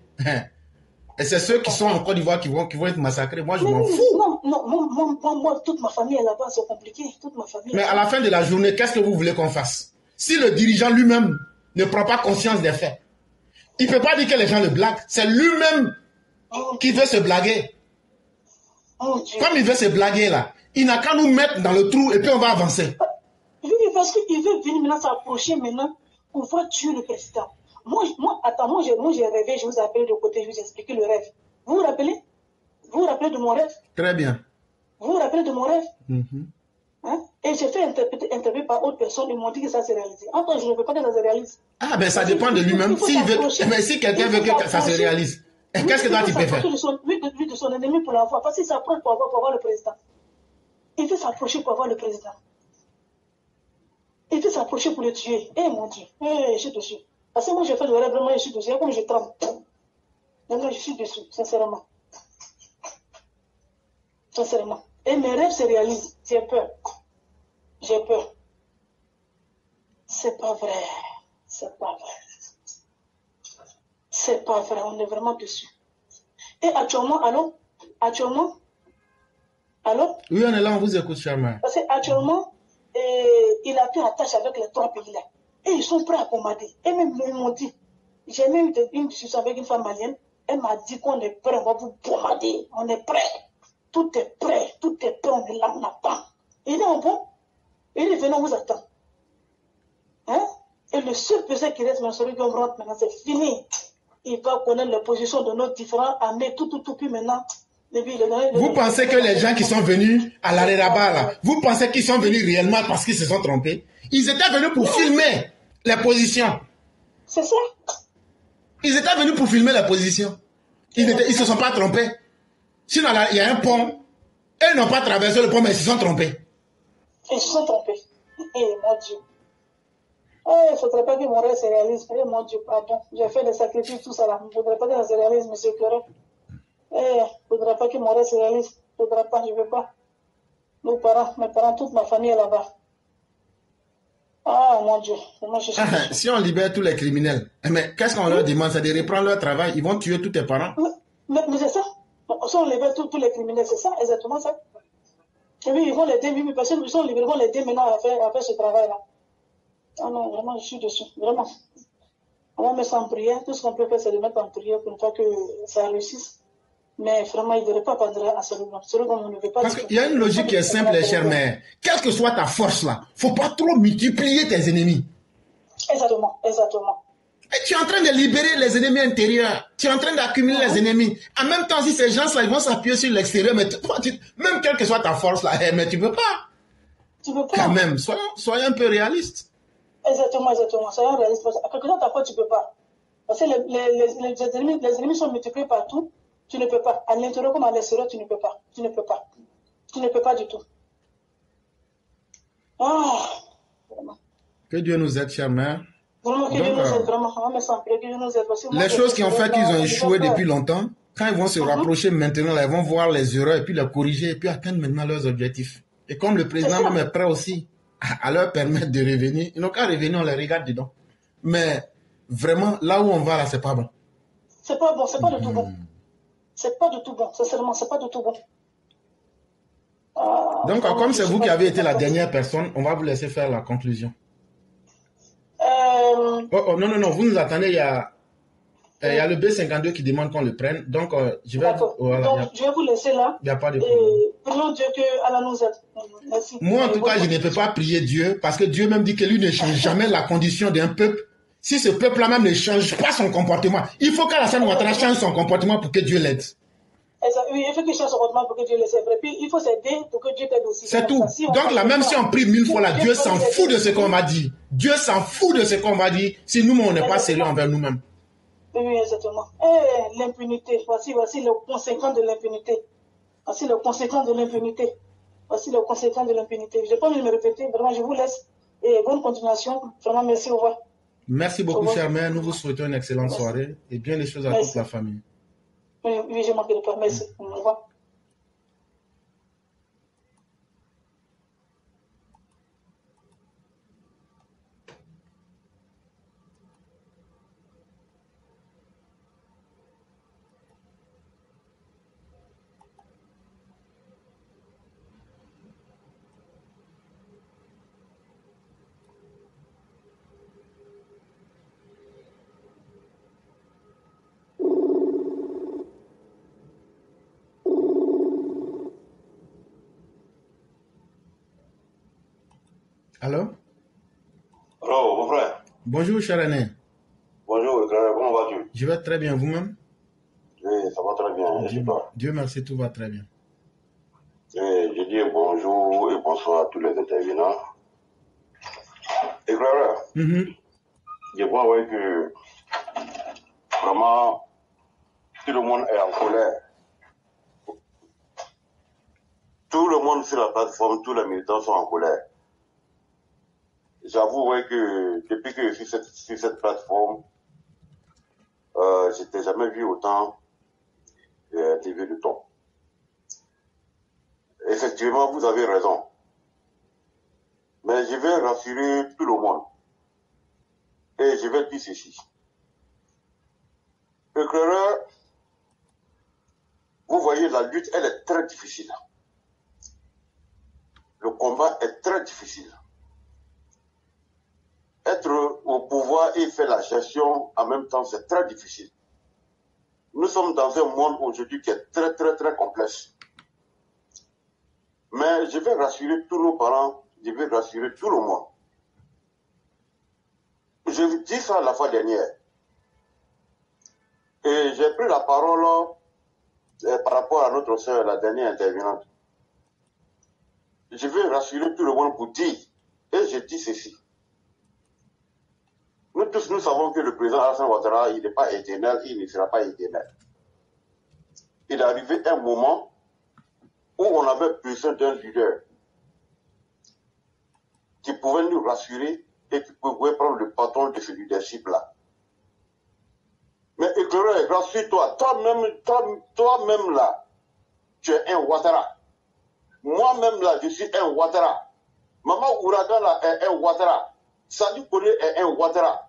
Et c'est ceux qui sont en Côte d'Ivoire qui vont, qui vont être massacrés. Moi, je m'en fous. Non, non, moi, moi, moi, toute ma famille est là-bas, c'est compliqué. Toute ma famille. Mais à la fin de la journée, qu'est-ce que vous voulez qu'on fasse? Si le dirigeant lui-même ne prend pas conscience des faits, il ne peut pas dire que les gens le blaguent. C'est lui-même oh, qui veut se blaguer. Oh, comme il veut se blaguer là, il n'a qu'à nous mettre dans le trou et puis on va avancer. Oui, parce qu'il veut venir maintenant s'approcher maintenant pour voir tuer le président. Moi, moi attends, moi j'ai, moi j'ai rêvé, je vous appelle de côté, je vous ai expliqué le rêve. Vous vous rappelez? Vous vous rappelez de mon rêve? Très bien. Vous vous rappelez de mon rêve? Mm-hmm. Hein? Et j'ai fait interpréter, interpréter par autre personne, ils m'ont dit que ça s'est réalisé. Enfin, je ne veux pas que ça se réalise. Ah ben ça parce dépend de lui-même. Si, veut, si quelqu'un veut que ça se réalise. Et qu'est-ce que toi tu peux faire? Lui de, lui de son ennemi pour l'avoir. Parce qu'il s'approche pour avoir, pour avoir le président. Il veut s'approcher pour avoir le président. Il veut s'approcher pour le tuer. Eh mon Dieu, eh, je suis dessus. Parce que moi j'ai fait le rêve, vraiment je suis dessus. Comme je tremble. Donc je suis dessus, sincèrement. Sincèrement. Et mes rêves se réalisent. J'ai peur. J'ai peur. C'est pas vrai. C'est pas vrai. C'est pas vrai, on est vraiment dessus. Et actuellement, allô? Actuellement? Allô? Oui, on est là, on vous écoute, Charmaine. Parce qu'actuellement, eh, il a pris attache avec les trois pays là. Et ils sont prêts à commander. Et même, ils m'ont dit, j'ai même eu une discussion avec une femme malienne, elle m'a dit qu'on est prêt, on va vous bombarder. On est prêt. Tout est prêt, tout est prêt, on est là, on attend. Il est en bon? Il est venu, on vous attend. Hein? Et le seul pesant qui reste, celui qui rentre maintenant, c'est fini. Il va connaître les positions de nos différents armées, tout, tout, tout, puis maintenant. Le, le, le, vous le, pensez que les gens qui sont venus à l'arrêt là-bas, là, vous pensez qu'ils sont venus réellement parce qu'ils se sont trompés? Ils étaient venus pour filmer les positions. C'est ça. Ils étaient venus pour filmer les positions. Ils ne se sont pas trompés. Sinon, là, il y a un pont. Et ils n'ont pas traversé le pont, mais ils se sont trompés. Ils se sont trompés. Eh, mon Dieu. il ne faudrait pas que mon rêve se réalise. Eh, mon Dieu, pardon. J'ai fait des sacrifices, tout ça là. Il ne faudrait pas que ça se réalise, monsieur Clérin. Eh, il ne faudrait pas que mon rêve se réalise. Il ne faudrait pas, je ne veux pas. Nos parents, mes parents, toute ma famille est là-bas. Ah, mon Dieu. Moi, je suis... Ah, si on libère tous les criminels, mais qu'est-ce qu'on leur demande? C'est de reprendre leur travail. Ils vont tuer tous tes parents. Mais, mais, mais c'est ça. Si on libère tous les criminels, c'est ça, exactement ça. Et puis, ils vont l'aider, oui, parce qu'ils sont libérés, ils vont l'aider maintenant à faire, à faire ce travail-là. Ah non, vraiment, je suis dessus. Vraiment. On va mettre ça en prière. Tout ce qu'on peut faire, c'est de mettre en prière pour une fois que ça réussisse. Mais vraiment, il ne devrait pas prendre à ce moment. Ce moment, on ne veut pas. Parce qu'il y a une logique qui est simple, chère mère. Quelle que soit ta force là, il ne faut pas trop multiplier tes ennemis. Exactement, exactement. Et tu es en train de libérer les ennemis intérieurs. Tu es en train d'accumuler Mm-hmm. les ennemis. En même temps, si ces gens-là, ils vont s'appuyer sur l'extérieur, mais toi, tu, même quelle que soit ta force là, mais tu ne peux pas. Tu ne peux pas. Quand même, soyons, soyons un peu réalistes. Exactement, exactement. Soyons réalistes. À quelque chose, ta foi, tu ne peux pas. Parce que les, les, les, les, ennemis, les ennemis sont multipliés partout. Tu ne peux pas. À l'intérieur comme à l'extérieur, tu ne peux pas. Tu ne peux pas. Tu ne peux pas du tout. Ah, vraiment. Que Dieu nous aide, chère mère. Vraiment, que Donc, Dieu nous euh, aide, vraiment. On me sent que Dieu nous aide. Parce que moi, les je choses sais qui ont que fait qu'ils ont là, échoué ils vont depuis faire. longtemps, quand ils vont se Mhm. rapprocher maintenant, là, ils vont voir les erreurs et puis les corriger et puis atteindre maintenant leurs objectifs. Et comme le C'est président ça. même est prêt aussi à, à leur permettre de revenir, ils n'ont qu'à revenir, on les regarde dedans. Mais vraiment, là où on va, là, c'est pas bon. C'est pas bon, c'est pas du tout bon. Mhm. C'est pas du tout bon. Sincèrement, c'est pas du tout bon. Ah, Donc, vraiment, comme je c'est suis vous pas qui du avez tout été la contente. dernière personne, on va vous laisser faire la conclusion. Euh, Oh, oh, non, non, non, vous nous attendez, il y a, euh, il y a oui, le B cinquante-deux qui demande qu'on le prenne. Donc, euh, je vais... d'accord. Voilà, il n'y a, Donc, je vais vous laisser là. il y a pas de problème. Et prions Dieu que Allah nous aide. Merci. Moi, en Et tout cas, bonne je ne peux continuation. pas prier Dieu parce que Dieu même dit que lui ne change jamais la condition d'un peuple. Si ce peuple-là même ne change pas son comportement, il faut qu'Alassane Ouattara Exactement. change son comportement pour que Dieu l'aide. Exact. Oui, il faut qu'il change son comportement pour que Dieu le sait. Et puis, il faut s'aider pour que Dieu t'aide aussi. C'est C'est comme ça. tout. Si on Donc là, ne même pas, si on prie mille fois là, Dieu Dieu va s'en nous fout aider. de ce qu'on m'a dit. Dieu s'en fout de ce qu'on m'a dit si nous, on n'est pas sérieux Exactement. envers nous-mêmes. Oui, oui, exactement. Et l'impunité. Voici, voici les conséquences de l'impunité. Voici les conséquences de l'impunité. Voici les conséquences de l'impunité. Je ne vais pas me répéter. Vraiment, je vous laisse. Et bonne continuation. Vraiment, merci. Au revoir. Merci Au beaucoup, revoir. chère mère. Nous vous souhaitons une excellente Merci. soirée et bien les choses à toute Merci. la famille. Oui, oui, j'ai manqué de pas. Merci. Au revoir. Alors? Alors, mon frère, Bonjour, cher aîné. bonjour, Clara, comment vas-tu? Je vais très bien. Vous-même? Oui, ça va très bien, et Dieu, chez toi? Dieu merci, tout va très bien. Oui, je dis bonjour et bonsoir à tous les intervenants. Et Clara, Mhm. je vois ouais, que vraiment tout le monde est en colère. Tout le monde sur la plateforme, tous les militants sont en colère. J'avoue ouais, que depuis que je suis cette, sur cette plateforme, euh, je n'ai jamais vu autant euh, T V de ton. Effectivement, vous avez raison. Mais je vais rassurer tout le monde. Et je vais dire ceci. Éclaireur, vous voyez, la lutte, elle est très difficile. Le combat est très difficile. Être au pouvoir et faire la gestion en même temps, c'est très difficile. Nous sommes dans un monde aujourd'hui qui est très, très, très complexe. Mais je vais rassurer tous nos parents, je vais rassurer tout le monde. Je vous dis ça la fois dernière. Et j'ai pris la parole euh, par rapport à notre sœur, la dernière intervenante. Je vais rassurer tout le monde pour dire, et je dis ceci. Nous tous, nous savons que le président Alassane Ouattara, il n'est pas éternel, il ne sera pas éternel. Il est arrivé un moment où on avait besoin d'un leader qui pouvait nous rassurer et qui pouvait prendre le patron de ce leadership-là. Mais éclaireur, rassure-toi, toi-même, toi, toi-même là, tu es un Ouattara. Moi-même là, je suis un Ouattara. Maman Ouragan là est un Ouattara. Sali Kone est un Ouattara.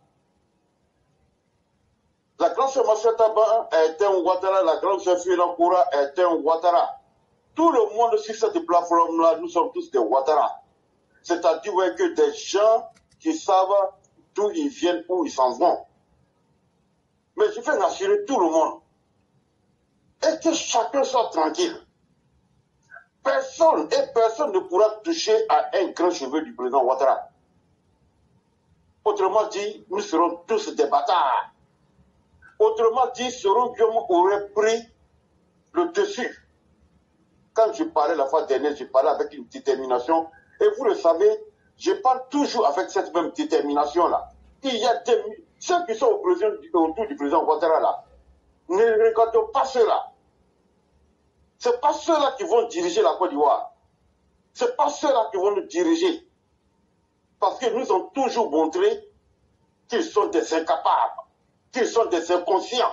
La grande sœur Machetaban est un Ouattara. La grande sœur Fielakoura est un Ouattara. Tout le monde sur cette plateforme-là, nous sommes tous des Ouattara. C'est-à-dire ouais, que des gens qui savent d'où ils viennent, où ils s'en vont. Mais je vais rassurer tout le monde. Et que chacun soit tranquille. Personne et personne ne pourra toucher à un grand cheveu du président Ouattara. Autrement dit, nous serons tous des bâtards. Autrement dit, Soro Guillaume aurait pris le dessus. Quand je parlais la fois dernière, je parlais avec une détermination. Et vous le savez, je parle toujours avec cette même détermination-là. Il y a des... Ceux qui sont au président, autour du président Ouattara, là, ne regardons pas ceux-là. Ce n'est pas ceux-là qui vont diriger la Côte d'Ivoire. Ce n'est pas ceux-là qui vont nous diriger. Parce qu'ils nous ont toujours montré qu'ils sont des incapables, qu'ils sont des inconscients.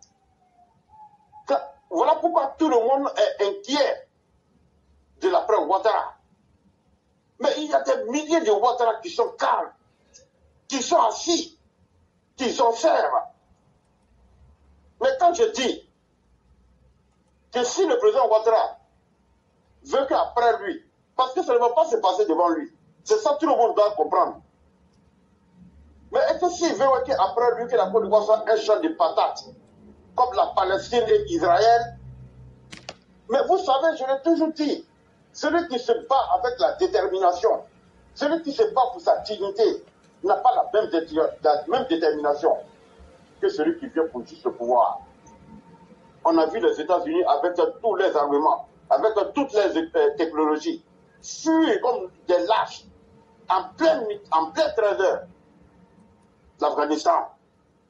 Voilà pourquoi tout le monde est inquiet de l'après Ouattara. Mais il y a des milliers de Ouattara qui sont calmes, qui sont assis, qui observent. Mais quand je dis que si le président Ouattara veut qu'après lui, parce que ça ne va pas se passer devant lui, c'est ça que tout le monde doit comprendre. Mais est-ce que s'il veut qu'après lui, que la Côte d'Ivoire soit un champ de patates, comme la Palestine et Israël? Mais vous savez, je l'ai toujours dit, celui qui se bat avec la détermination, celui qui se bat pour sa dignité, n'a pas la même, la même détermination que celui qui vient pour juste le pouvoir. On a vu les États-Unis avec tous les armements, avec toutes les technologies, fuir comme des lâches, en plein, en plein trésor, l'Afghanistan.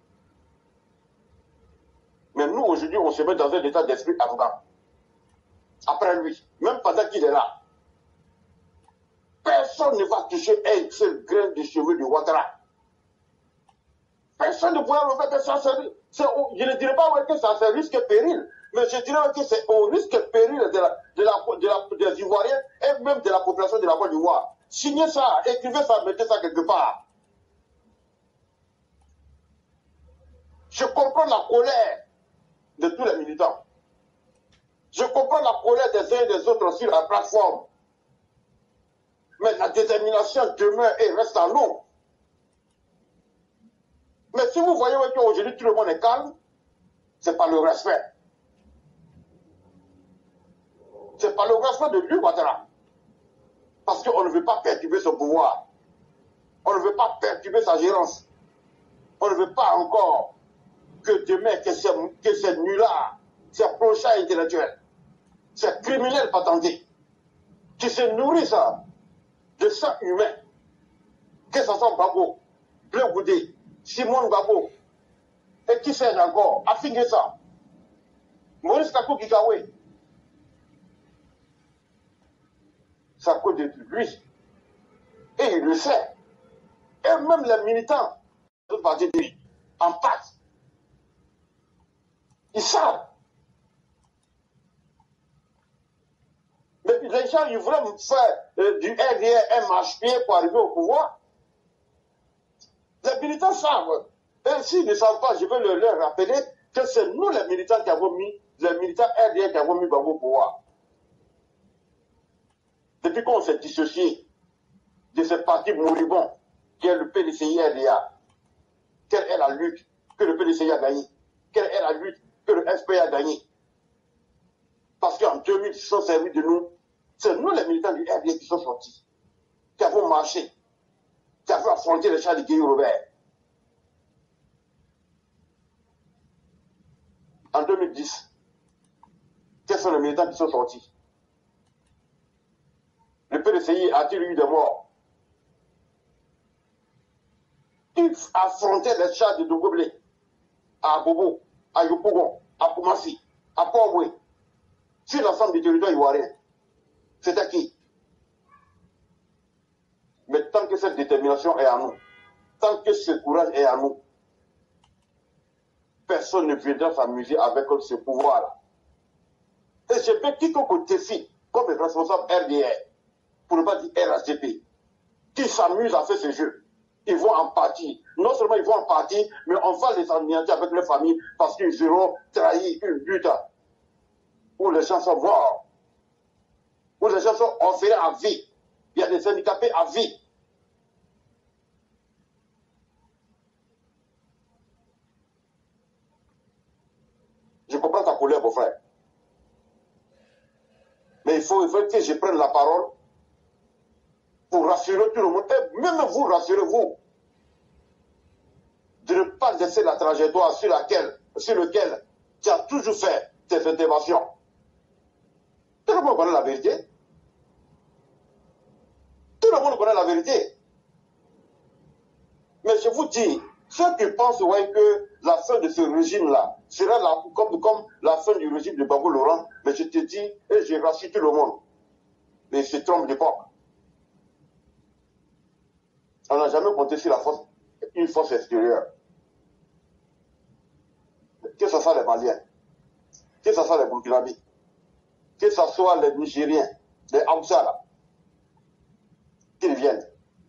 Mais nous, aujourd'hui, on se met dans un état d'esprit afghan. Après lui, même pendant qu'il est là, personne ne va toucher un seul grain de cheveux de Ouattara. Personne ne pourra le faire que ça, je ne dirais pas que ça c'est risque et péril, mais je dirais que c'est au risque et péril de la, de la, de la, des Ivoiriens et même de la population de la Côte d'Ivoire. Signez ça, écrivez ça, mettez ça quelque part. Je comprends la colère de tous les militants. Je comprends la colère des uns et des autres sur la plateforme. Mais la détermination demeure et reste en nous. Mais si vous voyez qu'aujourd'hui tout le monde est calme, c'est pas le respect. C'est pas le respect de lui, Ouattara. Parce qu'on ne veut pas perturber son pouvoir. On ne veut pas perturber sa gérance. On ne veut pas encore que demain, que ces, que ces nullards, ces prochains intellectuels, ces criminels patentés, qui se nourrissent de sang humain, que ce soit Gbagbo, Bleu Goudé, Simone Gbagbo, et qui sait encore, Afingessa, Maurice Kakou Kikawe, ça cause de lui. Et il le sait. Et même les militants de parti de lui, en face, ils savent. Mais les gens, ils voulaient faire euh, du R D R un marche-pied pour arriver au pouvoir. Les militants savent. Et s'ils ne savent pas, je vais leur, leur rappeler que c'est nous les militants qui avons mis, les militants R D R qui avons mis Gbagbo au pouvoir. Depuis qu'on s'est dissocié de ce parti moribond qui est le P D C I R D A, quelle est la lutte que le P D C I a gagnée? Quelle est la lutte que le S P I a gagnée? Parce qu'en deux mille, ils se sont servis de nous. C'est nous les militants du R D A qui sont sortis, qui avons marché, qui avons affronté les chars de Guillaume Robert. En deux mille dix, quels sont les militants qui sont sortis? Le P D C I a-t-il eu des morts? Il affrontait les chars de Dogoblé, à Bobo, à Yopougon, à Koumassi, à Port-Boué, sur l'ensemble du territoire ivoirien. C'était qui? Mais tant que cette détermination est à nous, tant que ce courage est à nous, personne ne viendra s'amuser avec ce pouvoir-là. Et je mets quiconque au défi comme responsable R D R, pour ne pas dire R H D P, qui s'amusent à faire ce jeu. Ils vont en partie. Non seulement ils vont en partie, mais on va les anéantir avec leurs familles parce qu'ils auront trahi une lutte où les gens sont morts, où les gens sont enfermés à vie. Il y a des handicapés à vie. Je comprends ta colère, mon frère. Mais il faut, il faut que je prenne la parole pour rassurer tout le monde. Et même vous, rassurez-vous de ne pas laisser la trajectoire sur laquelle, sur laquelle tu as toujours fait tes interventions. Tout le monde connaît la vérité. Tout le monde connaît la vérité. Mais je vous dis, ceux qui pensent ouais, que la fin de ce régime-là sera la, comme, comme la fin du régime de Gbagbo Laurent, mais je te dis, et je rassure tout le monde, mais ils se trompent d'époque. On n'a jamais compté sur la force, une force extérieure. Que ce soit les Maliens, que ce soit les Burkinabés, que ce soit les Nigériens, les Haoussa là, qu'ils viennent.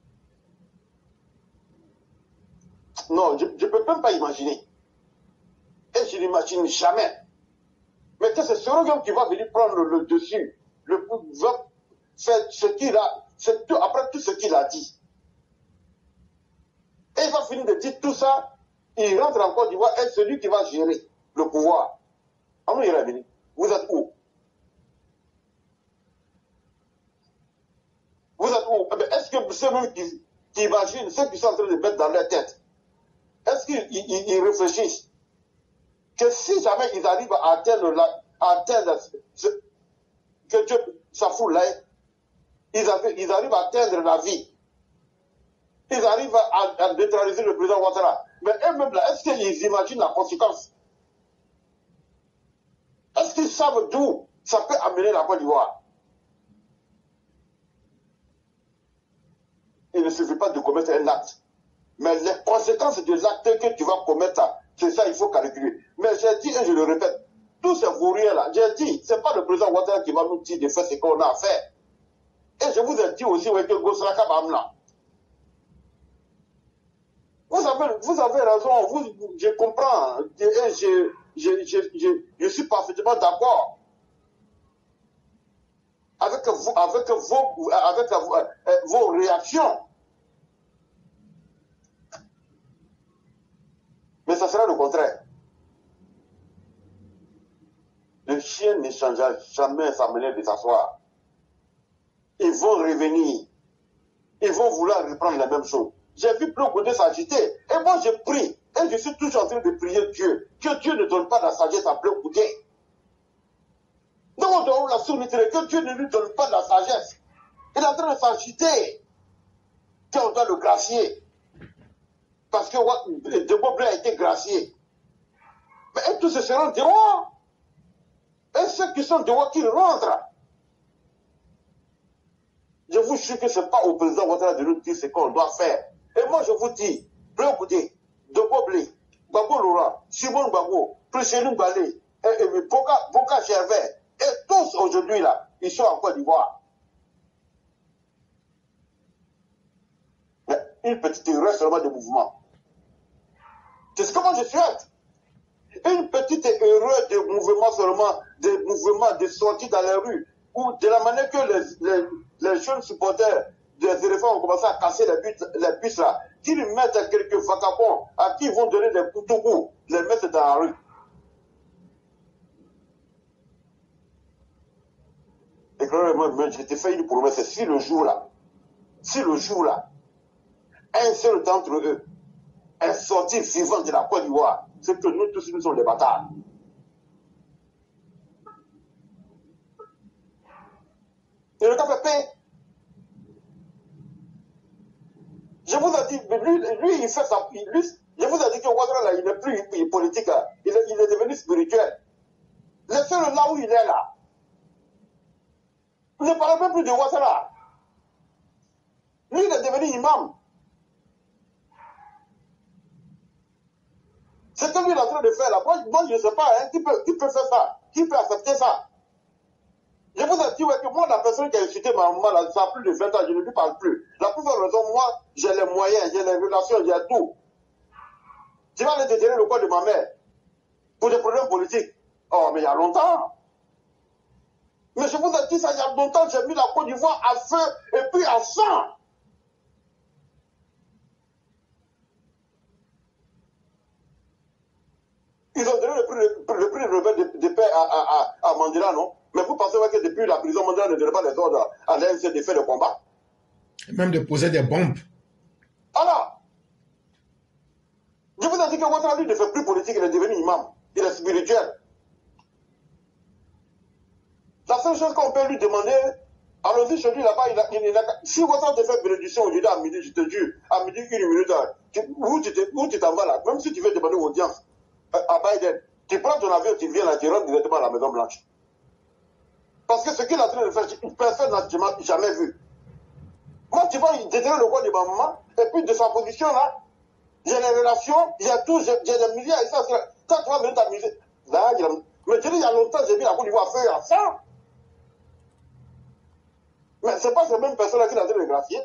Non, je ne peux même pas imaginer. Et je n'imagine jamais. Mais que c'est ce regard qui va venir prendre le, le dessus, le pouvoir faire ce qu'il a, tout, après tout ce qu'il a dit. Et il va finir de dire tout ça, il rentre en Côte d'Ivoire et celui qui va gérer le pouvoir. Ah non, il est venu. Vous êtes où? Vous êtes où? Est-ce que ceux-mêmes qui, qui imaginent, ceux qui sont en train de mettre dans leur tête, est-ce qu'ils réfléchissent que si jamais ils arrivent à atteindre, la, à atteindre ce, que Dieu s'en fout là, ils, arrivent, ils arrivent à atteindre la vie, ils arrivent à, à neutraliser le président Ouattara. Mais eux-mêmes là, est-ce qu'ils imaginent la conséquence? Est-ce qu'ils savent d'où ça peut amener la Côte d'Ivoire? Il ne suffit pas de commettre un acte. Mais les conséquences de l'acte que tu vas commettre, c'est ça, il faut calculer. Mais j'ai dit, et je le répète, tous ces vauriens-là, j'ai dit, ce n'est pas le président Ouattara qui va nous dire de faire ce qu'on a à faire. Et je vous ai dit aussi, ouais, que Gosraka Bamla. Vous avez, vous avez raison, vous, je comprends, et je, je, je, je, je suis parfaitement d'accord avec, vous, avec, vos, avec vos, vos réactions. Mais ça sera le contraire. Le chien ne changera jamais sa manière de s'asseoir. Ils vont revenir. Ils vont vouloir reprendre la même chose. J'ai vu Bleu Goudé s'agiter. Et moi, je prie. Et je suis toujours en train de prier Dieu. Que Dieu ne donne pas la sagesse à Bleu Goudé. Non, non, la sournité, que Dieu ne lui donne pas de la sagesse. Il est en train de s'agiter. Qu'on doit le gracier. Parce que De Boblé a été gracié. Mais tous ce seront des rois. Et ceux qui sont des rois qui rentrent. Je vous jure que ce n'est pas au président Ouattara de nous dire ce qu'on doit faire. Et moi je vous dis, Bleu Goudé, De Boblé, Gbagbo Laurent, Simon Gbagbo, Priscilline Balé, et, et Boka, Boka Gervais, et tous aujourd'hui là, ils sont en Côte d'Ivoire. Mais une petite erreur seulement de mouvement. C'est ce que moi je souhaite. Une petite erreur de mouvement seulement, de mouvement, de sortie dans les rues, ou de la manière que les, les, les jeunes supporters des éléphants ont commencé à casser les bus, les bus là, qu'ils mettent quelques vagabonds à qui ils vont donner des couteaux, les mettre dans la rue. Et quand même, je t'ai fait une promesse, si le jour là, si le jour là, un seul d'entre eux est sorti vivant de la Côte d'Ivoire, c'est que nous tous nous sommes des bâtards. Et le temps fait paix. Je vous ai dit, lui, lui il fait ça. Lui, je vous ai dit que Ouattara là, il n'est plus politique, il est, il est devenu spirituel. Laissez-le là où il est là. Ne parlez même plus de Ouattara. Lui, il est devenu imam. Ce que lui est en train de faire là, moi, moi je ne sais pas, hein, qui, peut, qui peut faire ça? Qui peut accepter ça? Je vous ai dit ouais, que moi, la personne qui a insulté ma maman, là, ça a plus de vingt ans, je ne lui parle plus. La plupart des raisons, moi, j'ai les moyens, j'ai les relations, j'ai tout. Tu vas aller déterrer le corps de ma mère pour des problèmes politiques. Oh, mais il y a longtemps. Mais je vous ai dit ça, il y a longtemps, j'ai mis la Côte d'Ivoire à feu et puis à sang. Ils ont donné le prix, le, le prix de Nobel de, de paix à, à, à, à Mandela, non? Mais vous pensez ouais, que depuis la prison, Mandela ne donnait pas les ordres à l'A N C de faire le combat? Même de poser des bombes. Alors, je vous ai dit que Ouattara, lui, ne fait plus politique, il est devenu imam. Il est spirituel. La seule chose qu'on peut lui demander, allons-y chez lui là-bas, il a, il, il a, si Ouattara te fait bénédiction aujourd'hui à midi, je te jure, à midi, une minute, tu, où tu t'en vas là, même si tu veux demander audience à Biden, tu prends ton avion, tu viens là, tu rentres directement à la Maison Blanche. Parce que ce qu'il est en train de faire, personne n'a jamais vu. Moi, tu vois, il déterre le roi de ma maman, et puis de sa position là, il y a les relations, il y a tout, il y a des milliards, et ça, ça, tu vas venir t'amuser. Là, il y a, mais tu dis, il y a longtemps, j'ai vu la Côte d'Ivoire à feu à ça. Mais ce n'est pas cette même personne-là qui l'a dit de gracier.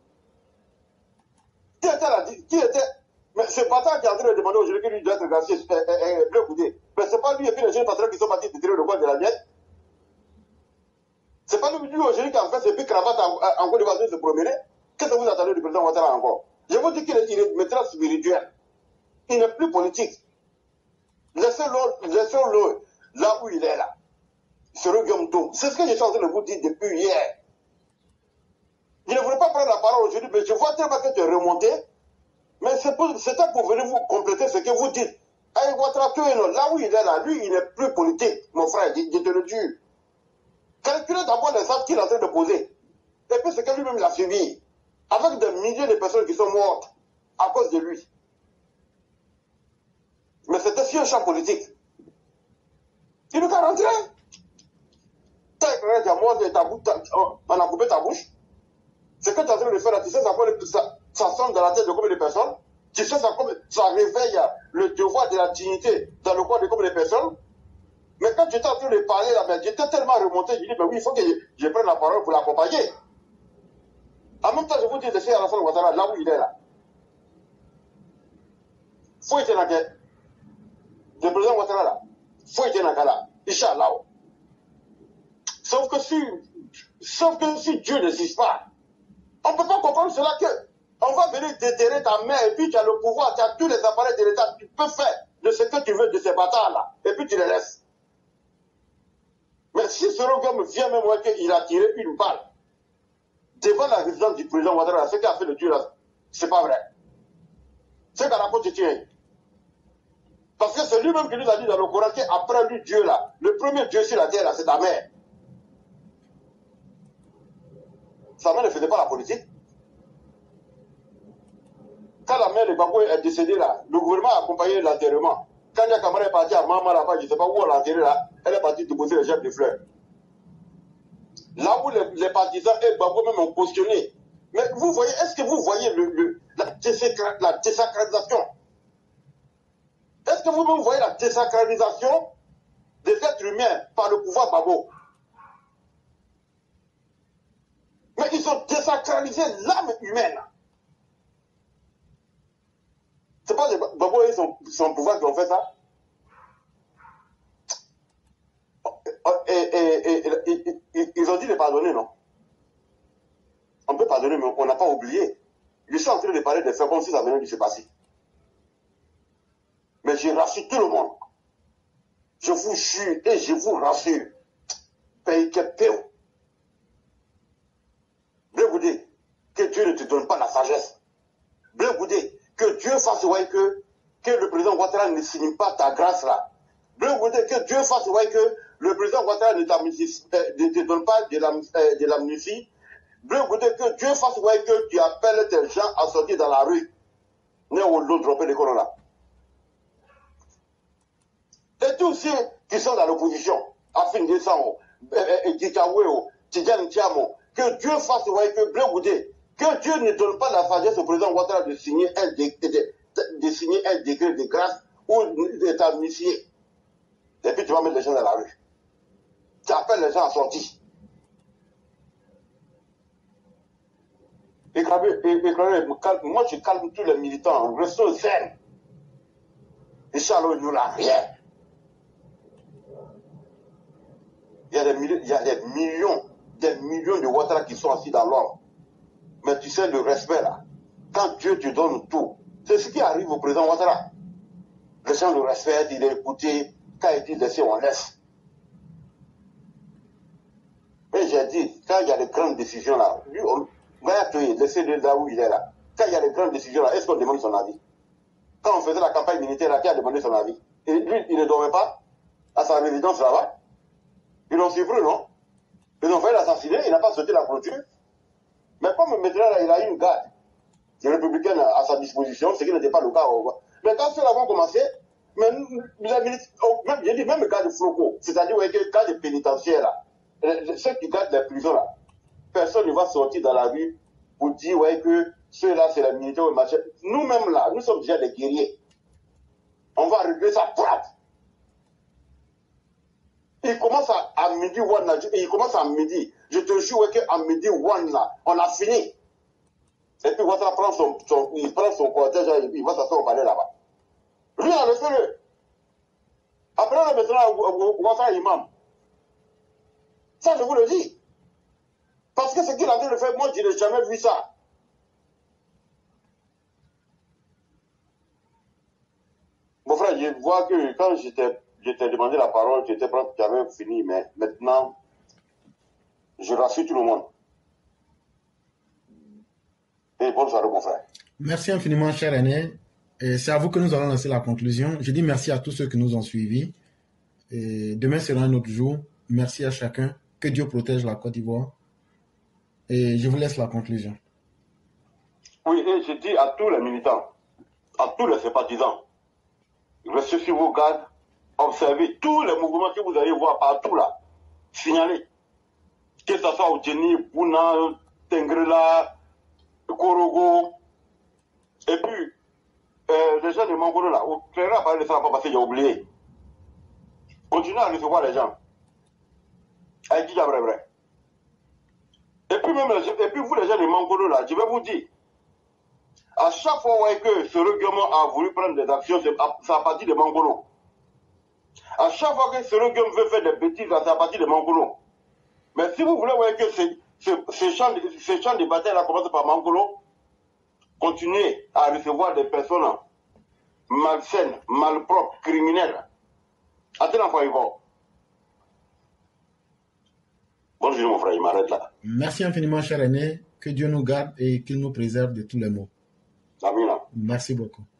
Qui était là, qui était. Mais ce bâtard qui est en train de demander aujourd'hui qu'il lui doit être gracié, bleu coudé. Mais ce n'est pas lui et puis les jeunes patrons qui sont partis déterrer le roi de la miette. Ce n'est pas lui, lui aujourd'hui qui a fait ses pics cravates en, en Côte d'Ivoire de se promener. Qu'est-ce que vous attendez du président Ouattara encore? Je vous dis qu'il est, est maître spirituel. Il n'est plus politique. Laissez-le laissez là où il est là. C'est le Guillaume. C'est ce que je suis en train de vous dire depuis hier. Je ne voulais pas prendre la parole aujourd'hui, mais je vois tellement que tu es remonté. Mais c'était pour, pour venir vous compléter ce que vous dites. Aïe, Ouattara, là où il est là, lui, il n'est plus politique, mon frère, je, je te le dis. Calculez d'abord les actes qu'il est en train de poser. Et puis ce que lui-même a subi. Avec des milliers de personnes qui sont mortes à cause de lui. Mais c'était sur un champ politique. Il nous a rentré. T'as éclairé ta mort, on a coupé ta bouche. Ce que tu es en train de faire là, tu sais, ça, ça, ça sonne dans la tête de combien de personnes? Tu sais, ça, ça réveille le devoir de la dignité dans le corps de combien de personnes? Mais quand j'étais en train de parler là, j'étais tellement remonté, je dis, ben oui, il faut que je, je prenne la parole pour l'accompagner. En même temps, je vous dis, laissez Alassane Ouattara là où il est là. Faut être dans le le président Ouattara là. Faut être dans le là. Inch'Allah. Sauf que si, sauf que si Dieu n'existe pas, on ne peut pas comprendre cela que on va venir déterrer ta mère et puis tu as le pouvoir, tu as tous les appareils de l'État, tu peux faire de ce que tu veux de ces bâtards-là, et puis tu les laisses. Mais si ce Rogam vient même voir qu'il a tiré une balle devant la résidence du président Ouattara, ce qui a fait le Dieu là, c'est pas vrai. C'est qu'à la quotidien. Parce que c'est lui-même qui nous a dit dans le Coran qu'après lui, Dieu là, le premier Dieu sur la terre là, c'est ta mère. Sa mère ne faisait pas la politique. Quand la mère de Gbagbo est décédée là, le gouvernement a accompagné l'enterrement. Quand il y a Kamara est parti à Mama là-bas, je ne sais pas où on l'a enterré là, elle est partie déposer les germes de fleurs. Là où les, les partisans et Gbagbo même ont cautionné. Mais vous voyez, est-ce que vous voyez le, le, la, la désacralisation? Est-ce que vous-même voyez la désacralisation des êtres humains par le pouvoir Gbagbo? Mais ils ont désacralisé l'âme humaine. C'est pas Gbagbo et son, son pouvoir qui ont fait ça. Et, et, et, et, et ils ont dit de pardonner, non? On peut pardonner, mais on n'a pas oublié. Je suis en train de parler des faits comme si ça venait de se passer. Mais je rassure tout le monde. Je vous jure et je vous rassure. Paye que paye. Bleu Goudé, que Dieu ne te donne pas la sagesse. Bleu Goudé, que Dieu fasse ouais que, que le président Ouattara ne signe pas ta grâce là. Bleu Goudé, que Dieu fasse ouais que le président Ouattara ne, euh, ne te donne pas de l'amnistie. Bleu Goudé, que Dieu fasse ouais que tu appelles tes gens à sortir dans la rue. Né ou l'autre dropper les colons là. Et tous ceux qui sont dans l'opposition, Afin Desao, Dikaweo, Tidjan Tiamo, que Dieu fasse ouais que Bleu Goudé, que Dieu ne donne pas la sagesse au président Ouattara de signer un, dé, de, de, de signer un décret de grâce ou l'État initié. Et puis tu vas mettre les gens dans la rue. Tu appelles les gens à sortir. Éclairez, éclairez, moi je calme tous les militants, restons zen. Inch'Allah, il n'y aura rien. Il y a des millions, il y a des millions, des millions de Ouattara qui sont assis dans l'ombre. Mais tu sais le respect là. Quand Dieu te donne tout, c'est ce qui arrive au président Ouattara. Les gens le respectent, il est écouté. Quand il dit laisser, on laisse. Mais j'ai dit, quand il y a des grandes décisions là, lui, on va laisser-le là où il est là. Quand il y a des grandes décisions là, est-ce qu'on demande son avis? Quand on faisait la campagne militaire là, qui a demandé son avis? Et lui, il ne dormait pas à sa résidence là-bas. Ils l'ont suivi, non? Ils ont failli l'assassiner, il n'a pas sauté la clôture. Mais comme maintenant là, il a une garde républicaine à sa disposition, ce qui n'était pas le cas. Mais quand ceux-là vont commencer, mais les militaires, même, j'ai dit, même le cas de Floco, c'est-à-dire ouais, le cas des pénitentiaires là, ceux qui gardent les prisons là, personne ne va sortir dans la rue pour dire ouais, que ceux-là c'est les militaires ou machin. Nous-mêmes là, nous sommes déjà des guerriers. On va régler ça plate. Il commence à, à midi one là, il commence à midi. Je te jure ouais, qu'à midi one là, on a fini. Et puis Ouattara prend son, son, il prend son cortège, il va s'asseoir au palais là-bas. Lui, on le fait. Après, on a maintenant Ouattara imam. Ça, je vous le dis. Parce que ce qu'il a en train de faire, moi, je n'ai jamais vu ça. Mon frère, je vois que quand je t'ai demandé la parole, tu étais prêt, tu avais fini, mais maintenant, je rassure tout le monde. Et bonne soirée, mon frère. Merci infiniment, cher aîné. C'est à vous que nous allons lancer la conclusion. Je dis merci à tous ceux qui nous ont suivis. Et demain sera un autre jour. Merci à chacun. Que Dieu protège la Côte d'Ivoire. Et je vous laisse la conclusion. Oui, et je dis à tous les militants, à tous les sympathisants, restez sur vos gardes, observez tous les mouvements que vous allez voir partout là. Signalez. Que ce soit au Djeni, Bouna, Tengrela, Korogo, et puis, euh, les gens de Mangolo là, au clair à parler de ça, parce que j'ai oublié. Continuez à recevoir les gens. Avec qui vrai vrai. Et puis, même, et puis vous les gens de Mangolo là, je vais vous dire, à chaque fois ouais, que ce règlement a voulu prendre des actions, c'est à partir de Mangolo. À chaque fois que ce règlement veut faire des bêtises, c'est à partir de Mangolo. Mais si vous voulez ouais, que ce, ce, ce, champ de, ce champ de bataille là commence par Mangolo, continuez à recevoir des personnes malsaines, malpropres, criminelles. Attends, fois, ils vont. Bonjour, mon frère, il m'arrête là. Merci infiniment, cher aîné. Que Dieu nous garde et qu'il nous préserve de tous les maux. Amina. Merci beaucoup.